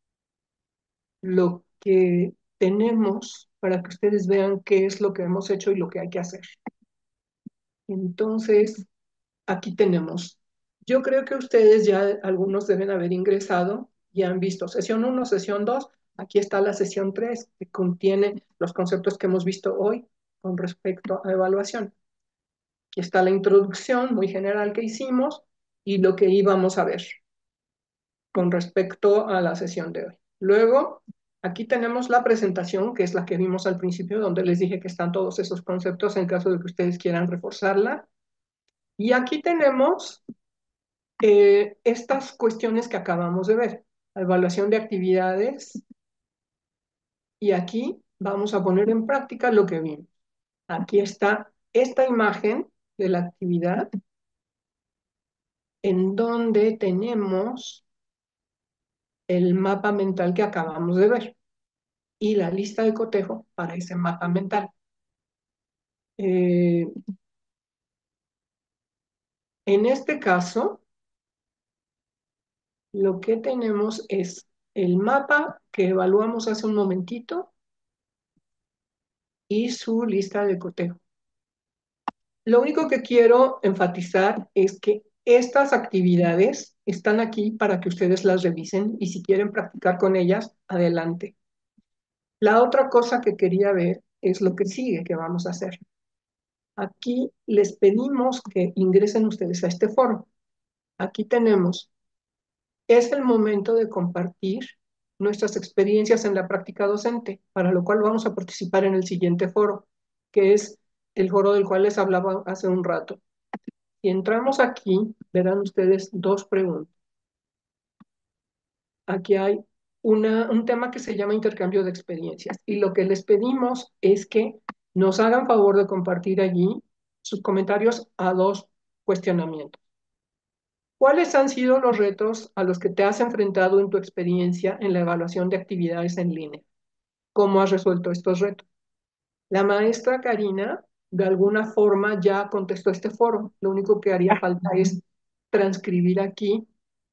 [SPEAKER 2] lo que tenemos para que ustedes vean qué es lo que hemos hecho y lo que hay que hacer. Entonces, aquí tenemos. Yo creo que ustedes ya algunos deben haber ingresado y han visto sesión 1, sesión 2. Aquí está la sesión 3, que contiene los conceptos que hemos visto hoy con respecto a evaluación. Aquí está la introducción muy general que hicimos y lo que íbamos a ver con respecto a la sesión de hoy. Luego, aquí tenemos la presentación, que es la que vimos al principio, donde les dije que están todos esos conceptos en caso de que ustedes quieran reforzarla. Y aquí tenemos estas cuestiones que acabamos de ver, la evaluación de actividades, y aquí vamos a poner en práctica lo que vimos. Aquí está esta imagen de la actividad, en donde tenemos el mapa mental que acabamos de ver y la lista de cotejo para ese mapa mental. Eh, en este caso, lo que tenemos es el mapa que evaluamos hace un momentito y su lista de cotejo. Lo único que quiero enfatizar es que estas actividades están aquí para que ustedes las revisen y si quieren practicar con ellas, adelante. La otra cosa que quería ver es lo que sigue que vamos a hacer. Aquí les pedimos que ingresen ustedes a este foro. Aquí tenemos, es el momento de compartir nuestras experiencias en la práctica docente, para lo cual vamos a participar en el siguiente foro, que es el foro del cual les hablaba hace un rato. Si entramos aquí, verán ustedes dos preguntas. Aquí hay un tema que se llama intercambio de experiencias y lo que les pedimos es que nos hagan favor de compartir allí sus comentarios a dos cuestionamientos. ¿Cuáles han sido los retos a los que te has enfrentado en tu experiencia en la evaluación de actividades en línea? ¿Cómo has resuelto estos retos? La maestra Karina, de alguna forma, ya contestó este foro. Lo único que haría falta es transcribir aquí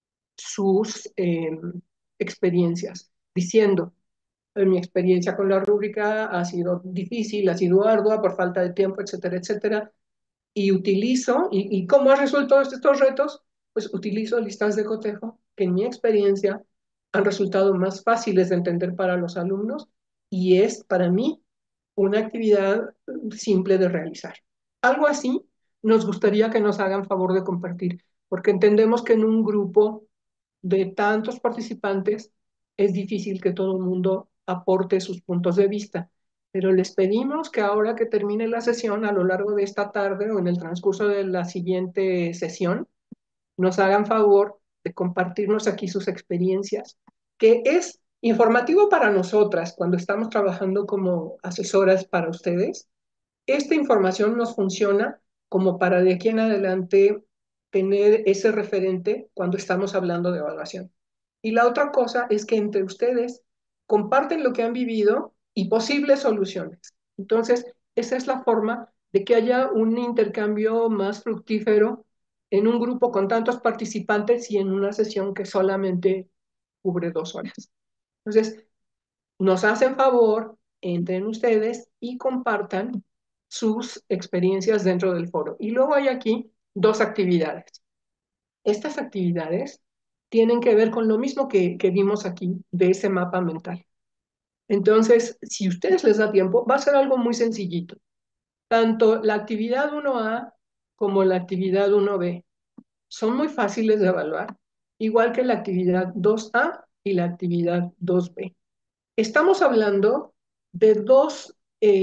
[SPEAKER 2] sus experiencias, diciendo, mi experiencia con la rúbrica ha sido difícil, ha sido ardua por falta de tiempo, etcétera, etcétera, y utilizo, y ¿cómo has resuelto estos retos? Pues utilizo listas de cotejo que en mi experiencia han resultado más fáciles de entender para los alumnos y es para mí una actividad simple de realizar. Algo así nos gustaría que nos hagan favor de compartir, porque entendemos que en un grupo de tantos participantes es difícil que todo el mundo aporte sus puntos de vista, pero les pedimos que ahora que termine la sesión, a lo largo de esta tarde o en el transcurso de la siguiente sesión, nos hagan favor de compartirnos aquí sus experiencias, que es informativo para nosotras cuando estamos trabajando como asesoras para ustedes. Esta información nos funciona como para de aquí en adelante tener ese referente cuando estamos hablando de evaluación. Y la otra cosa es que entre ustedes comparten lo que han vivido y posibles soluciones. Entonces, esa es la forma de que haya un intercambio más fructífero en un grupo con tantos participantes y en una sesión que solamente cubre 2 horas. Entonces, nos hacen favor, entren ustedes y compartan sus experiencias dentro del foro. Y luego hay aquí dos actividades. Estas actividades tienen que ver con lo mismo que vimos aquí de ese mapa mental. Entonces, si ustedes les da tiempo, va a ser algo muy sencillito. Tanto la actividad 1A como la actividad 1B son muy fáciles de evaluar, igual que la actividad 2A y la actividad 2B. Estamos hablando de dos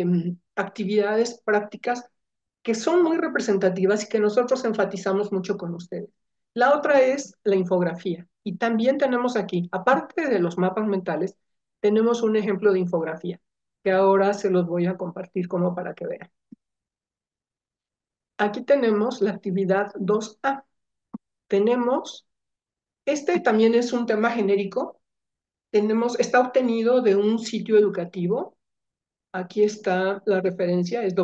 [SPEAKER 2] actividades prácticas que son muy representativas y que nosotros enfatizamos mucho con ustedes. La otra es la infografía. Y también tenemos aquí, aparte de los mapas mentales, tenemos un ejemplo de infografía, que ahora se los voy a compartir como para que vean. Aquí tenemos la actividad 2A. Tenemos, este también es un tema genérico, está obtenido de un sitio educativo. Aquí está la referencia, es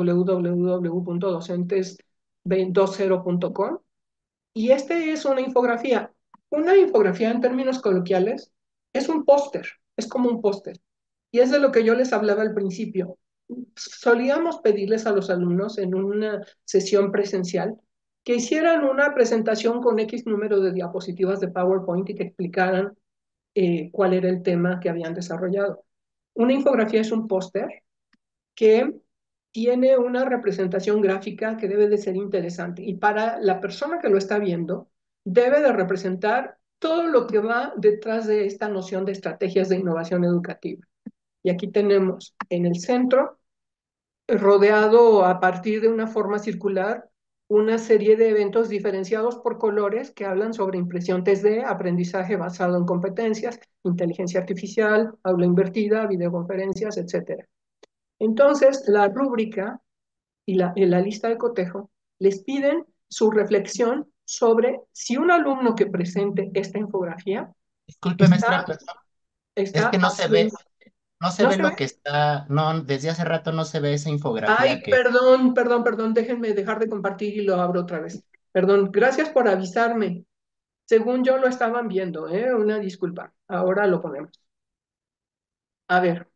[SPEAKER 2] www.docentes20.com. Y este es una infografía. Una infografía en términos coloquiales es un póster, es como un póster. Y es de lo que yo les hablaba al principio. Solíamos pedirles a los alumnos en una sesión presencial que hicieran una presentación con X número de diapositivas de PowerPoint y que explicaran cuál era el tema que habían desarrollado. Una infografía es un póster que tiene una representación gráfica que debe de ser interesante y para la persona que lo está viendo debe de representar todo lo que va detrás de esta noción de estrategias de innovación educativa. Y aquí tenemos en el centro, rodeado a partir de una forma circular, una serie de eventos diferenciados por colores que hablan sobre impresión 3D, aprendizaje basado en competencias, inteligencia artificial, aula invertida, videoconferencias, etcétera. Entonces, la rúbrica y la lista de cotejo les piden su reflexión sobre si un alumno que presente esta infografía
[SPEAKER 5] Disculpe,
[SPEAKER 2] está,
[SPEAKER 5] maestra, perdón. Es
[SPEAKER 2] está
[SPEAKER 5] que
[SPEAKER 2] haciendo.
[SPEAKER 5] no se
[SPEAKER 2] ¿No
[SPEAKER 5] ve
[SPEAKER 2] se ve?
[SPEAKER 5] lo que está, no, desde hace rato no se ve esa infografía
[SPEAKER 2] Ay,
[SPEAKER 5] que,
[SPEAKER 2] perdón, perdón, perdón, déjenme dejar de compartir y lo abro otra vez. Perdón, gracias por avisarme. Según yo lo estaban viendo, ¿eh? Una disculpa. Ahora lo ponemos. A ver,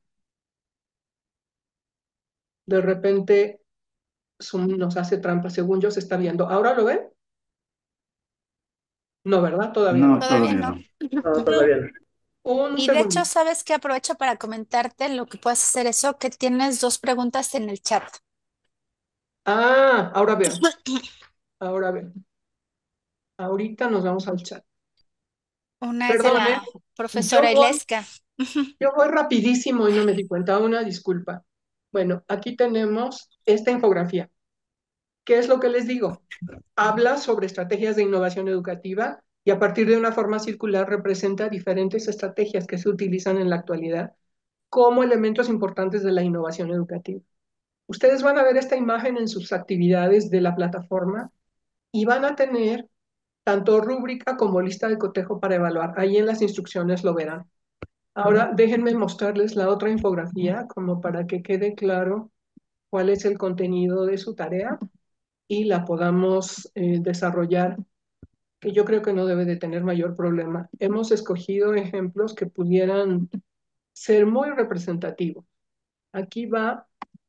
[SPEAKER 2] de repente Zoom nos hace trampa. Según yo se está viendo. ¿Ahora lo ven? No, ¿verdad? Todavía
[SPEAKER 6] No,
[SPEAKER 2] no.
[SPEAKER 1] Todavía
[SPEAKER 6] todavía
[SPEAKER 1] no.
[SPEAKER 6] no.
[SPEAKER 2] No, todavía no. Un
[SPEAKER 1] Y de hecho,
[SPEAKER 2] segundo.
[SPEAKER 1] ¿sabes qué? Aprovecho para comentarte lo que puedes hacer eso, que tienes dos preguntas en el chat.
[SPEAKER 2] Ah, ahora veo. Ahora veo. Ahorita nos vamos al chat.
[SPEAKER 1] Una es de
[SPEAKER 2] Perdón,
[SPEAKER 1] la
[SPEAKER 2] Yo
[SPEAKER 1] profesora
[SPEAKER 2] voy,
[SPEAKER 1] Ileska.
[SPEAKER 2] yo voy rapidísimo y no me di cuenta. Una disculpa. Bueno, aquí tenemos esta infografía. ¿Qué es lo que les digo? Habla sobre estrategias de innovación educativa y a partir de una forma circular representa diferentes estrategias que se utilizan en la actualidad como elementos importantes de la innovación educativa. Ustedes van a ver esta imagen en sus actividades de la plataforma y van a tener tanto rúbrica como lista de cotejo para evaluar. Ahí en las instrucciones lo verán. Ahora déjenme mostrarles la otra infografía como para que quede claro cuál es el contenido de su tarea y la podamos desarrollar, que yo creo que no debe de tener mayor problema. Hemos escogido ejemplos que pudieran ser muy representativos. Aquí va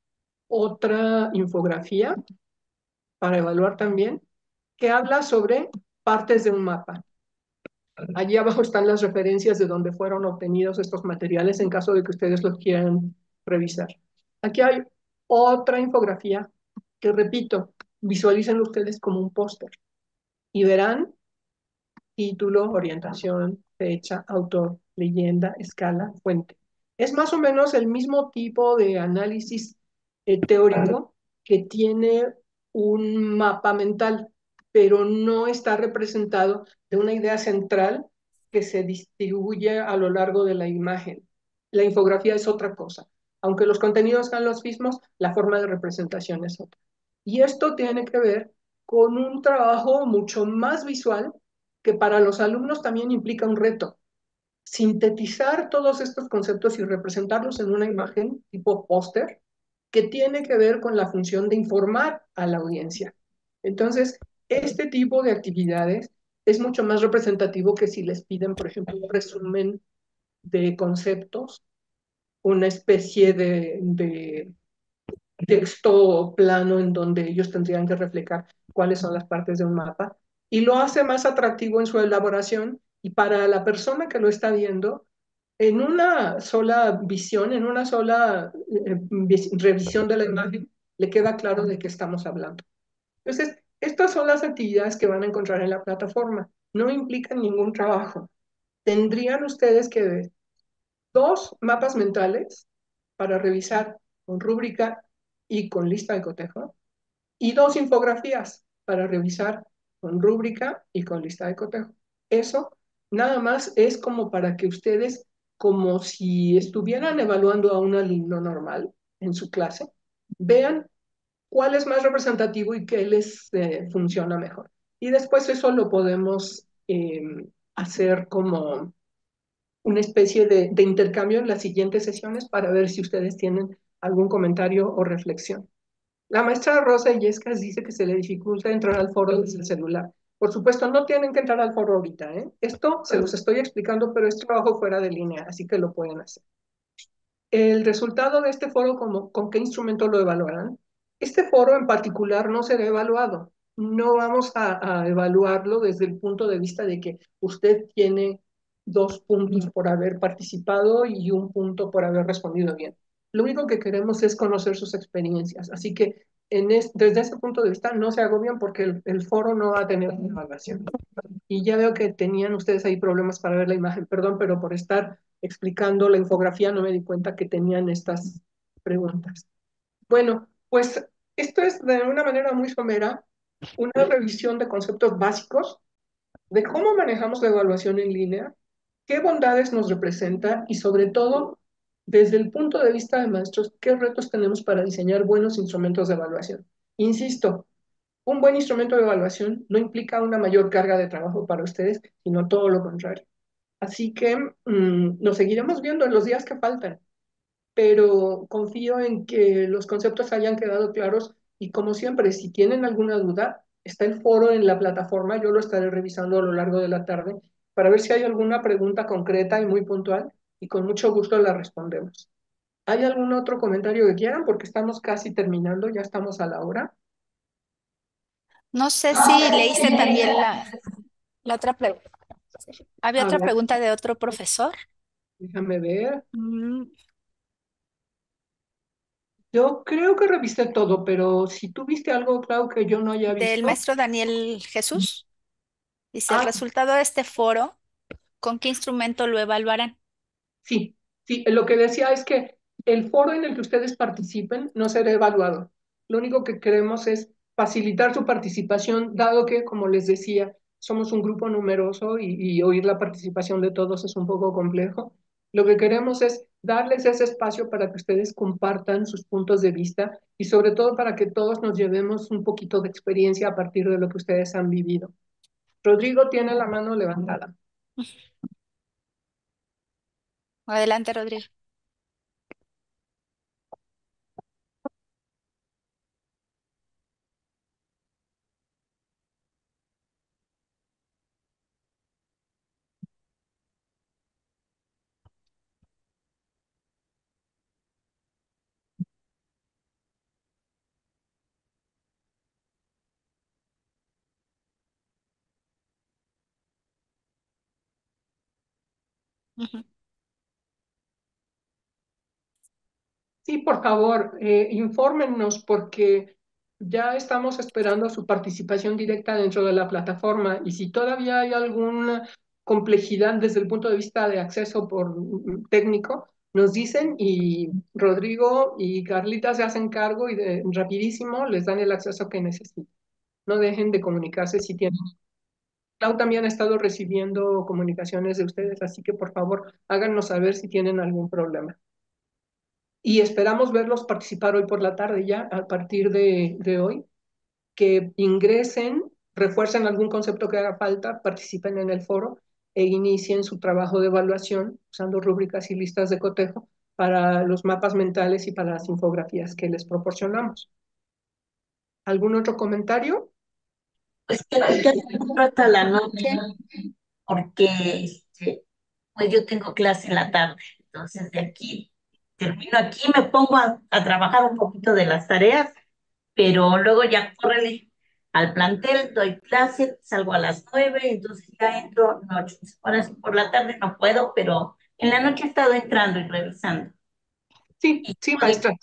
[SPEAKER 2] otra infografía para evaluar también, que habla sobre partes de un mapa. Allí abajo están las referencias de donde fueron obtenidos estos materiales en caso de que ustedes los quieran revisar. Aquí hay otra infografía que, repito, visualicen ustedes como un póster y verán título, orientación, fecha, autor, leyenda, escala, fuente. Es más o menos el mismo tipo de análisis teórico que tiene un mapa mental, pero no está representado de una idea central que se distribuye a lo largo de la imagen. La infografía es otra cosa. Aunque los contenidos sean los mismos, la forma de representación es otra. Y esto tiene que ver con un trabajo mucho más visual que para los alumnos también implica un reto. Sintetizar todos estos conceptos y representarlos en una imagen tipo póster que tiene que ver con la función de informar a la audiencia. Entonces, este tipo de actividades es mucho más representativo que si les piden, por ejemplo, un resumen de conceptos, una especie de texto plano en donde ellos tendrían que reflejar cuáles son las partes de un mapa y lo hace más atractivo en su elaboración y para la persona que lo está viendo, en una sola visión, en una sola revisión de la imagen, le queda claro de qué estamos hablando. Entonces, estas son las actividades que van a encontrar en la plataforma. No implican ningún trabajo. Tendrían ustedes que ver dos mapas mentales para revisar con rúbrica y con lista de cotejo, y dos infografías para revisar con rúbrica y con lista de cotejo. Eso nada más es como para que ustedes, como si estuvieran evaluando a un alumno normal en su clase, vean cuál es más representativo y qué les funciona mejor. Y después eso lo podemos hacer como una especie de intercambio en las siguientes sesiones para ver si ustedes tienen algún comentario o reflexión. La maestra Rosa Illescas dice que se le dificulta entrar al foro desde el celular. Por supuesto, no tienen que entrar al foro ahorita, ¿eh? Esto se los estoy explicando, pero es trabajo fuera de línea, así que lo pueden hacer. El resultado de este foro, ¿con qué instrumento lo evaluarán? Este foro en particular no será evaluado. No vamos a evaluarlo desde el punto de vista de que usted tiene 2 puntos por haber participado y 1 punto por haber respondido bien. Lo único que queremos es conocer sus experiencias. Así que desde ese punto de vista no se agobien porque el foro no va a tener una evaluación. Y ya veo que tenían ustedes ahí problemas para ver la imagen. Perdón, pero por estar explicando la infografía no me di cuenta que tenían estas preguntas. Bueno, pues esto es de una manera muy somera una revisión de conceptos básicos de cómo manejamos la evaluación en línea, qué bondades nos representa y sobre todo, desde el punto de vista de maestros, qué retos tenemos para diseñar buenos instrumentos de evaluación. Insisto, un buen instrumento de evaluación no implica una mayor carga de trabajo para ustedes, sino todo lo contrario. Así que nos seguiremos viendo en los días que faltan, pero confío en que los conceptos hayan quedado claros y como siempre, si tienen alguna duda, está el foro en la plataforma, yo lo estaré revisando a lo largo de la tarde para ver si hay alguna pregunta concreta y muy puntual y con mucho gusto la respondemos. ¿Hay algún otro comentario que quieran? Porque estamos casi terminando, ya estamos a la hora.
[SPEAKER 1] No sé si leíste también la otra pregunta. Había
[SPEAKER 2] A
[SPEAKER 1] otra
[SPEAKER 2] ver,
[SPEAKER 1] pregunta de otro profesor,
[SPEAKER 2] déjame ver.
[SPEAKER 1] mm,
[SPEAKER 2] Yo creo que revisé todo, pero si tú viste algo, Clau, que yo no haya
[SPEAKER 1] del
[SPEAKER 2] visto.
[SPEAKER 1] maestro Daniel Jesús. Dice, el
[SPEAKER 2] Ah,
[SPEAKER 1] resultado de este foro, ¿con qué instrumento lo evaluarán?
[SPEAKER 2] sí, sí, lo que decía es que el foro en el que ustedes participen no será evaluado. Lo único que queremos es facilitar su participación, dado que, como les decía, somos un grupo numeroso y oír la participación de todos es un poco complejo. Lo que queremos es darles ese espacio para que ustedes compartan sus puntos de vista y sobre todo para que todos nos llevemos un poquito de experiencia a partir de lo que ustedes han vivido. Rodrigo tiene la mano levantada.
[SPEAKER 1] Adelante, Rodrigo. Ujú.
[SPEAKER 2] Sí, por favor, infórmennos porque ya estamos esperando su participación directa dentro de la plataforma y si todavía hay alguna complejidad desde el punto de vista de acceso por técnico, nos dicen y Rodrigo y Carlita se hacen cargo y rapidísimo les dan el acceso que necesitan. No dejen de comunicarse si tienen. Clau también ha estado recibiendo comunicaciones de ustedes, así que por favor háganos saber si tienen algún problema. Y esperamos verlos participar hoy por la tarde ya, a partir de hoy, que ingresen, refuercen algún concepto que haga falta, participen en el foro e inicien su trabajo de evaluación usando rúbricas y listas de cotejo para los mapas mentales y para las infografías que les proporcionamos. ¿Algún otro comentario?
[SPEAKER 6] Pues que hasta la noche, porque pues yo tengo clase en la tarde. Entonces de aquí, termino aquí, me pongo a trabajar un poquito de las tareas, pero luego ya córrele al plantel, doy clase, salgo a las 9, entonces ya entro noche. Ahora sí, por la tarde no puedo, pero en la noche he estado entrando y revisando.
[SPEAKER 2] Sí,
[SPEAKER 6] Y
[SPEAKER 2] sí,
[SPEAKER 6] como digo,
[SPEAKER 2] maestra.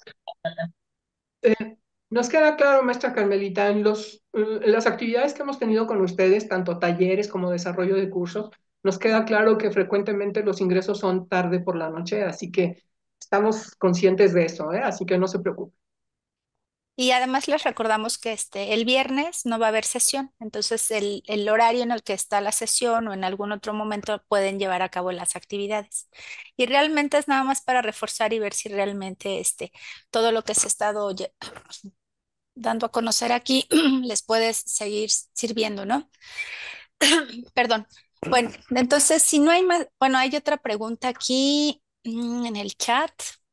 [SPEAKER 2] Nos queda claro, maestra Carmelita, en las actividades que hemos tenido con ustedes, tanto talleres como desarrollo de cursos, nos queda claro que frecuentemente los ingresos son tarde por la noche, así que estamos conscientes de eso, ¿eh? Así que no se preocupe.
[SPEAKER 1] Y además les recordamos que el viernes no va a haber sesión, entonces el horario en el que está la sesión o en algún otro momento pueden llevar a cabo las actividades. Y realmente es nada más para reforzar y ver si realmente todo lo que se ha estado dando a conocer aquí les puede seguir sirviendo, ¿no? Perdón. Bueno, entonces, si no hay más, bueno, hay otra pregunta aquí en el chat.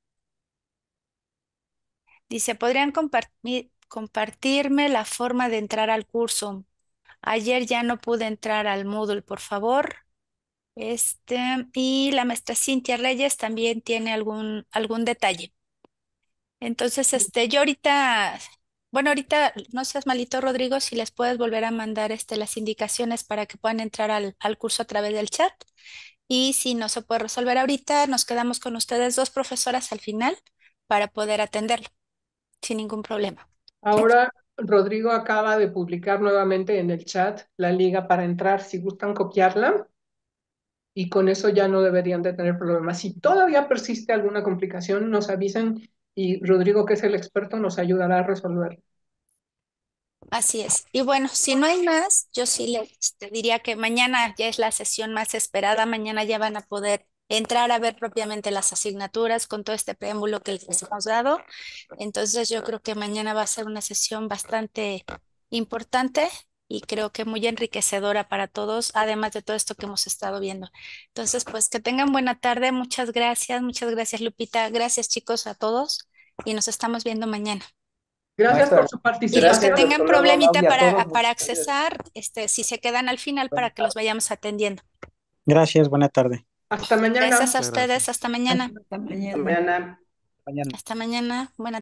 [SPEAKER 1] Dice, ¿podrían compartirme la forma de entrar al curso? Ayer ya no pude entrar al Moodle, por favor. Y la maestra Cintia Reyes también tiene algún detalle. Entonces, yo ahorita, bueno, ahorita no seas malito, Rodrigo, si les puedes volver a mandar las indicaciones para que puedan entrar al curso a través del chat. Y si no se puede resolver ahorita, nos quedamos con ustedes dos profesoras al final para poder atenderlo sin ningún problema.
[SPEAKER 2] Ahora Rodrigo acaba de publicar nuevamente en el chat la liga para entrar, si gustan copiarla, y con eso ya no deberían de tener problemas. Si todavía persiste alguna complicación, nos avisan y Rodrigo, que es el experto, nos ayudará a resolver.
[SPEAKER 1] Así es. Y bueno, si no hay más, yo sí les diría que mañana ya es la sesión más esperada. Mañana ya van a poder entrar a ver propiamente las asignaturas con todo este preámbulo que les hemos dado. Entonces yo creo que mañana va a ser una sesión bastante importante y creo que muy enriquecedora para todos, además de todo esto que hemos estado viendo. Entonces, pues que tengan buena tarde. Muchas gracias Lupita. Gracias chicos a todos y nos estamos viendo mañana.
[SPEAKER 2] Gracias
[SPEAKER 7] Maestra,
[SPEAKER 2] por su
[SPEAKER 1] Y los que
[SPEAKER 2] participación.
[SPEAKER 7] gracias,
[SPEAKER 1] tengan
[SPEAKER 7] hasta luego,
[SPEAKER 1] problemita
[SPEAKER 7] Claudia, a todos,
[SPEAKER 1] para
[SPEAKER 7] muchas gracias.
[SPEAKER 1] accesar, si se quedan al final para que los vayamos atendiendo.
[SPEAKER 8] Gracias, buena tarde.
[SPEAKER 2] Hasta mañana.
[SPEAKER 1] Gracias a
[SPEAKER 9] Muchas
[SPEAKER 1] ustedes,
[SPEAKER 9] gracias.
[SPEAKER 1] hasta mañana.
[SPEAKER 6] Hasta mañana.
[SPEAKER 7] Mañana.
[SPEAKER 1] Hasta mañana. Buena